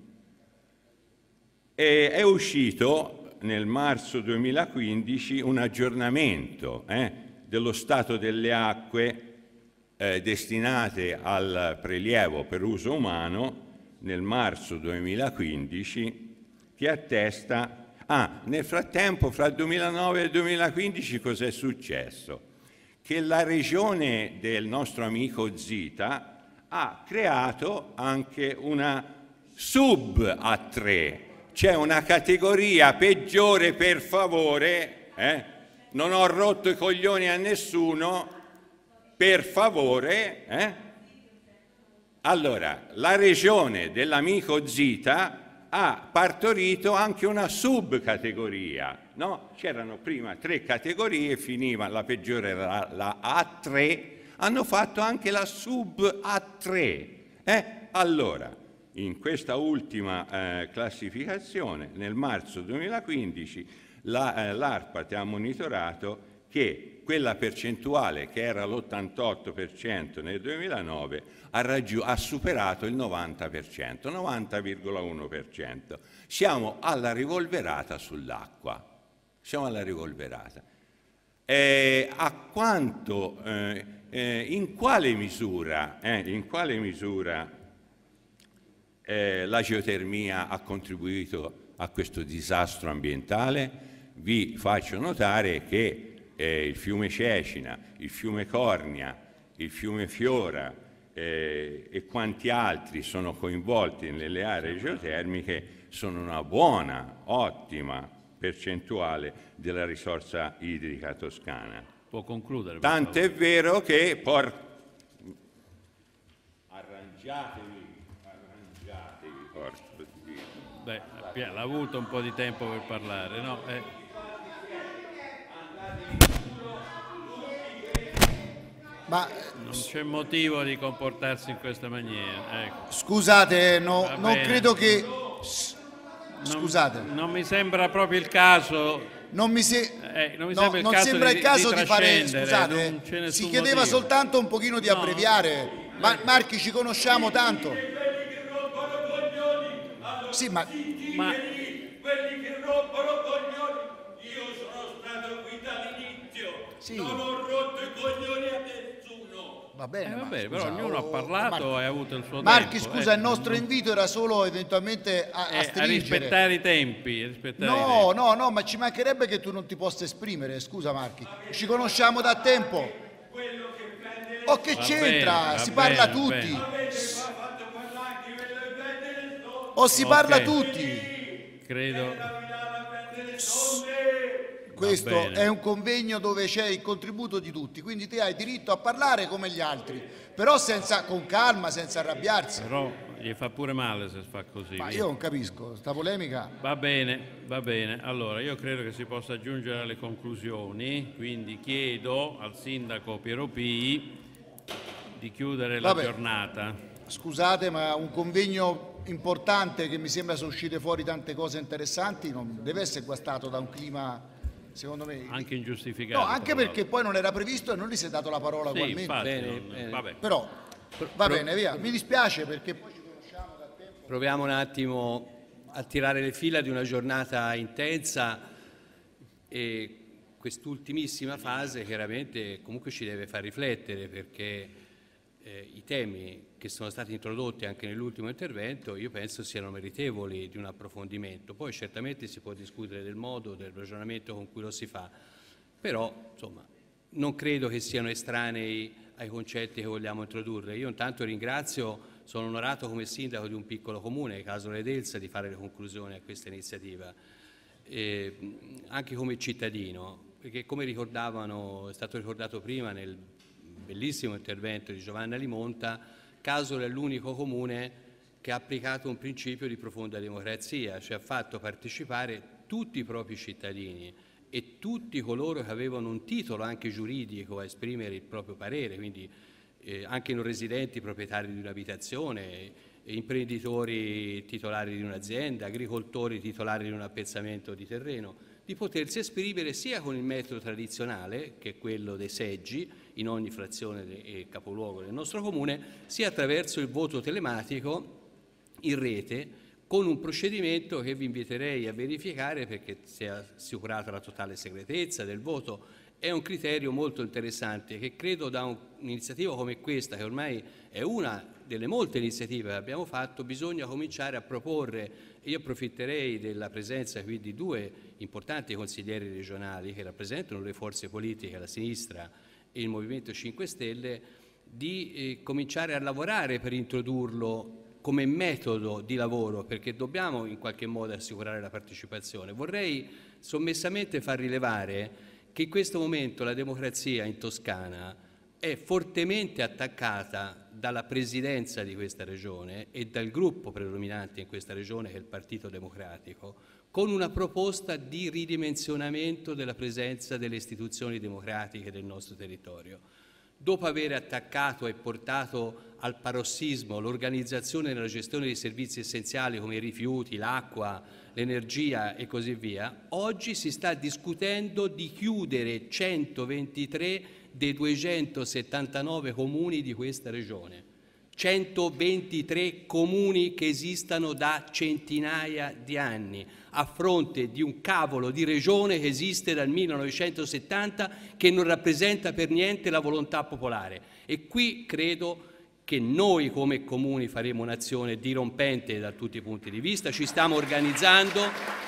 E è uscito nel marzo duemilaquindici un aggiornamento eh, dello stato delle acque eh, destinate al prelievo per uso umano nel marzo duemilaquindici, che attesta... Ah, nel frattempo, fra il duemilanove e il duemilaquindici, cos'è successo? Che la regione del nostro amico Zita ha creato anche una sub A tre, c'è una categoria peggiore, per favore, eh? Non ho rotto i coglioni a nessuno, per favore, eh? Allora, la regione dell'amico Zita ha partorito anche una subcategoria, no? C'erano prima tre categorie, finiva, la peggiore era la A tre, hanno fatto anche la sub A tre. Eh? Allora, in questa ultima eh, classificazione, nel marzo duemilaquindici, la, eh, l'ARPAT ha monitorato che quella percentuale, che era l'ottantotto per cento nel duemilanove, ha, ha superato il novanta per cento, novanta virgola uno per cento. Siamo alla rivolverata sull'acqua. Siamo alla rivolverata. Eh, a quanto, eh, eh, in quale misura, eh, in quale misura eh, la geotermia ha contribuito a questo disastro ambientale? Vi faccio notare che eh, il fiume Cecina, il fiume Cornia, il fiume Fiora eh, e quanti altri sono coinvolti nelle aree geotermiche sono una buona, ottima percentuale della risorsa idrica toscana. Può concludere. Tant'è vero che por... arrangiatevi, arrangiatevi, porco Dio. Beh, l'ha avuto un po' di tempo per parlare, no? Eh. Ma non c'è motivo di comportarsi in questa maniera. Ecco. Scusate, no, non credo che... Scusate. Non, non mi sembra proprio il caso. Non mi, se... eh, non mi no, sembra il non caso, sembra di, il caso di, di fare... Scusate, si chiedeva motivo. soltanto un pochino di no, abbreviare. Ma Marchi, ci conosciamo tanto. Sì, ma... ma... quelli che rompono coglioni, io sono stato qui dall'inizio, sì. non ho rotto i coglioni a nessuno. Va bene, eh, va ma bene, scusa, però ognuno oh, ha parlato Marchi, e ha avuto il suo Marchi, tempo. scusa, eh. il nostro invito era solo eventualmente a, eh, a a stringere. rispettare i tempi. A rispettare No, i tempi. no, no, ma ci mancherebbe che tu non ti possa esprimere, scusa Marchi. Ci conosciamo da tempo. Oh, che Va c'entra? bene, Si va parla bene, tutti. va O si Ok. parla tutti. Credo. Questo bene. è un convegno dove c'è il contributo di tutti, quindi te hai diritto a parlare come gli altri, però senza, con calma, senza arrabbiarsi. Però gli fa pure male se fa così. Ma via. io non capisco, sta polemica. Va bene, va bene. Allora, io credo che si possa giungere alle conclusioni, quindi chiedo al sindaco Piero Pii di chiudere la Vabbè. giornata. Scusate, ma un convegno importante che mi sembra sono uscite fuori tante cose interessanti non deve essere guastato da un clima, secondo me... Anche ingiustificato. No, anche tra perché poi non era previsto e non gli si è dato la parola Sì, ugualmente. infatti, Bene, non- bene. vabbè. Però va Pro- bene, via. Mi dispiace perché poi ci conosciamo da tempo. Proviamo un attimo a tirare le fila di una giornata intensa e quest'ultimissima fase chiaramente comunque ci deve far riflettere perché eh, i temi che sono stati introdotti anche nell'ultimo intervento io penso siano meritevoli di un approfondimento. Poi certamente si può discutere del modo, del ragionamento con cui lo si fa, però insomma non credo che siano estranei ai concetti che vogliamo introdurre. Io intanto ringrazio, sono onorato come sindaco di un piccolo comune, Casole d'Elsa, di fare le conclusioni a questa iniziativa, eh, anche come cittadino, perché come ricordavano, è stato ricordato prima nel bellissimo intervento di Giovanna Limonta, Casole è l'unico comune che ha applicato un principio di profonda democrazia, cioè ha fatto partecipare tutti i propri cittadini e tutti coloro che avevano un titolo anche giuridico a esprimere il proprio parere, quindi eh, anche non residenti proprietari di un'abitazione, imprenditori titolari di un'azienda, agricoltori titolari di un appezzamento di terreno, di potersi esprimere sia con il metodo tradizionale, che è quello dei seggi in ogni frazione e capoluogo del nostro comune, sia attraverso il voto telematico in rete, con un procedimento che vi inviterei a verificare perché sia assicurata la totale segretezza del voto. È un criterio molto interessante che credo da un, un'iniziativa come questa, che ormai è una delle molte iniziative che abbiamo fatto, bisogna cominciare a proporre. Io approfitterei della presenza qui di due importanti consiglieri regionali che rappresentano le forze politiche, la sinistra e il Movimento cinque Stelle, di eh, cominciare a lavorare per introdurlo come metodo di lavoro, perché dobbiamo in qualche modo assicurare la partecipazione. Vorrei sommessamente far rilevare che in questo momento la democrazia in Toscana è fortemente attaccata dalla presidenza di questa regione e dal gruppo predominante in questa regione, che è il Partito Democratico, con una proposta di ridimensionamento della presenza delle istituzioni democratiche del nostro territorio. Dopo aver attaccato e portato al parossismo l'organizzazione nella gestione dei servizi essenziali come i rifiuti, l'acqua, l'energia e così via, oggi si sta discutendo di chiudere centoventitré dei duecentosettantanove comuni di questa regione. centoventitré comuni che esistano da centinaia di anni, a fronte di un cavolo di regione che esiste dal millenovecentosettanta, che non rappresenta per niente la volontà popolare. E qui credo che noi come comuni faremo un'azione dirompente da tutti i punti di vista, ci stiamo organizzando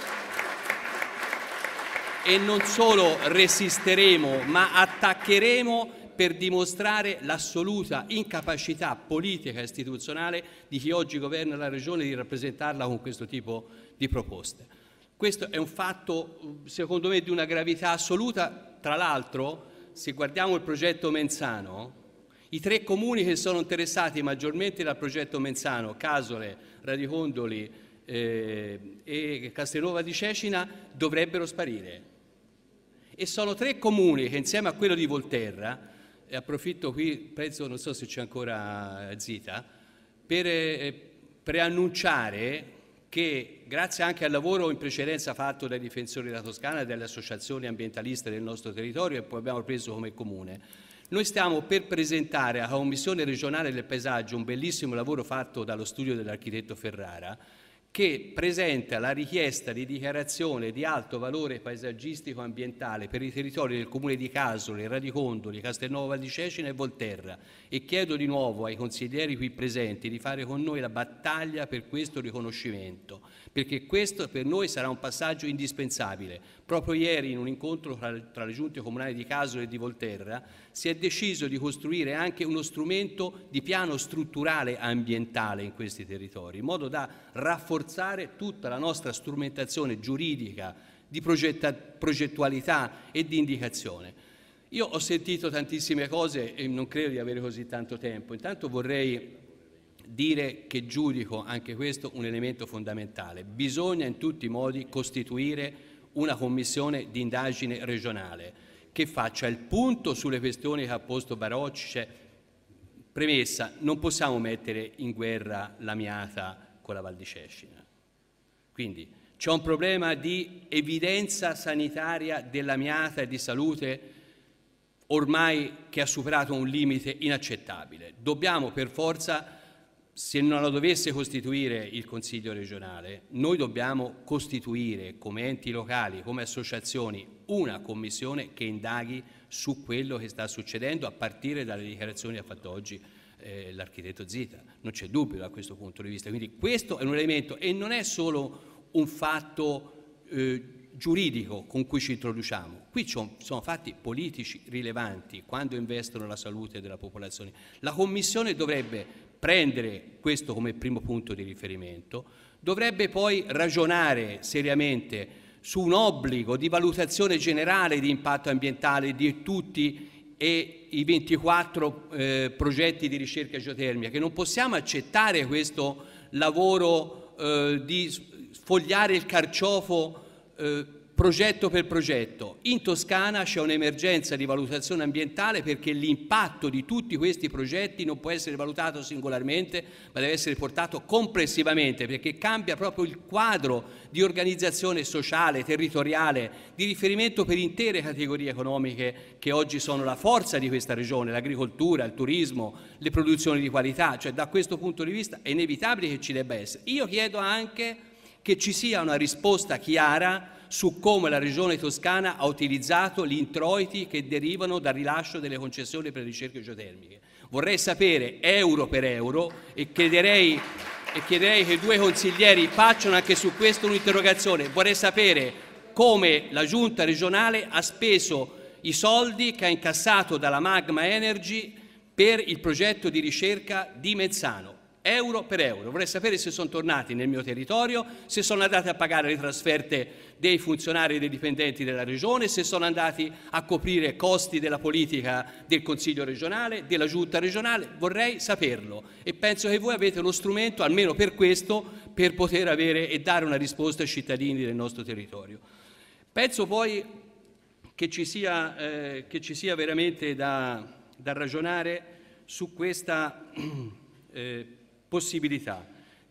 e non solo resisteremo, ma attaccheremo per dimostrare l'assoluta incapacità politica e istituzionale di chi oggi governa la Regione di rappresentarla con questo tipo di proposte. Questo è un fatto, secondo me, di una gravità assoluta. Tra l'altro, se guardiamo il progetto Menzano, i tre comuni che sono interessati maggiormente dal progetto Menzano, Casole, Radicondoli eh, e Castelnuova di Cecina, dovrebbero sparire. E sono tre comuni che insieme a quello di Volterra, e approfitto qui, penso, non so se c'è ancora Zita, per eh, preannunciare che grazie anche al lavoro in precedenza fatto dai difensori della Toscana e dalle associazioni ambientaliste del nostro territorio, e poi abbiamo preso come comune, Noi stiamo per presentare alla Commissione regionale del paesaggio un bellissimo lavoro fatto dallo studio dell'architetto Ferrara, che presenta la richiesta di dichiarazione di alto valore paesaggistico ambientale per i territori del comune di Casole, Radicondoli, Castelnuovo Val di Cecina e Volterra, e chiedo di nuovo ai consiglieri qui presenti di fare con noi la battaglia per questo riconoscimento, perché questo per noi sarà un passaggio indispensabile. Proprio ieri in un incontro tra, tra le giunte comunali di Casole e di Volterra si è deciso di costruire anche uno strumento di piano strutturale ambientale in questi territori, in modo da rafforzare tutta la nostra strumentazione giuridica, di progettualità e di indicazione. Io ho sentito tantissime cose e non credo di avere così tanto tempo. Intanto vorrei dire che giudico anche questo un elemento fondamentale. Bisogna in tutti i modi costituire una commissione di indagine regionale che faccia il punto sulle questioni che ha posto Barocci. Cioè, premessa, non possiamo mettere in guerra l'Amiata con la Val di Cecina. Quindi c'è un problema di evidenza sanitaria dell'Amiata e di salute ormai che ha superato un limite inaccettabile. Dobbiamo per forza, se non la dovesse costituire il Consiglio regionale, noi dobbiamo costituire come enti locali, come associazioni, una commissione che indaghi su quello che sta succedendo a partire dalle dichiarazioni che ha fatto oggi eh, l'architetto Zita. Non c'è dubbio da questo punto di vista. Quindi questo è un elemento e non è solo un fatto eh, giuridico con cui ci introduciamo. Qui sono fatti politici rilevanti quando investono la salute della popolazione. La Commissione dovrebbe prendere questo come primo punto di riferimento, dovrebbe poi ragionare seriamente su un obbligo di valutazione generale di impatto ambientale di tutti e i ventiquattro eh, progetti di ricerca geotermica, che non possiamo accettare questo lavoro eh, di sfogliare il carciofo eh, progetto per progetto. In Toscana c'è un'emergenza di valutazione ambientale perché l'impatto di tutti questi progetti non può essere valutato singolarmente, ma deve essere portato complessivamente, perché cambia proprio il quadro di organizzazione sociale, territoriale, di riferimento per intere categorie economiche che oggi sono la forza di questa regione, l'agricoltura, il turismo, le produzioni di qualità. Cioè, da questo punto di vista è inevitabile che ci debba essere. Io chiedo anche che ci sia una risposta chiara su come la Regione Toscana ha utilizzato gli introiti che derivano dal rilascio delle concessioni per le ricerche geotermiche. Vorrei sapere euro per euro e chiederei, e chiederei che i due consiglieri facciano anche su questo un'interrogazione. Vorrei sapere come la Giunta regionale ha speso i soldi che ha incassato dalla Magma Energy per il progetto di ricerca di Mezzano. Euro per euro. Vorrei sapere se sono tornati nel mio territorio, se sono andati a pagare le trasferte dei funzionari e dei dipendenti della Regione, se sono andati a coprire costi della politica del Consiglio regionale, della Giunta regionale. Vorrei saperlo e penso che voi avete lo strumento, almeno per questo, per poter avere e dare una risposta ai cittadini del nostro territorio. Penso poi che ci sia, eh, che ci sia veramente da, da ragionare su questa eh, possibilità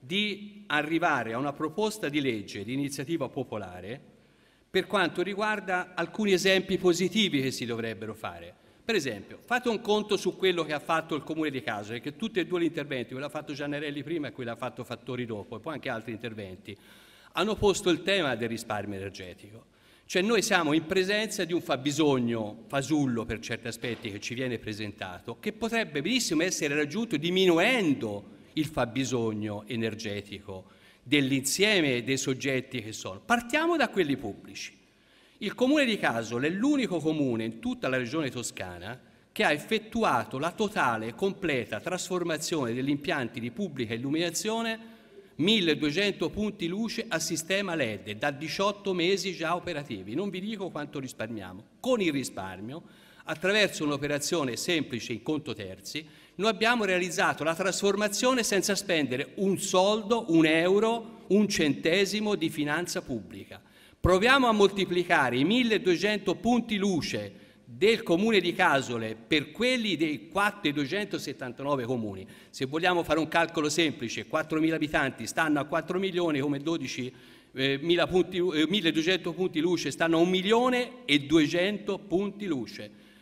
di arrivare a una proposta di legge di iniziativa popolare per quanto riguarda alcuni esempi positivi che si dovrebbero fare. Per esempio, fate un conto su quello che ha fatto il Comune di Casole, che tutti e due gli interventi, quello ha fatto Giannarelli prima e quello ha fatto Fattori dopo, e poi anche altri interventi, hanno posto il tema del risparmio energetico. Cioè noi siamo in presenza di un fabbisogno fasullo per certi aspetti che ci viene presentato, che potrebbe benissimo essere raggiunto diminuendo il fabbisogno energetico dell'insieme dei soggetti che sono. Partiamo da quelli pubblici. Il Comune di Casole è l'unico comune in tutta la regione toscana che ha effettuato la totale e completa trasformazione degli impianti di pubblica illuminazione, milleduecento punti luce a sistema L E D, da diciotto mesi già operativi. Non vi dico quanto risparmiamo. Con il risparmio, attraverso un'operazione semplice in conto terzi, noi abbiamo realizzato la trasformazione senza spendere un soldo, un euro, un centesimo di finanza pubblica. Proviamo a moltiplicare i milleduecento punti luce del Comune di Casole per quelli dei duecentosettantanove comuni. Se vogliamo fare un calcolo semplice, quattromila abitanti stanno a quattro milioni, come dodici mila punti, eh, milleduecento punti luce stanno a un milione e duecento punti luce.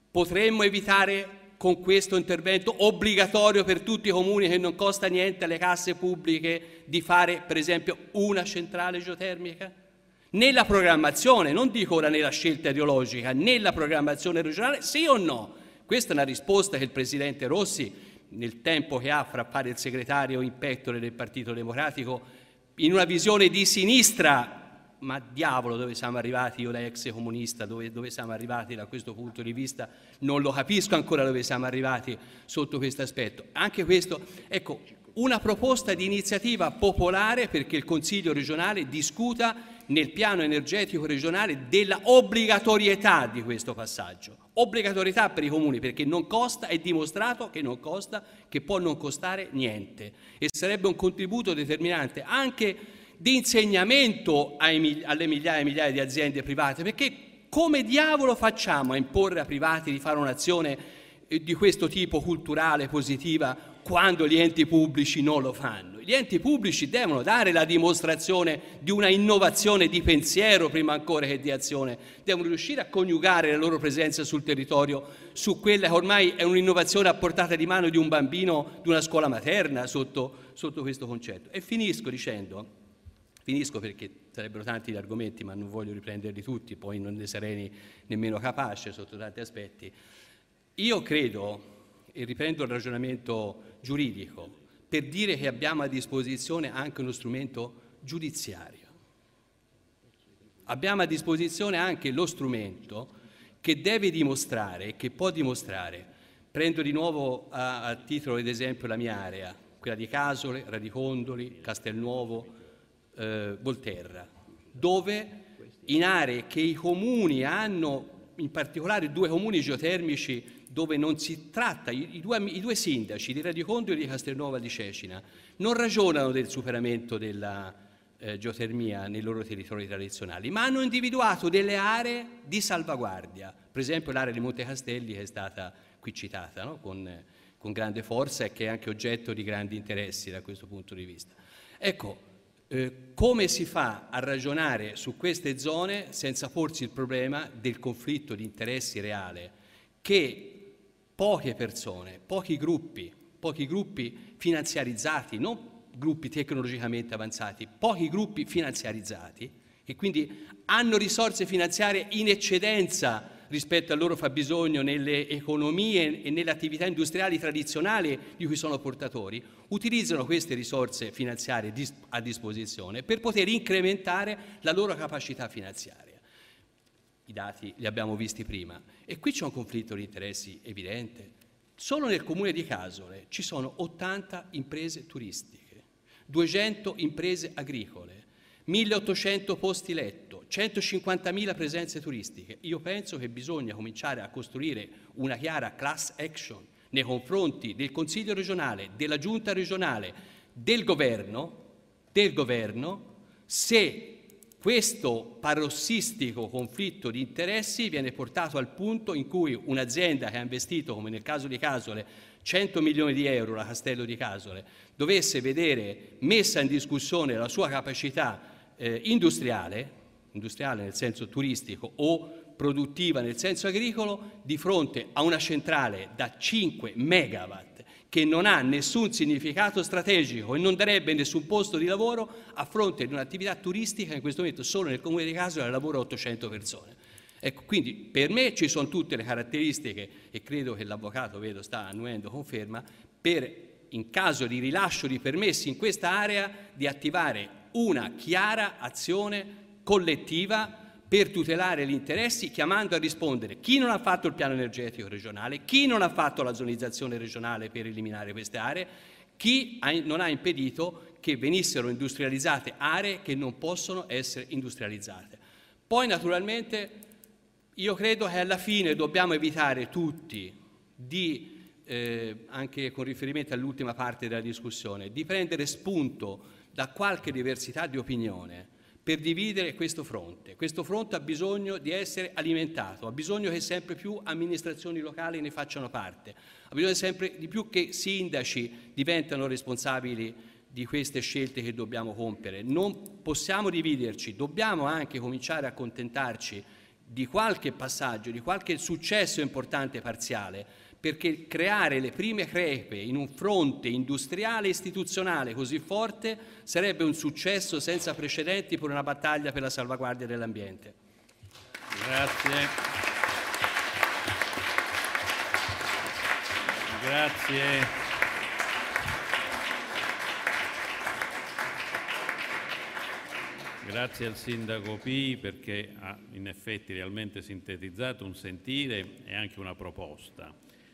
Potremmo evitare con questo intervento obbligatorio per tutti i comuni, che non costa niente alle casse pubbliche, di fare per esempio una centrale geotermica? Nella programmazione, non dico ora nella scelta ideologica, nella programmazione regionale sì o no? Questa è una risposta che il Presidente Rossi, nel tempo che ha fra fare il segretario in pettore del Partito Democratico, in una visione di sinistra, ma diavolo dove siamo arrivati, io da ex comunista, dove, dove siamo arrivati da questo punto di vista, non lo capisco ancora dove siamo arrivati sotto questo aspetto. Anche questo, ecco, una proposta di iniziativa popolare perché il Consiglio regionale discuta nel piano energetico regionale della obbligatorietà di questo passaggio. Obbligatorietà per i comuni perché non costa, è dimostrato che non costa, che può non costare niente e sarebbe un contributo determinante anche di insegnamento ai, alle migliaia e migliaia di aziende private, perché come diavolo facciamo a imporre a privati di fare un'azione di questo tipo culturale, positiva, quando gli enti pubblici non lo fanno? Gli enti pubblici devono dare la dimostrazione di una innovazione di pensiero prima ancora che di azione, devono riuscire a coniugare la loro presenza sul territorio su quella che ormai è un'innovazione a portata di mano di un bambino di una scuola materna sotto, sotto questo concetto. E finisco dicendo, finisco perché sarebbero tanti gli argomenti ma non voglio riprenderli tutti, poi non ne sarei nemmeno capace sotto tanti aspetti. Io credo, e riprendo il ragionamento giuridico, per dire che abbiamo a disposizione anche uno strumento giudiziario. Abbiamo a disposizione anche lo strumento che deve dimostrare, che può dimostrare, prendo di nuovo a, a titolo ed esempio la mia area, quella di Casole, Radicondoli, Castelnuovo, eh, Volterra, dove in aree che i comuni hanno, in particolare due comuni geotermici, dove non si tratta, i, i, due, i due sindaci di Radicondoli e di Castelnuovo di Cecina non ragionano del superamento della eh, geotermia nei loro territori tradizionali, ma hanno individuato delle aree di salvaguardia, per esempio l'area di Monte Castelli che è stata qui citata, no? con, con grande forza e che è anche oggetto di grandi interessi da questo punto di vista. Ecco, eh, come si fa a ragionare su queste zone senza porsi il problema del conflitto di interessi reale che poche persone, pochi gruppi, pochi gruppi finanziarizzati, non gruppi tecnologicamente avanzati, pochi gruppi finanziarizzati, che quindi hanno risorse finanziarie in eccedenza rispetto al loro fabbisogno nelle economie e nelle attività industriali tradizionali di cui sono portatori, utilizzano queste risorse finanziarie a disposizione per poter incrementare la loro capacità finanziaria. I dati li abbiamo visti prima e qui c'è un conflitto di interessi evidente. Solo nel comune di Casole ci sono ottanta imprese turistiche, duecento imprese agricole, milleottocento posti letto, centocinquantamila presenze turistiche. Io penso che bisogna cominciare a costruire una chiara class action nei confronti del Consiglio regionale, della Giunta regionale, del governo, del governo se questo parossistico conflitto di interessi viene portato al punto in cui un'azienda che ha investito, come nel caso di Casole, cento milioni di euro, la Castello di Casole, dovesse vedere messa in discussione la sua capacità eh, industriale, industriale nel senso turistico o produttiva nel senso agricolo, di fronte a una centrale da cinque megawatt che non ha nessun significato strategico e non darebbe nessun posto di lavoro a fronte di un'attività turistica che in questo momento solo nel comune di Casole lavora ottocento persone. Ecco, quindi per me ci sono tutte le caratteristiche e credo che l'avvocato, vedo, sta annuendo conferma, per in caso di rilascio di permessi in questa area di attivare una chiara azione collettiva per tutelare gli interessi, chiamando a rispondere chi non ha fatto il piano energetico regionale, chi non ha fatto la zonizzazione regionale per eliminare queste aree, chi non ha impedito che venissero industrializzate aree che non possono essere industrializzate. Poi naturalmente io credo che alla fine dobbiamo evitare tutti di, eh, anche con riferimento all'ultima parte della discussione, di prendere spunto da qualche diversità di opinione per dividere questo fronte. Questo fronte ha bisogno di essere alimentato, ha bisogno che sempre più amministrazioni locali ne facciano parte, ha bisogno sempre di più che sindaci diventano responsabili di queste scelte che dobbiamo compiere. Non possiamo dividerci, dobbiamo anche cominciare a accontentarci di qualche passaggio, di qualche successo importante parziale, perché creare le prime crepe in un fronte industriale e istituzionale così forte sarebbe un successo senza precedenti per una battaglia per la salvaguardia dell'ambiente. Grazie. Grazie. Grazie al Sindaco Pi perché ha in effetti realmente sintetizzato un sentire e anche una proposta.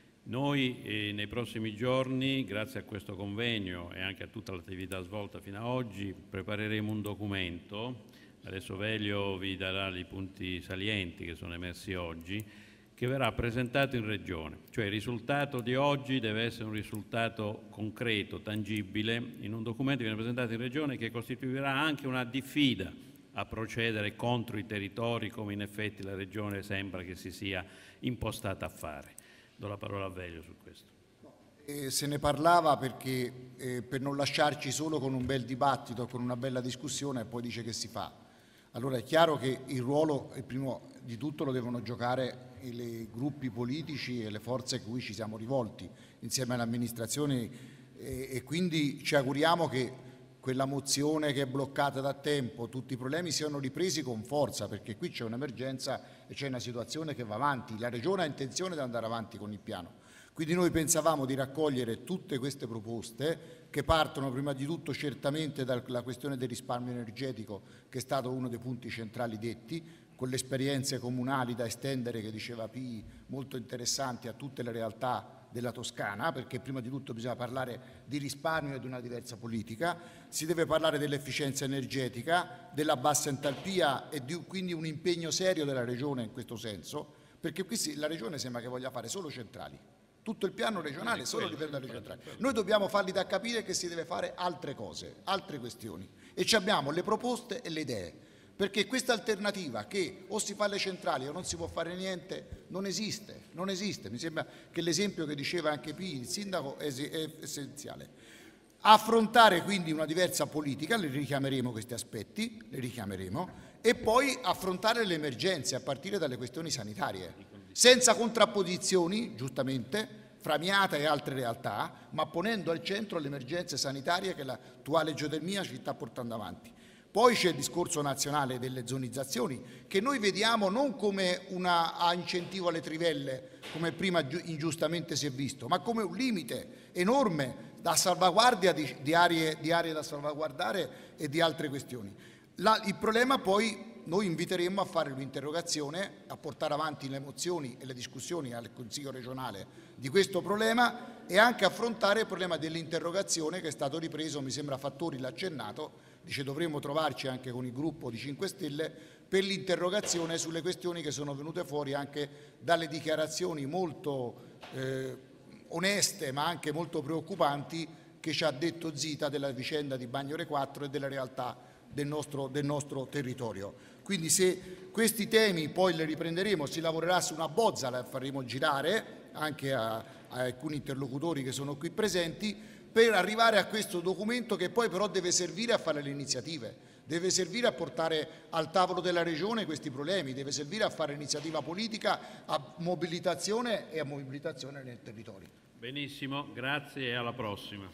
Noi eh, nei prossimi giorni, grazie a questo convegno e anche a tutta l'attività svolta fino ad oggi, prepareremo un documento, adesso Velio vi darà i punti salienti che sono emersi oggi, che verrà presentato in Regione. Cioè il risultato di oggi deve essere un risultato concreto, tangibile, in un documento che viene presentato in Regione che costituirà anche una diffida a procedere contro i territori come in effetti la Regione sembra che si sia impostata a fare. Do la parola a Velio su questo. Eh, se ne parlava perché eh, per non lasciarci solo con un bel dibattito, con una bella discussione e poi dice che si fa. Allora è chiaro che il ruolo, il primo di tutto, lo devono giocare i gruppi politici e le forze a cui ci siamo rivolti insieme alle amministrazioni e, e quindi ci auguriamo che quella mozione che è bloccata da tempo, tutti i problemi siano ripresi con forza, perché qui c'è un'emergenza e c'è una situazione che va avanti. La Regione ha intenzione di andare avanti con il piano. Quindi noi pensavamo di raccogliere tutte queste proposte che partono prima di tutto certamente dalla questione del risparmio energetico, che è stato uno dei punti centrali detti, con le esperienze comunali da estendere, che diceva Pi, molto interessanti a tutte le realtà della Toscana, perché prima di tutto bisogna parlare di risparmio e di una diversa politica, si deve parlare dell'efficienza energetica, della bassa entalpia e di, quindi un impegno serio della Regione in questo senso, perché qui si, la Regione sembra che voglia fare solo centrali. Tutto il piano regionale solo dipende dalle centrali. Noi dobbiamo fargli da capire che si deve fare altre cose, altre questioni e ci abbiamo le proposte e le idee, perché questa alternativa che o si fa le centrali o non si può fare niente non esiste, non esiste. Mi sembra che l'esempio che diceva anche Pi, il sindaco, è essenziale. Affrontare quindi una diversa politica, le richiameremo questi aspetti, le richiameremo, e poi affrontare le emergenze a partire dalle questioni sanitarie. Senza contrapposizioni, giustamente, fra Miata e altre realtà, ma ponendo al centro le emergenze sanitarie che l'attuale geotermia ci sta portando avanti. Poi c'è il discorso nazionale delle zonizzazioni, che noi vediamo non come una, a incentivo alle trivelle, come prima ingiustamente si è visto, ma come un limite enorme da salvaguardia di, di, aree, di aree da salvaguardare e di altre questioni. La, il problema poi... Noi inviteremmo a fare un'interrogazione, a portare avanti le mozioni e le discussioni al Consiglio regionale di questo problema e anche affrontare il problema dell'interrogazione che è stato ripreso, mi sembra Fattori l'ha accennato, dice dovremmo trovarci anche con il gruppo di cinque Stelle per l'interrogazione sulle questioni che sono venute fuori anche dalle dichiarazioni molto eh, oneste ma anche molto preoccupanti che ci ha detto Zita della vicenda di Bagnore quattro e della realtà del nostro, del nostro territorio. Quindi se questi temi poi li riprenderemo, si lavorerà su una bozza, la faremo girare anche a, a alcuni interlocutori che sono qui presenti, per arrivare a questo documento che poi però deve servire a fare le iniziative, deve servire a portare al tavolo della Regione questi problemi, deve servire a fare iniziativa politica, a mobilitazione e a mobilitazione nel territorio. Benissimo, grazie e alla prossima.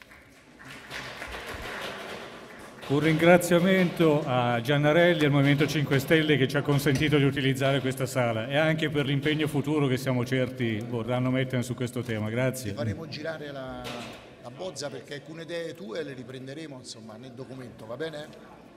Un ringraziamento a Giannarelli e al Movimento cinque Stelle che ci ha consentito di utilizzare questa sala e anche per l'impegno futuro che siamo certi vorranno mettere su questo tema. Grazie. Ti faremo girare la, la bozza perché alcune idee tue le riprenderemo insomma, nel documento, va bene?